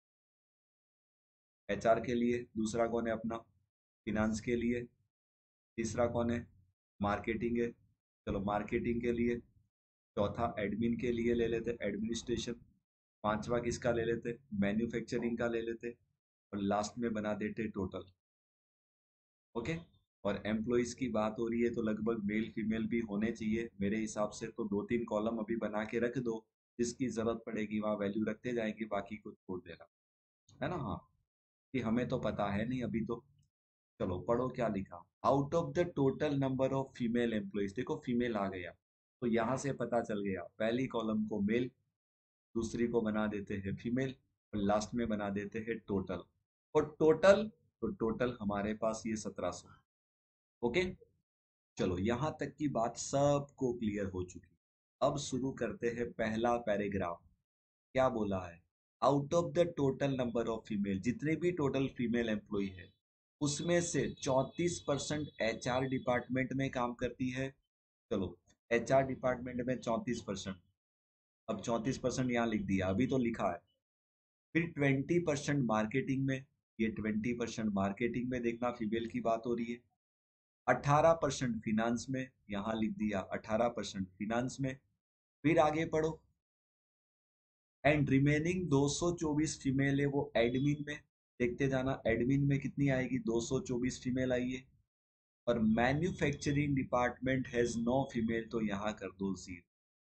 [SPEAKER 1] HR के लिए। दूसरा कौन है अपना? फिनांस के लिए। तीसरा कौन है? मार्केटिंग है। चलो मार्केटिंग के लिए। चौथा एडमिन के लिए ले लेते, एडमिनिस्ट्रेशन। पांचवा किसका ले लेते? मैन्युफैक्चरिंग का ले लेते। और लास्ट में बना देते टोटल। ओके। और एम्प्लॉइज की बात हो रही है तो लगभग मेल फीमेल भी होने चाहिए मेरे हिसाब से। तो 2-3 कॉलम अभी बना के रख दो, जिसकी जरूरत पड़ेगी वहां वैल्यू रखते जाएंगे, बाकी को छोड़ देना। है ना? हाँ, कि हमें तो पता है नहीं अभी तो। चलो पढ़ो क्या लिखा। Out of the total number of female employees, देखो फीमेल आ गया, तो यहाँ से पता चल गया पहली कॉलम को मेल, दूसरी को बना देते हैं फीमेल, और लास्ट में बना देते हैं टोटल। और टोटल, तो टोटल हमारे पास ये 1700। ओके। चलो यहाँ तक की बात सबको क्लियर हो चुकी। अब शुरू करते हैं पहला पैराग्राफ। क्या बोला है? Out of the total number of female, जितने भी टोटल फीमेल एम्प्लॉय है, उसमें से 34% HR डिपार्टमेंट में काम करती है। चलो, HR डिपार्टमेंट में 34%। अब 34% यहाँ लिख दिया, अभी तो लिखा है। फिर 20% मार्केटिंग में। ये 20% मार्केटिंग में, देखना फीमेल की बात हो रही है। 18% फिनांस में, यहाँ लिख दिया 18% फिनांस में। फिर आगे पढ़ो। एंड रिमेनिंग 224 फीमेल है वो एडमिन में। देखते जाना एडमिन में कितनी आएगी, 224 फीमेल आई है। और manufacturing department has no female, तो यहाँ कर दो 0।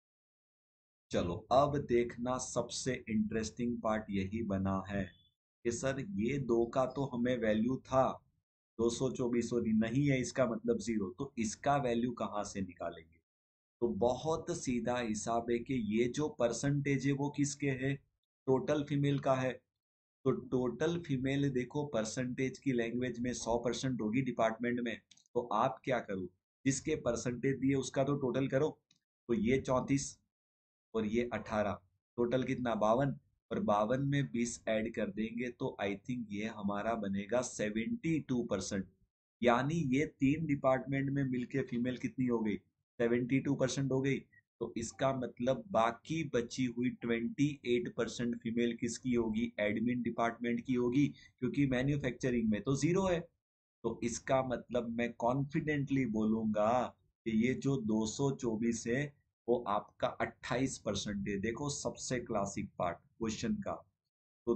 [SPEAKER 1] चलो अब देखना, सबसे इंटरेस्टिंग पार्ट यही बना है कि सर ये दो का तो हमें वैल्यू था 224 और नहीं है, इसका मतलब 0, तो इसका वैल्यू कहाँ से निकालेंगे? तो बहुत सीधा हिसाब है कि ये जो परसेंटेज है वो किसके है? टोटल फीमेल का है। तो टोटल फीमेल देखो, परसेंटेज की लैंग्वेज में 100% होगी डिपार्टमेंट में। तो आप क्या करो, जिसके परसेंटेज दिए उसका तो टोटल करो। तो ये 34 और ये 18, टोटल कितना? 52। और 52 में 20 ऐड कर देंगे तो आई थिंक ये हमारा बनेगा 72%। यानी ये 3 डिपार्टमेंट में मिलके फीमेल कितनी हो गई? 72% हो गई। तो इसका मतलब बाकी बची हुई 28% फीमेल किसकी होगी? एडमिन डिपार्टमेंट की होगी, क्योंकि मैन्युफैक्चरिंग में तो 0 है। तो इसका मतलब मैं कॉन्फिडेंटली बोलूंगा कि ये जो 224 है वो आपका 28% है। देखो सबसे क्लासिक पार्ट क्वेश्चन का। तो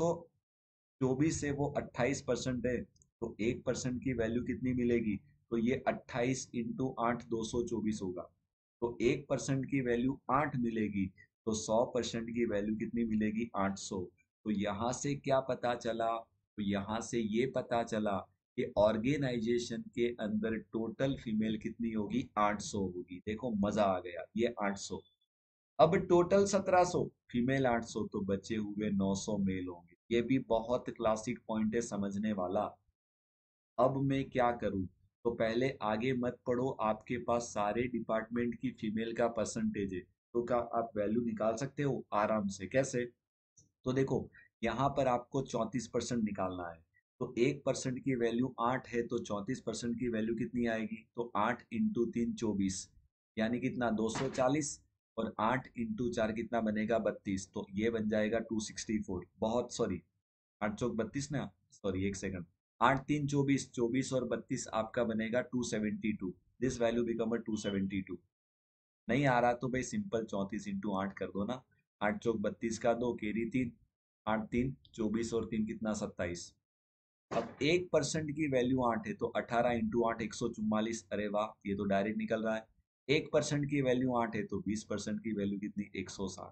[SPEAKER 1] 224 से वो 28% है, तो 1% की वैल्यू कितनी मिलेगी? तो ये 28 इंटू 8 224 होगा। तो 1% की वैल्यू 8 मिलेगी। तो 100% की वैल्यू कितनी मिलेगी? 800। तो यहाँ से क्या पता चला? तो यहाँ से ये पता चला कि ऑर्गेनाइजेशन के अंदर टोटल फीमेल कितनी होगी? 800 होगी। देखो मजा आ गया, ये 800। अब टोटल 1700, फीमेल 800, तो बचे हुए 900 मेल होंगे। ये भी बहुत क्लासिक पॉइंट है समझने वाला। अब मैं क्या करूं? तो पहले आगे मत पढ़ो, आपके पास सारे डिपार्टमेंट की फीमेल का परसेंटेज है, तो क्या आप वैल्यू निकाल सकते हो आराम से? कैसे? तो देखो, यहाँ पर आपको 34% निकालना है। तो 1% की वैल्यू 8 है, तो 34% की वैल्यू कितनी आएगी? तो 8 इंटू 3 24, यानी कितना? 240। और 8 इंटू 4 कितना बनेगा? 32। तो ये बन जाएगा 264। बहुत सॉरी, 8 चौक 32 ना, सॉरी एक सेकंड। 8 3 24, 24 और 32 आपका बनेगा 272। This value become 272। नहीं आ रहा तो भाई सिंपल 34 इंटू 8 कर दो ना। 8 चौक 32 का 2, केरी 3, 8 3 24 और 3 कितना? 27। अब 1% की वैल्यू 8 है, तो 18 इंटू 8 144। अरे वाह, ये तो डायरेक्ट निकल रहा है। 1% की वैल्यू 8 है, तो 20% की वैल्यू कितनी? 160।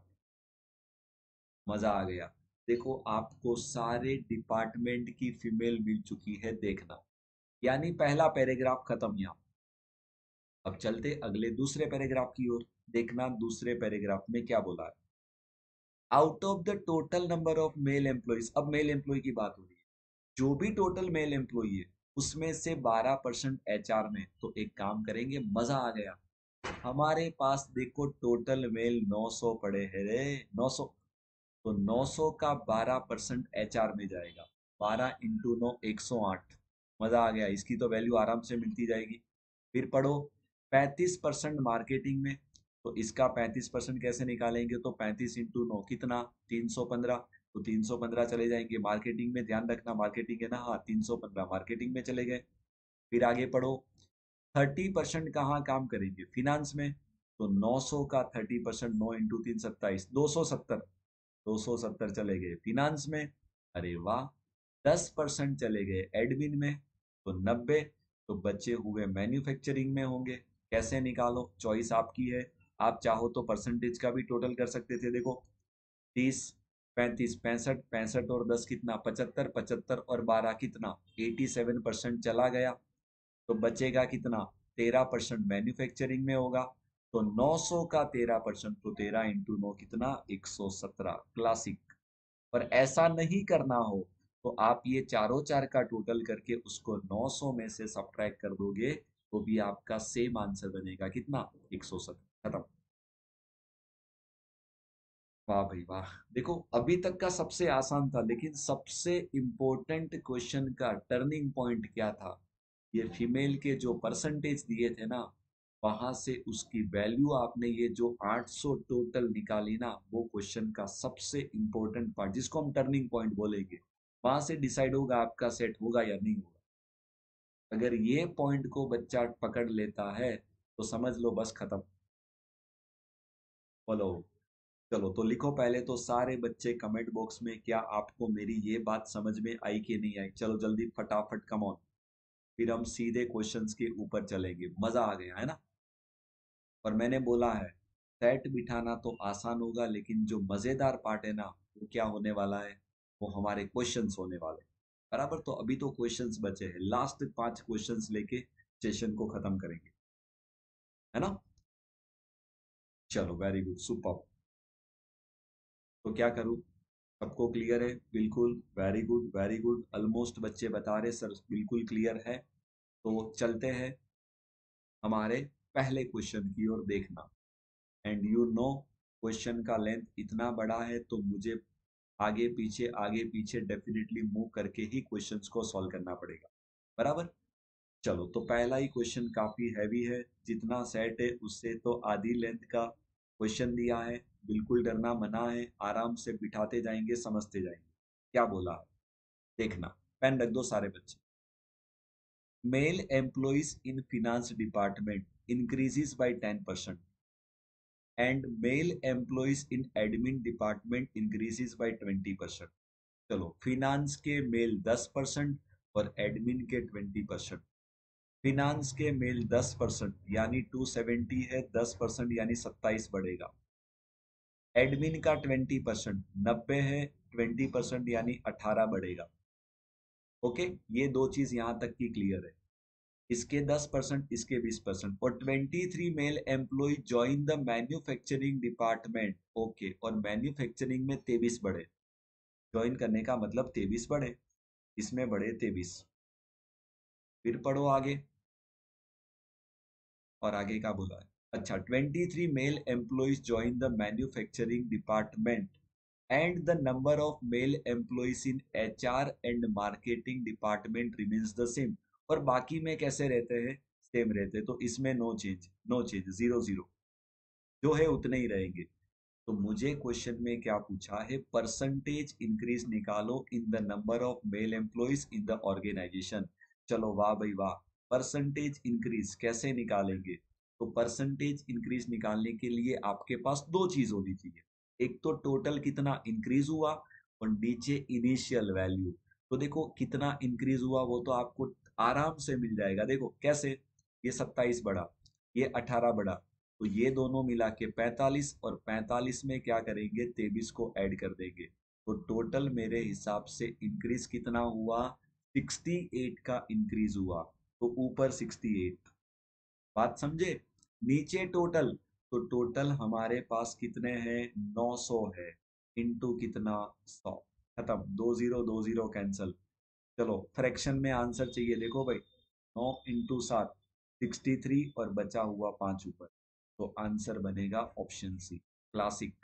[SPEAKER 1] मजा आ गया। देखो, आपको सारे डिपार्टमेंट की फीमेल मिल चुकी है, देखना। यानी पहला पैराग्राफ खत्म यहाँ। अब चलते अगले दूसरे पैराग्राफ की ओर। देखना दूसरे पैराग्राफ में क्या बोला है। Out of the total number of male employees, अब मेल एम्प्लॉय की बात हो रही है, जो भी टोटल मेल एम्प्लॉय है उसमें से 12% एचआर में। तो एक काम करेंगे, मजा आ गया। हमारे पास देखो टोटल मेल 900 पड़े हैं रे, 900। तो 900 का 12% एचआर में जाएगा। 12 इंटू 9 108। मजा आ गया, इसकी तो वैल्यू आराम से मिलती जाएगी। फिर पढ़ो, 35% मार्केटिंग में। तो इसका 35% कैसे निकालेंगे? तो 35 इंटू 9 कितना? 315। तो 315 चले जाएंगे मार्केटिंग में, ध्यान रखना मार्केटिंग है ना, हाँ 315 मार्केटिंग में चले गए। फिर आगे पढ़ो, 30% कहाँ काम करेंगे? फिनांस में। तो 900 का 30%, 9 इंटू 3 27, 270। 270 चले गए फिनांस में। अरे वाह, 10% चले गए एडमिन में, तो 90। तो बचे हुए मैन्युफैक्चरिंग में होंगे। कैसे निकालो? चॉइस आपकी है। आप चाहो तो परसेंटेज का भी टोटल कर सकते थे। देखो, 30 35 65, 65 और 10 कितना? 75, 75 और 12 कितना? 87% चला गया। तो बचेगा कितना? 13% मैन्युफैक्चरिंग में होगा। तो 900 का 13%, तो 13 इंटू 9 कितना? 117। क्लासिक। पर ऐसा नहीं करना हो तो आप ये चारों चार का टोटल करके उसको 900 में से सब्ट्रैक्ट कर दोगे, तो भी आपका सेम आंसर बनेगा कितना? 117। खत्म। वाह भाई वाह। देखो, अभी तक का सबसे आसान था, लेकिन सबसे इंपॉर्टेंट क्वेश्चन का टर्निंग पॉइंट क्या था? ये फीमेल के जो परसेंटेज दिए थे ना, वहां से उसकी वैल्यू आपने ये जो 800 टोटल निकाली ना, वो क्वेश्चन का सबसे इंपॉर्टेंट पार्ट, जिसको हम टर्निंग पॉइंट बोलेंगे। वहां से डिसाइड होगा आपका सेट होगा या नहीं होगा। अगर ये पॉइंट को बच्चा पकड़ लेता है तो समझ लो बस खत्म। बोलो। चलो तो लिखो पहले तो सारे बच्चे कमेंट बॉक्स में, क्या आपको मेरी ये बात समझ में आई कि नहीं आई? चलो जल्दी फटाफट, कम ऑन। फिर हम सीधे क्वेश्चंस के ऊपर चलेंगे। मजा आ गया है ना? और मैंने बोला है, सेट बिठाना तो आसान होगा, लेकिन जो मजेदार पार्ट है ना, वो क्या होने वाला है? वो हमारे क्वेश्चंस होने वाले हैं। बराबर। तो अभी तो क्वेश्चंस बचे हैं, लास्ट 5 क्वेश्चंस लेके सेशन को खत्म करेंगे, है ना? चलो, वेरी गुड, सुपर। तो क्या करूँ? सबको क्लियर है? बिल्कुल, very good very good. Almost बच्चे बता रहे सर बिल्कुल क्लियर है। तो चलते हैं हमारे पहले क्वेश्चन की ओर। देखना, एंड यू नो, क्वेश्चन का लेंथ इतना बड़ा है तो मुझे आगे पीछे डेफिनेटली मूव करके ही क्वेश्चंस को सॉल्व करना पड़ेगा। बराबर। चलो, तो पहला ही क्वेश्चन काफी हैवी है। जितना सेट है उससे तो आधी लेंथ का क्वेश्चन दिया है। बिल्कुल डरना मना है, आराम से बिठाते जाएंगे, समझते जाएंगे। क्या बोला है? देखना, पेन रख दो सारे बच्चे। Male employees in finance department increases by 10% and male employees in admin department increases by 20%। चलो, फिनांस के मेल 10% और एडमिन के 20%। फिनांस के मेल 10% यानी 270 है, 10% यानी 27 बढ़ेगा। एडमिन का 20% 90 है, 20% यानी 18 बढ़ेगा। ओके, ये दो चीज यहां तक की क्लियर है। इसके 10%, इसके 20%। और 23 male employee join the manufacturing department. Okay, और मैन्युफैक्चरिंग में 23 बढ़े। ज्वाइन करने का मतलब 23 बढ़े, इसमें बढ़े 23। फिर पढ़ो आगे, और आगे का बोला है। अच्छा, 23 male employees join the manufacturing department and the number of male employees in HR and marketing department remains the same. और बाकी में कैसे रहते हैं, सेम रहते हैं। तो इसमें नो चेंज, नो चेंज, 0 0, जो है उतने ही रहेंगे। तो मुझे क्वेश्चन में क्या पूछा है, परसेंटेज इंक्रीज निकालो in the number of male employees in the organisation. चलो वाह भाई वाह। परसेंटेज इंक्रीज कैसे निकालेंगे, तो परसेंटेज इंक्रीज निकालने के लिए आपके पास दो चीज होनी चाहिए। एक तो टोटल कितना इंक्रीज हुआ, और नीचे इनिशियल वैल्यू। तो देखो कितना इंक्रीज हुआ वो तो आपको आराम से मिल जाएगा। देखो कैसे, ये 27 बढ़ा, ये 18 बढ़ा, तो ये दोनों मिला के 45, और 45 में क्या करेंगे, 23 को ऐड कर देंगे। तो टोटल मेरे हिसाब से इंक्रीज कितना हुआ, 68 का इंक्रीज हुआ। तो ऊपर 68, बात समझे। नीचे टोटल, तो टोटल हमारे पास कितने हैं, 900 है। इंटू कितना, 100। खत्म, 2 0 2 0 कैंसल। चलो फ्रैक्शन में आंसर चाहिए, देखो भाई, 9 × 7 63, और बचा हुआ 5 ऊपर। तो आंसर बनेगा ऑप्शन सी, क्लासिक।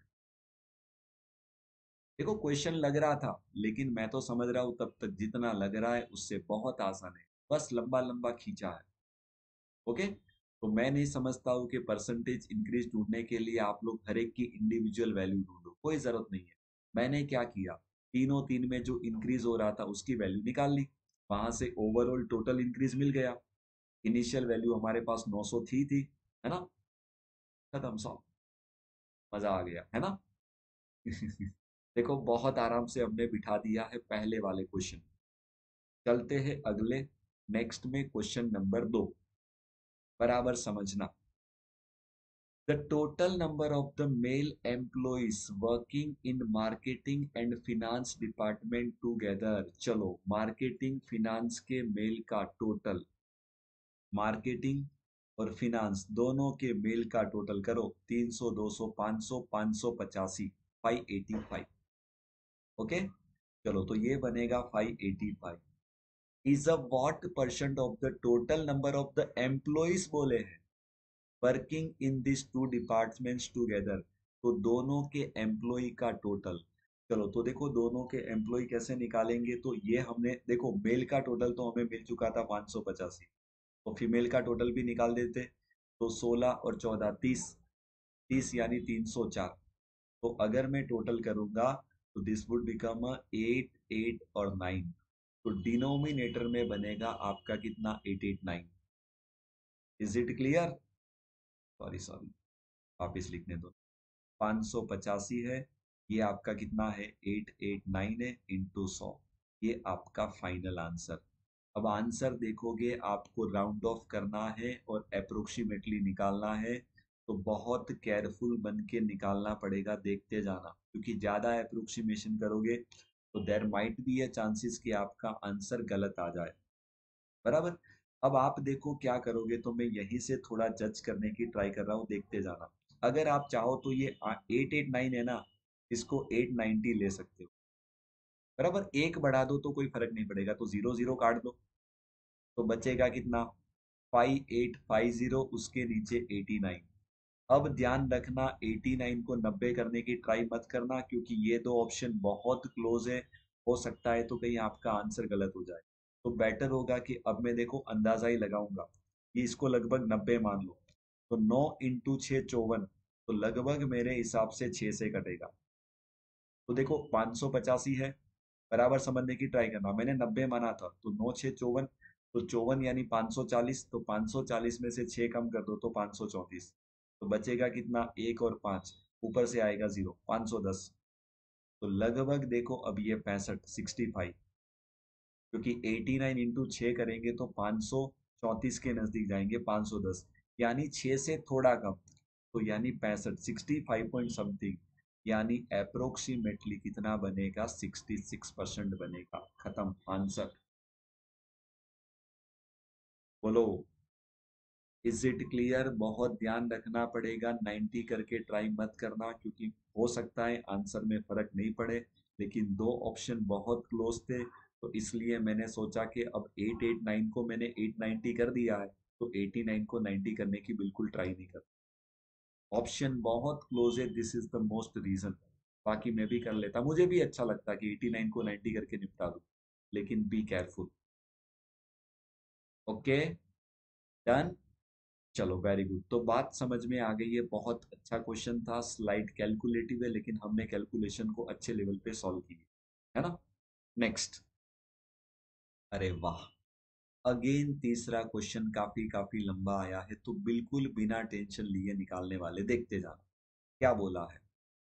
[SPEAKER 1] देखो क्वेश्चन लग रहा था, लेकिन मैं तो समझ रहा हूं तब तक जितना लग रहा है उससे बहुत आसान है, बस लंबा लंबा खींचा है। ओके, तो मैं नहीं समझता हूँ कि परसेंटेज इंक्रीज ढूंढने के लिए आप लोग हर एक की इंडिविजुअल वैल्यू ढूंढो, कोई जरूरत नहीं है। मैंने क्या किया, तीनों तीन में जो इंक्रीज हो रहा था उसकी वैल्यू निकाल ली, वहां से ओवरऑल टोटल इंक्रीज मिल गया। इनिशियल वैल्यू हमारे पास 900 थी, है ना। खत्म, सॉल्व। मजा आ गया है ना। देखो बहुत आराम से हमने बिठा दिया है पहले वाले क्वेश्चन। चलते हैं अगले, नेक्स्ट में क्वेश्चन नंबर 2, बराबर समझना। The total number of the male employees working in marketing and finance department together। चलो मार्केटिंग फिनांस के मेल का टोटल, मार्केटिंग और फिनांस दोनों के मेल का टोटल करो। 300 200 500 585, 585। ओके, चलो तो ये बनेगा 585 is a what percent of the total number of the employees बोले हैं working in this two departments together. तो दोनों के एम्प्लॉय का टोटल। चलो तो देखो दोनों के एम्प्लॉय कैसे निकालेंगे, तो ये हमने देखो मेल का टोटल तो हमें मिल चुका था 585, तो फीमेल का टोटल भी निकाल देते। तो 16 और 14 30, 30 यानी 304। तो अगर मैं टोटल करूंगा तो दिस वुड बिकम 8 8 और 9। तो डिनोमिनेटर में बनेगा आपका कितना, 889। Is it clear, sorry sorry, वापिस लिखने दो। 585 है, ये आपका कितना है, 889 है, इंटू 100। ये आपका फाइनल आंसर। अब आंसर देखोगे आपको राउंड ऑफ करना है और अप्रोक्सीमेटली निकालना है, तो बहुत केयरफुल बन के निकालना पड़ेगा, देखते जाना, क्योंकि ज्यादा अप्रोक्सीमेशन करोगे तो there might be a chances कि आपका आंसर गलत आ जाए। बराबर। अब आप देखो क्या करोगे, तो मैं यहीं से थोड़ा जज करने की ट्राई कर रहा हूँ, देखते जाना। अगर आप चाहो तो ये 889 है ना, इसको 890 ले सकते हो। बराबर, एक बढ़ा दो तो कोई फर्क नहीं पड़ेगा, तो 0 0 काट दो, तो बचेगा कितना, 5850, उसके नीचे 89। अब ध्यान रखना 89 को 90 करने की ट्राई मत करना, क्योंकि ये दो ऑप्शन बहुत क्लोज है। हो सकता है तो कहीं आपका आंसर गलत हो जाए। तो बेटर होगा कि अब मैं देखो अंदाजा ही लगाऊंगा कि इसको लगभग 90 मान लो। तो 9 × 6 54, तो लगभग मेरे हिसाब से 6 से कटेगा। तो देखो 585 है, बराबर समझने की ट्राई करना, मैंने 90 माना था, तो 9 6 54, तो 54 यानी 540, तो 540 में से 6 कम कर दो तो 534। तो बचेगा कितना, 1 और 5, ऊपर से आएगा 0, 510। तो लगभग देखो अब ये 65 65, क्योंकि 89 × 6 करेंगे तो 534 के नजदीक जाएंगे, 510, यानी 6 से थोड़ा कम। तो यानी 65, 65 पॉइंट समथिंग, यानी अप्रोक्सीमेटली कितना बनेगा, 66% बनेगा। खत्म आंसर। बोलो, इज इट क्लियर? बहुत ध्यान रखना पड़ेगा, 90 करके ट्राई मत करना, क्योंकि हो सकता है आंसर में फर्क नहीं पड़े, लेकिन दो ऑप्शन बहुत क्लोज थे, तो इसलिए मैंने सोचा कि अब 889 को मैंने 890 कर दिया है, तो 89 को 90 करने की बिल्कुल ट्राई नहीं कर। ऑप्शन बहुत क्लोज है, this is the most reason. बाकी मैं भी कर लेता, मुझे भी अच्छा लगता कि 89 को 90 करके निपटा दूं, लेकिन बी केयरफुल। Okay, done. चलो वेरी गुड, तो बात समझ में आ गई है। बहुत अच्छा क्वेश्चन था, स्लाइड कैलकुलेटिव है, लेकिन हमने कैलकुलेशन को अच्छे लेवल पे सॉल्व किया है ना। नेक्स्ट। अरे वाह, अगेन तीसरा क्वेश्चन काफी काफी लंबा आया है, तो बिल्कुल बिना टेंशन लिए निकालने वाले, देखते जाना क्या बोला है।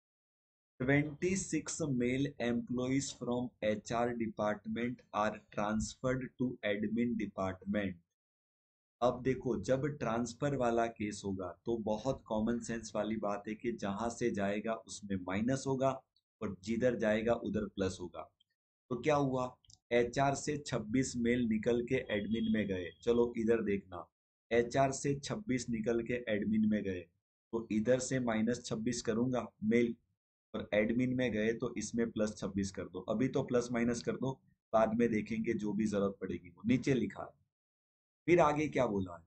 [SPEAKER 1] 26 male employees from HR department are transferred to admin department। अब देखो, जब ट्रांसफर वाला केस होगा तो बहुत कॉमन सेंस वाली बात है कि जहां से जाएगा उसमें माइनस होगा, और जिधर जाएगा उधर प्लस होगा। तो क्या हुआ, एचआर से 26 मेल निकल के एडमिन में गए। चलो इधर देखना, एचआर से 26 निकल के एडमिन में गए, तो इधर से -26 करूंगा मेल, और एडमिन में गए तो इसमें +26 कर दो। अभी तो प्लस माइनस कर दो, बाद में देखेंगे जो भी जरूरत पड़ेगी, वो नीचे लिखा है। फिर आगे क्या बोला है,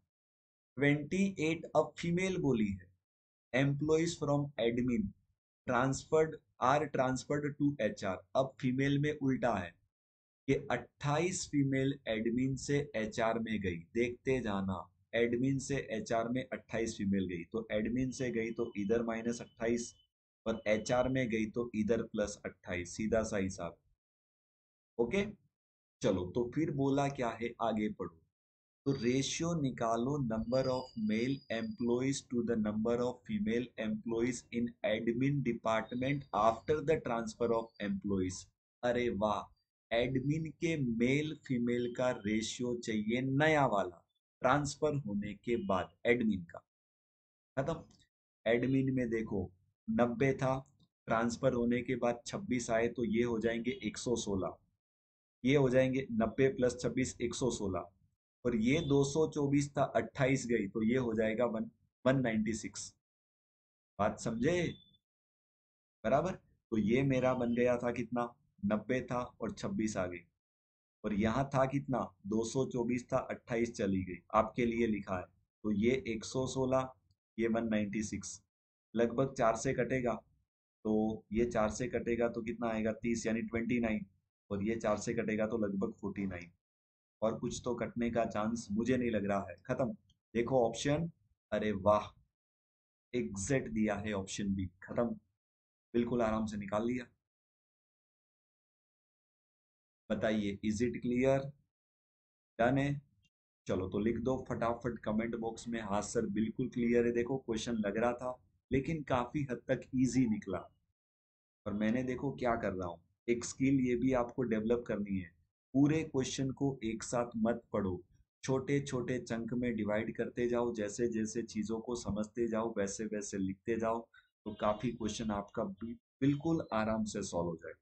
[SPEAKER 1] 28 अब फीमेल बोली है, employees from admin transferred are transferred to HR. अब फीमेल में उल्टा है कि 28 फीमेल एडमिन से एचआर में गई, देखते जाना, एडमिन से एचआर में 28 फीमेल गई, तो एडमिन से गई तो इधर -28, और एचआर में गई तो इधर +28, सीधा सा हिसाब। ओके, चलो तो फिर बोला क्या है, आगे पढ़ो। तो रेशियो निकालो number of male employees to the number of female employees in admin department after the transfer of employees. अरे वाह, एडमिन के मेल फीमेल का रेशियो चाहिए नया वाला, ट्रांसफर होने के बाद एडमिन का। खत्म। एडमिन में देखो 90 था, ट्रांसफर होने के बाद 26 आए, तो ये हो जाएंगे 116, ये हो जाएंगे 90 + 26 116, और ये 224 था, 28 गई, तो ये हो जाएगा 196। बात समझे? बराबर। तो ये मेरा बन गया था कितना, 90 था और 26 आ गई, और यहाँ था कितना, 224 था, 28 चली गई, आपके लिए लिखा है। तो ये 116, ये 196, लगभग 4 से कटेगा, तो ये 4 से कटेगा तो कितना आएगा, 30 यानी 29, और ये 4 से कटेगा तो लगभग 49। और कुछ तो कटने का चांस मुझे नहीं लग रहा है। खत्म। देखो ऑप्शन, अरे वाह, एग्जैक्ट दिया है ऑप्शन बी। खत्म, बिल्कुल आराम से निकाल लिया। बताइए, इज इट क्लियर? डन है? चलो तो लिख दो फटाफट कमेंट बॉक्स में, हाँ सर बिल्कुल क्लियर है। देखो क्वेश्चन लग रहा था, लेकिन काफी हद तक इजी निकला। और मैंने देखो क्या कर रहा हूँ, एक स्किल ये भी आपको डेवलप करनी है। पूरे क्वेश्चन को एक साथ मत पढ़ो, छोटे छोटे चंक में डिवाइड करते जाओ, जैसे जैसे चीजों को समझते जाओ वैसे वैसे लिखते जाओ, तो काफी क्वेश्चन आपका बिल्कुल आराम से सॉल्व हो जाएगा।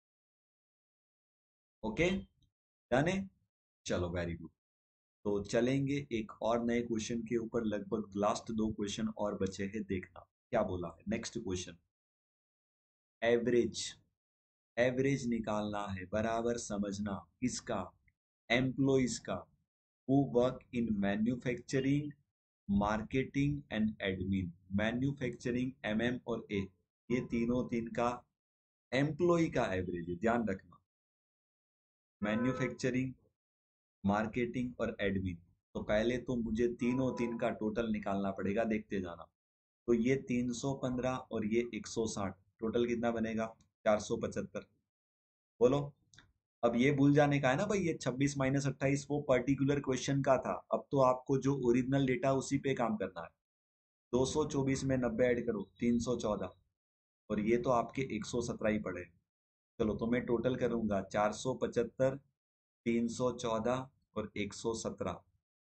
[SPEAKER 1] ओके, डन है? चलो वेरी गुड। तो चलेंगे एक और नए क्वेश्चन के ऊपर, लगभग लास्ट दो क्वेश्चन और बचे हैं, देखना क्या बोला है। Next question, average. एवरेज निकालना है, बराबर समझना, किसका, एम्प्लॉइज का, who work in manufacturing, marketing and admin. Manufacturing MM और A, ये तीनों तीन का एम्प्लॉय का एवरेज है, ध्यान रखना। मैन्युफैक्चरिंग, मार्केटिंग और एडमिन, तो पहले तो मुझे तीनों तीन का टोटल निकालना पड़ेगा, देखते जाना। तो ये 315 और ये 160, टोटल कितना बनेगा, 475। बोलो। अब ये भूल जाने का है ना भाई, ये 26 -28 वो पर्टिकुलर क्वेश्चन का था, अब तो आपको जो ओरिजिनल डेटा उसी पे काम करना है। 224 में 90 ऐड करो, 314, और ये तो आपके 117 ही पड़े। चलो तो मैं टोटल करूंगा, 475, 314 और 117,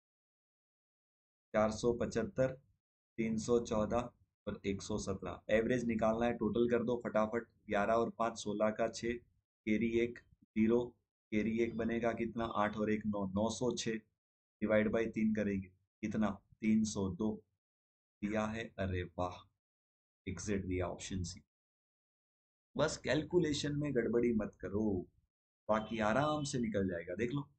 [SPEAKER 1] 475, 314 और 117। एवरेज निकालना है, टोटल कर दो फटाफट, 11 और 5 16 का 6, कैरी 1 0, कैरी 1 बनेगा कितना, 8 और 1 9, 906। डिवाइड बाई 3 करेंगे, कितना, 302 दिया है। अरे वाह, एग्जैक्ट दिया, ऑप्शन सी। बस कैलकुलेशन में गड़बड़ी मत करो, बाकी आराम से निकल जाएगा, देख लो।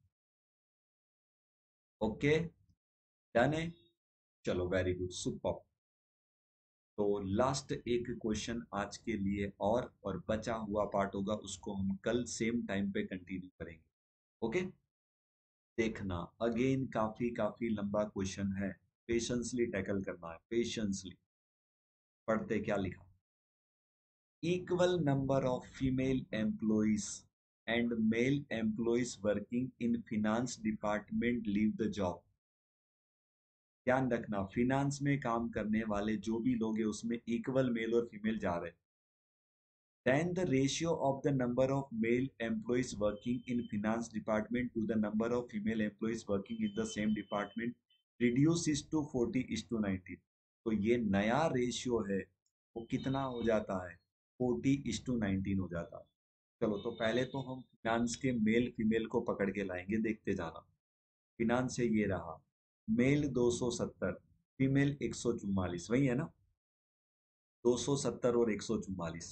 [SPEAKER 1] ओके, डन है। चलो वेरी गुड, सुपर। तो लास्ट एक क्वेश्चन आज के लिए, और बचा हुआ पार्ट होगा उसको हम कल सेम टाइम पे कंटिन्यू करेंगे। ओके, देखना अगेन काफी काफी लंबा क्वेश्चन है, पेशेंसली टैकल करना है, पेशेंसली। पढ़ते क्या लिखा, equal number of female employees and male employees working in finance department leave the job। ध्यान रखना, फिनांस में काम करने वाले जो भी लोग हैं उसमें इक्वल मेल और फीमेल जा रहे हैं। Then the ratio of the number of male employees working in finance department to the number of female employees working in the same department reduces to 40:19। तो ये नया रेशियो है वो कितना हो जाता है, 40:19 हो जाता है। चलो तो पहले तो हम फिनांस के मेल फीमेल को पकड़ के लाएंगे, देखते जाना। फिनांस से ये रहा, मेल 270, फीमेल 144, वही है ना, 270 और 144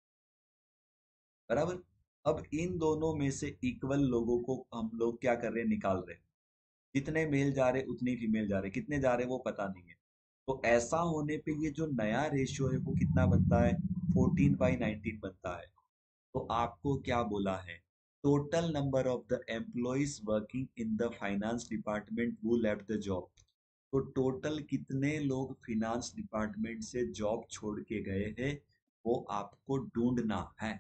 [SPEAKER 1] बराबर। अब इन दोनों में से इक्वल लोगों को हम लोग क्या कर रहे हैं, निकाल रहे हैं। जितने मेल जा रहे उतने फीमेल जा रहे, कितने जा रहे वो पता नहीं है। तो ऐसा होने पे ये जो नया रेशियो है वो कितना बनता है, 14/19 बनता है। तो आपको क्या बोला है, total number of the employees working in the finance department who left the job. तो टोटल कितने लोग फिनांस डिपार्टमेंट से जॉब छोड़ के गए हैं वो आपको ढूंढना है।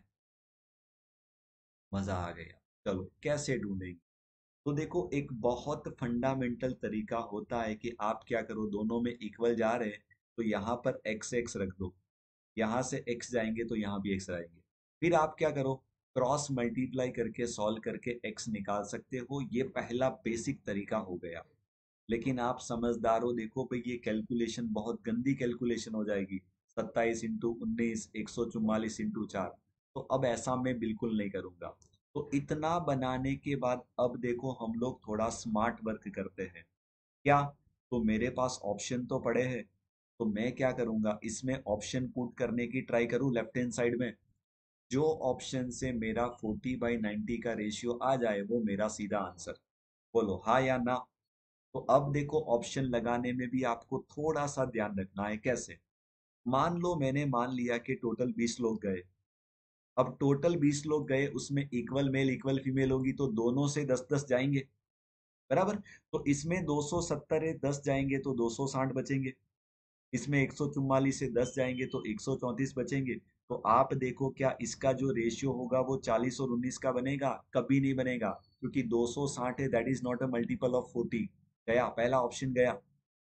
[SPEAKER 1] मजा आ गया। चलो कैसे ढूंढेंगे, तो देखो एक बहुत फंडामेंटल तरीका होता है कि आप क्या करो, दोनों में इक्वल जा रहे हैं तो यहाँ पर एक्स एक्स रख दो, यहाँ से एक्स जाएंगे तो यहाँ भी एक्स आएंगे। फिर आप क्या करो, क्रॉस मल्टीप्लाई करके सॉल्व करके एक्स निकाल सकते हो, ये पहला बेसिक तरीका हो गया। लेकिन आप समझदार हो, देखो भाई ये कैलकुलेशन बहुत गंदी कैलकुलेशन हो जाएगी, 27 × 19, 144 × 4। तो अब ऐसा मैं बिल्कुल नहीं करूंगा। तो इतना बनाने के बाद अब देखो हम लोग थोड़ा स्मार्ट वर्क करते हैं। क्या, तो मेरे पास ऑप्शन तो पड़े हैं, तो मैं क्या करूंगा, इसमें ऑप्शन पुट करने की ट्राई करूं लेफ्ट हैंड साइड में। जो ऑप्शन से मेरा 40/90 का रेशियो आ जाए वो मेरा सीधा आंसर। बोलो हाँ या ना। तो अब देखो ऑप्शन लगाने में भी आपको थोड़ा सा ध्यान रखना है। कैसे, मान लो मैंने मान लिया कि टोटल 20 लोग गए। अब टोटल 20 लोग गए, उसमें इक्वल मेल इक्वल फीमेल होगी तो दोनों से 10-10 जाएंगे, बराबर। तो इसमें 270 है, 10 जाएंगे तो 260 बचेंगे। इसमें 144 से 10 जाएंगे तो 134 बचेंगे। तो आप देखो क्या इसका जो रेशियो होगा वो 40 और 19 का बनेगा, कभी नहीं बनेगा, क्योंकि 260 है, that is not a multiple of 40। गया पहला ऑप्शन गया।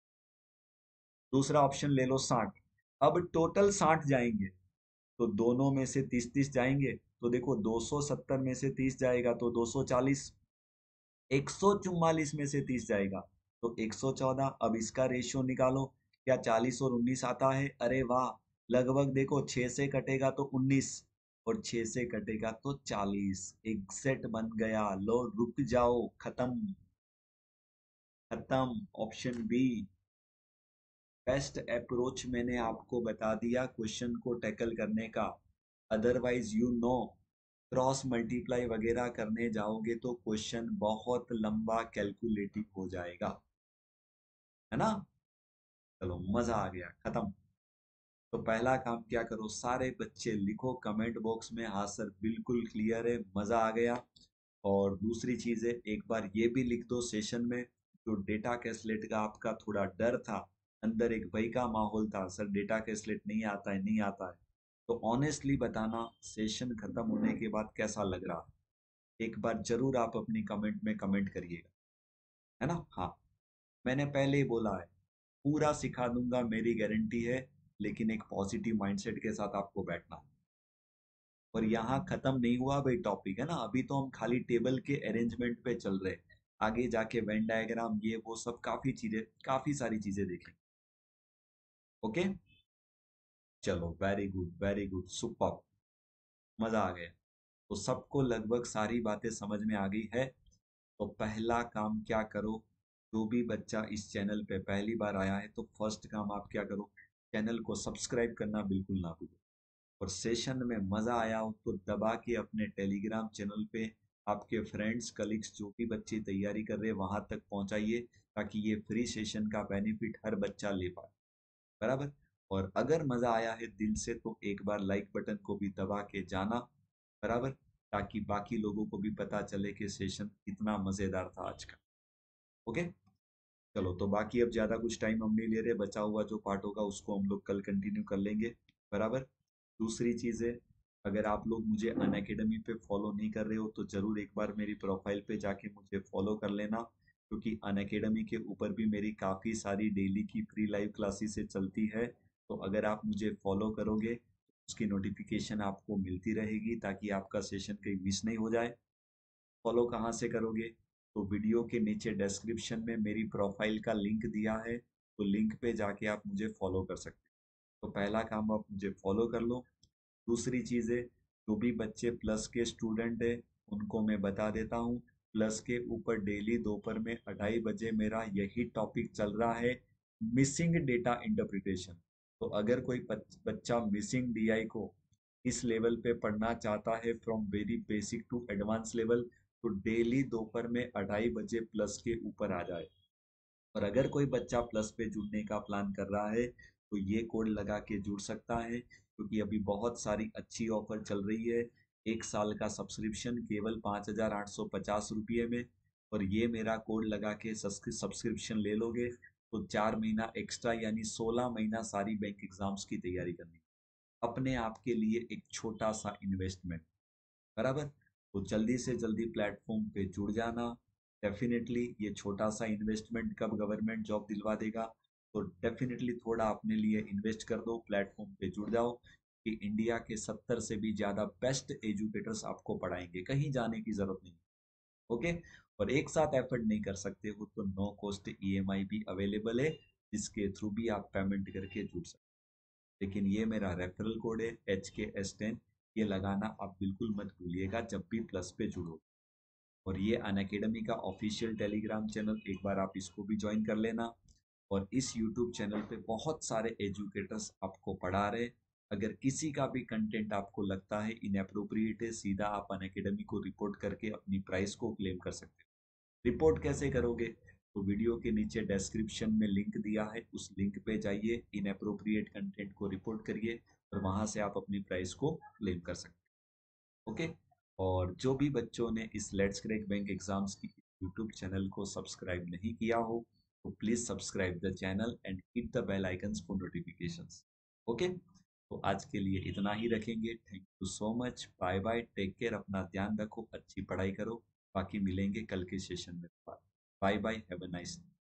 [SPEAKER 1] दूसरा ऑप्शन ले लो 60। अब टोटल 60 जाएंगे तो दोनों में से 30-30 जाएंगे। तो देखो 270 में से 30 जाएगा तो 240, 144 में से 30 जाएगा तो 114। अब इसका रेशियो निकालो, क्या 40 और 19 आता है, अरे वाह। लगभग देखो 6 से कटेगा तो 19 और 6 से कटेगा तो 40, एग्जैक्ट बन गया। लो रुक जाओ, खत्म, खत्म। ऑप्शन बी बेस्ट अप्रोच मैंने आपको बता दिया क्वेश्चन को टैकल करने का। Otherwise you know, cross multiply वगैरह करने जाओगे तो क्वेश्चन बहुत लंबा कैलकुलेटिव हो जाएगा, है ना। चलो मजा आ गया, खत्म। तो पहला काम क्या करो, सारे बच्चे लिखो कमेंट बॉक्स में, हाँ सर बिल्कुल क्लियर है, मजा आ गया। और दूसरी चीज है, एक बार ये भी लिख दो सेशन में, जो डेटा कैसलेट का आपका थोड़ा डर था, अंदर एक भय का माहौल था, सर डेटा कैसलेट नहीं आता है, नहीं आता है। तो ऑनेस्टली बताना सेशन खत्म होने के बाद कैसा लग रहा है, एक बार जरूर आप अपनी कमेंट में कमेंट करिएगा, है ना। हाँ, मैंने पहले ही बोला है, पूरा सिखा दूंगा मेरी गारंटी है, लेकिन एक पॉजिटिव माइंडसेट के साथ आपको बैठना है। और यहाँ खत्म नहीं हुआ भाई टॉपिक, है ना, अभी तो हम खाली टेबल के अरेंजमेंट पे चल रहे हैं। आगे जाके वेन डायग्राम ये वो सब काफी चीजें, काफी सारी चीजें देखें। ओके, चलो वेरी गुड, सुपर, मजा आ गया। तो सबको लगभग सारी बातें समझ में आ गई है। तो पहला काम क्या करो, जो भी बच्चा इस चैनल पे पहली बार आया है तो फर्स्ट काम आप क्या करो, चैनल को सब्सक्राइब करना बिल्कुल ना भूलो। और सेशन में मज़ा आया हो तो दबा के अपने टेलीग्राम चैनल पे आपके फ्रेंड्स कलीग्स जो भी बच्चे तैयारी कर रहे हैं वहां तक पहुंचाइए, ताकि ये फ्री सेशन का बेनिफिट हर बच्चा ले पाए। बराबर। और अगर मज़ा आया है दिल से तो एक बार लाइक बटन को भी दबा के जाना। बराबर। ताकि बाकी लोगों को भी पता चले कि सेशन कितना मज़ेदार था आज का। ओके। चलो तो बाकी अब ज़्यादा कुछ टाइम हम नहीं ले रहे, बचा हुआ जो पार्ट होगा उसको हम लोग कल कंटिन्यू कर लेंगे। बराबर। दूसरी चीज़ है, अगर आप लोग मुझे अनअकैडमी पे फॉलो नहीं कर रहे हो तो ज़रूर एक बार मेरी प्रोफाइल पे जाके मुझे फॉलो कर लेना, क्योंकि अनअकैडमी के ऊपर भी मेरी काफ़ी सारी डेली की फ्री लाइव क्लासेस चलती है। तो अगर आप मुझे फॉलो करोगे तो उसकी नोटिफिकेशन आपको मिलती रहेगी, ताकि आपका सेशन कहीं मिस नहीं हो जाए। फॉलो कहाँ से करोगे, तो वीडियो के नीचे डिस्क्रिप्शन में मेरी प्रोफाइल का लिंक दिया है, तो लिंक पे जाके आप मुझे फॉलो कर सकते हो। तो पहला काम आप मुझे फॉलो कर लो। दूसरी चीज़ है, जो भी बच्चे प्लस के स्टूडेंट है उनको मैं बता देता हूँ, प्लस के ऊपर डेली दोपहर में 2:30 बजे मेरा यही टॉपिक चल रहा है, मिसिंग डेटा इंटरप्रिटेशन। तो अगर कोई बच्चा मिसिंग डीआई को इस लेवल पे पढ़ना चाहता है, from very basic to advance level, तो डेली दोपहर में 2:30 बजे प्लस के ऊपर आ जाए। और अगर कोई बच्चा प्लस पे जुड़ने का प्लान कर रहा है तो ये कोड लगा के जुड़ सकता है, क्योंकि अभी बहुत सारी अच्छी ऑफर चल रही है। 1 साल का सब्सक्रिप्शन केवल 5,850 रुपये में। और ये मेरा कोड लगा के सब्सक्रिप्शन ले लोगे तो 4 महीना एक्स्ट्रा, यानी 16 महीना सारी बैंक एग्जाम्स की तैयारी करनी, अपने आप के लिए एक छोटा सा इन्वेस्टमेंट। बराबर। तो जल्दी से जल्दी प्लेटफॉर्म पे जुड़ जाना। डेफिनेटली ये छोटा सा इन्वेस्टमेंट कब गवर्नमेंट जॉब दिलवा देगा, तो डेफिनेटली थोड़ा अपने लिए इन्वेस्ट कर दो, प्लेटफॉर्म पे जुड़ जाओ, कि इंडिया के 70 से भी ज़्यादा बेस्ट एजुकेटर्स आपको पढ़ाएंगे, कहीं जाने की ज़रूरत नहीं। ओके। और एक साथ एफर्ट नहीं कर सकते हो तो नो कॉस्ट ईएमआई भी अवेलेबल है, जिसके थ्रू भी आप पेमेंट करके जुड़ सकते हो। लेकिन ये मेरा रेफरल कोड है HKS10, ये लगाना आप बिल्कुल मत भूलिएगा जब भी प्लस पे जुड़ो। और ये अनअकैडमी का ऑफिशियल टेलीग्राम चैनल, एक बार आप इसको भी ज्वाइन कर लेना। और इस यूट्यूब चैनल पे बहुत सारे एजुकेटर्स आपको पढ़ा रहे। अगर किसी का भी कंटेंट आपको लगता है इनअप्रोप्रिएट है, सीधा आप अनअकैडमी को रिपोर्ट करके अपनी प्राइस को क्लेम कर सकते हो। रिपोर्ट कैसे करोगे, तो वीडियो के नीचे डिस्क्रिप्शन में लिंक दिया है, उस लिंक पे जाइए, इनअप्रोप्रिएट कंटेंट को रिपोर्ट करिए, और वहां से आप अपनी प्राइस को क्लेम कर सकते हो। ओके। और जो भी बच्चों ने इस लेट्स क्रैक बैंक एग्जाम्स की यूट्यूब चैनल को सब्सक्राइब नहीं किया हो तो please subscribe the channel and hit the bell icons for notifications. Okay. तो आज के लिए इतना ही रखेंगे। Thank you so much. Bye bye, take care, अपना ध्यान रखो, अच्छी पढ़ाई करो। बाकी मिलेंगे कल के सेशन में। Bye bye, have a nice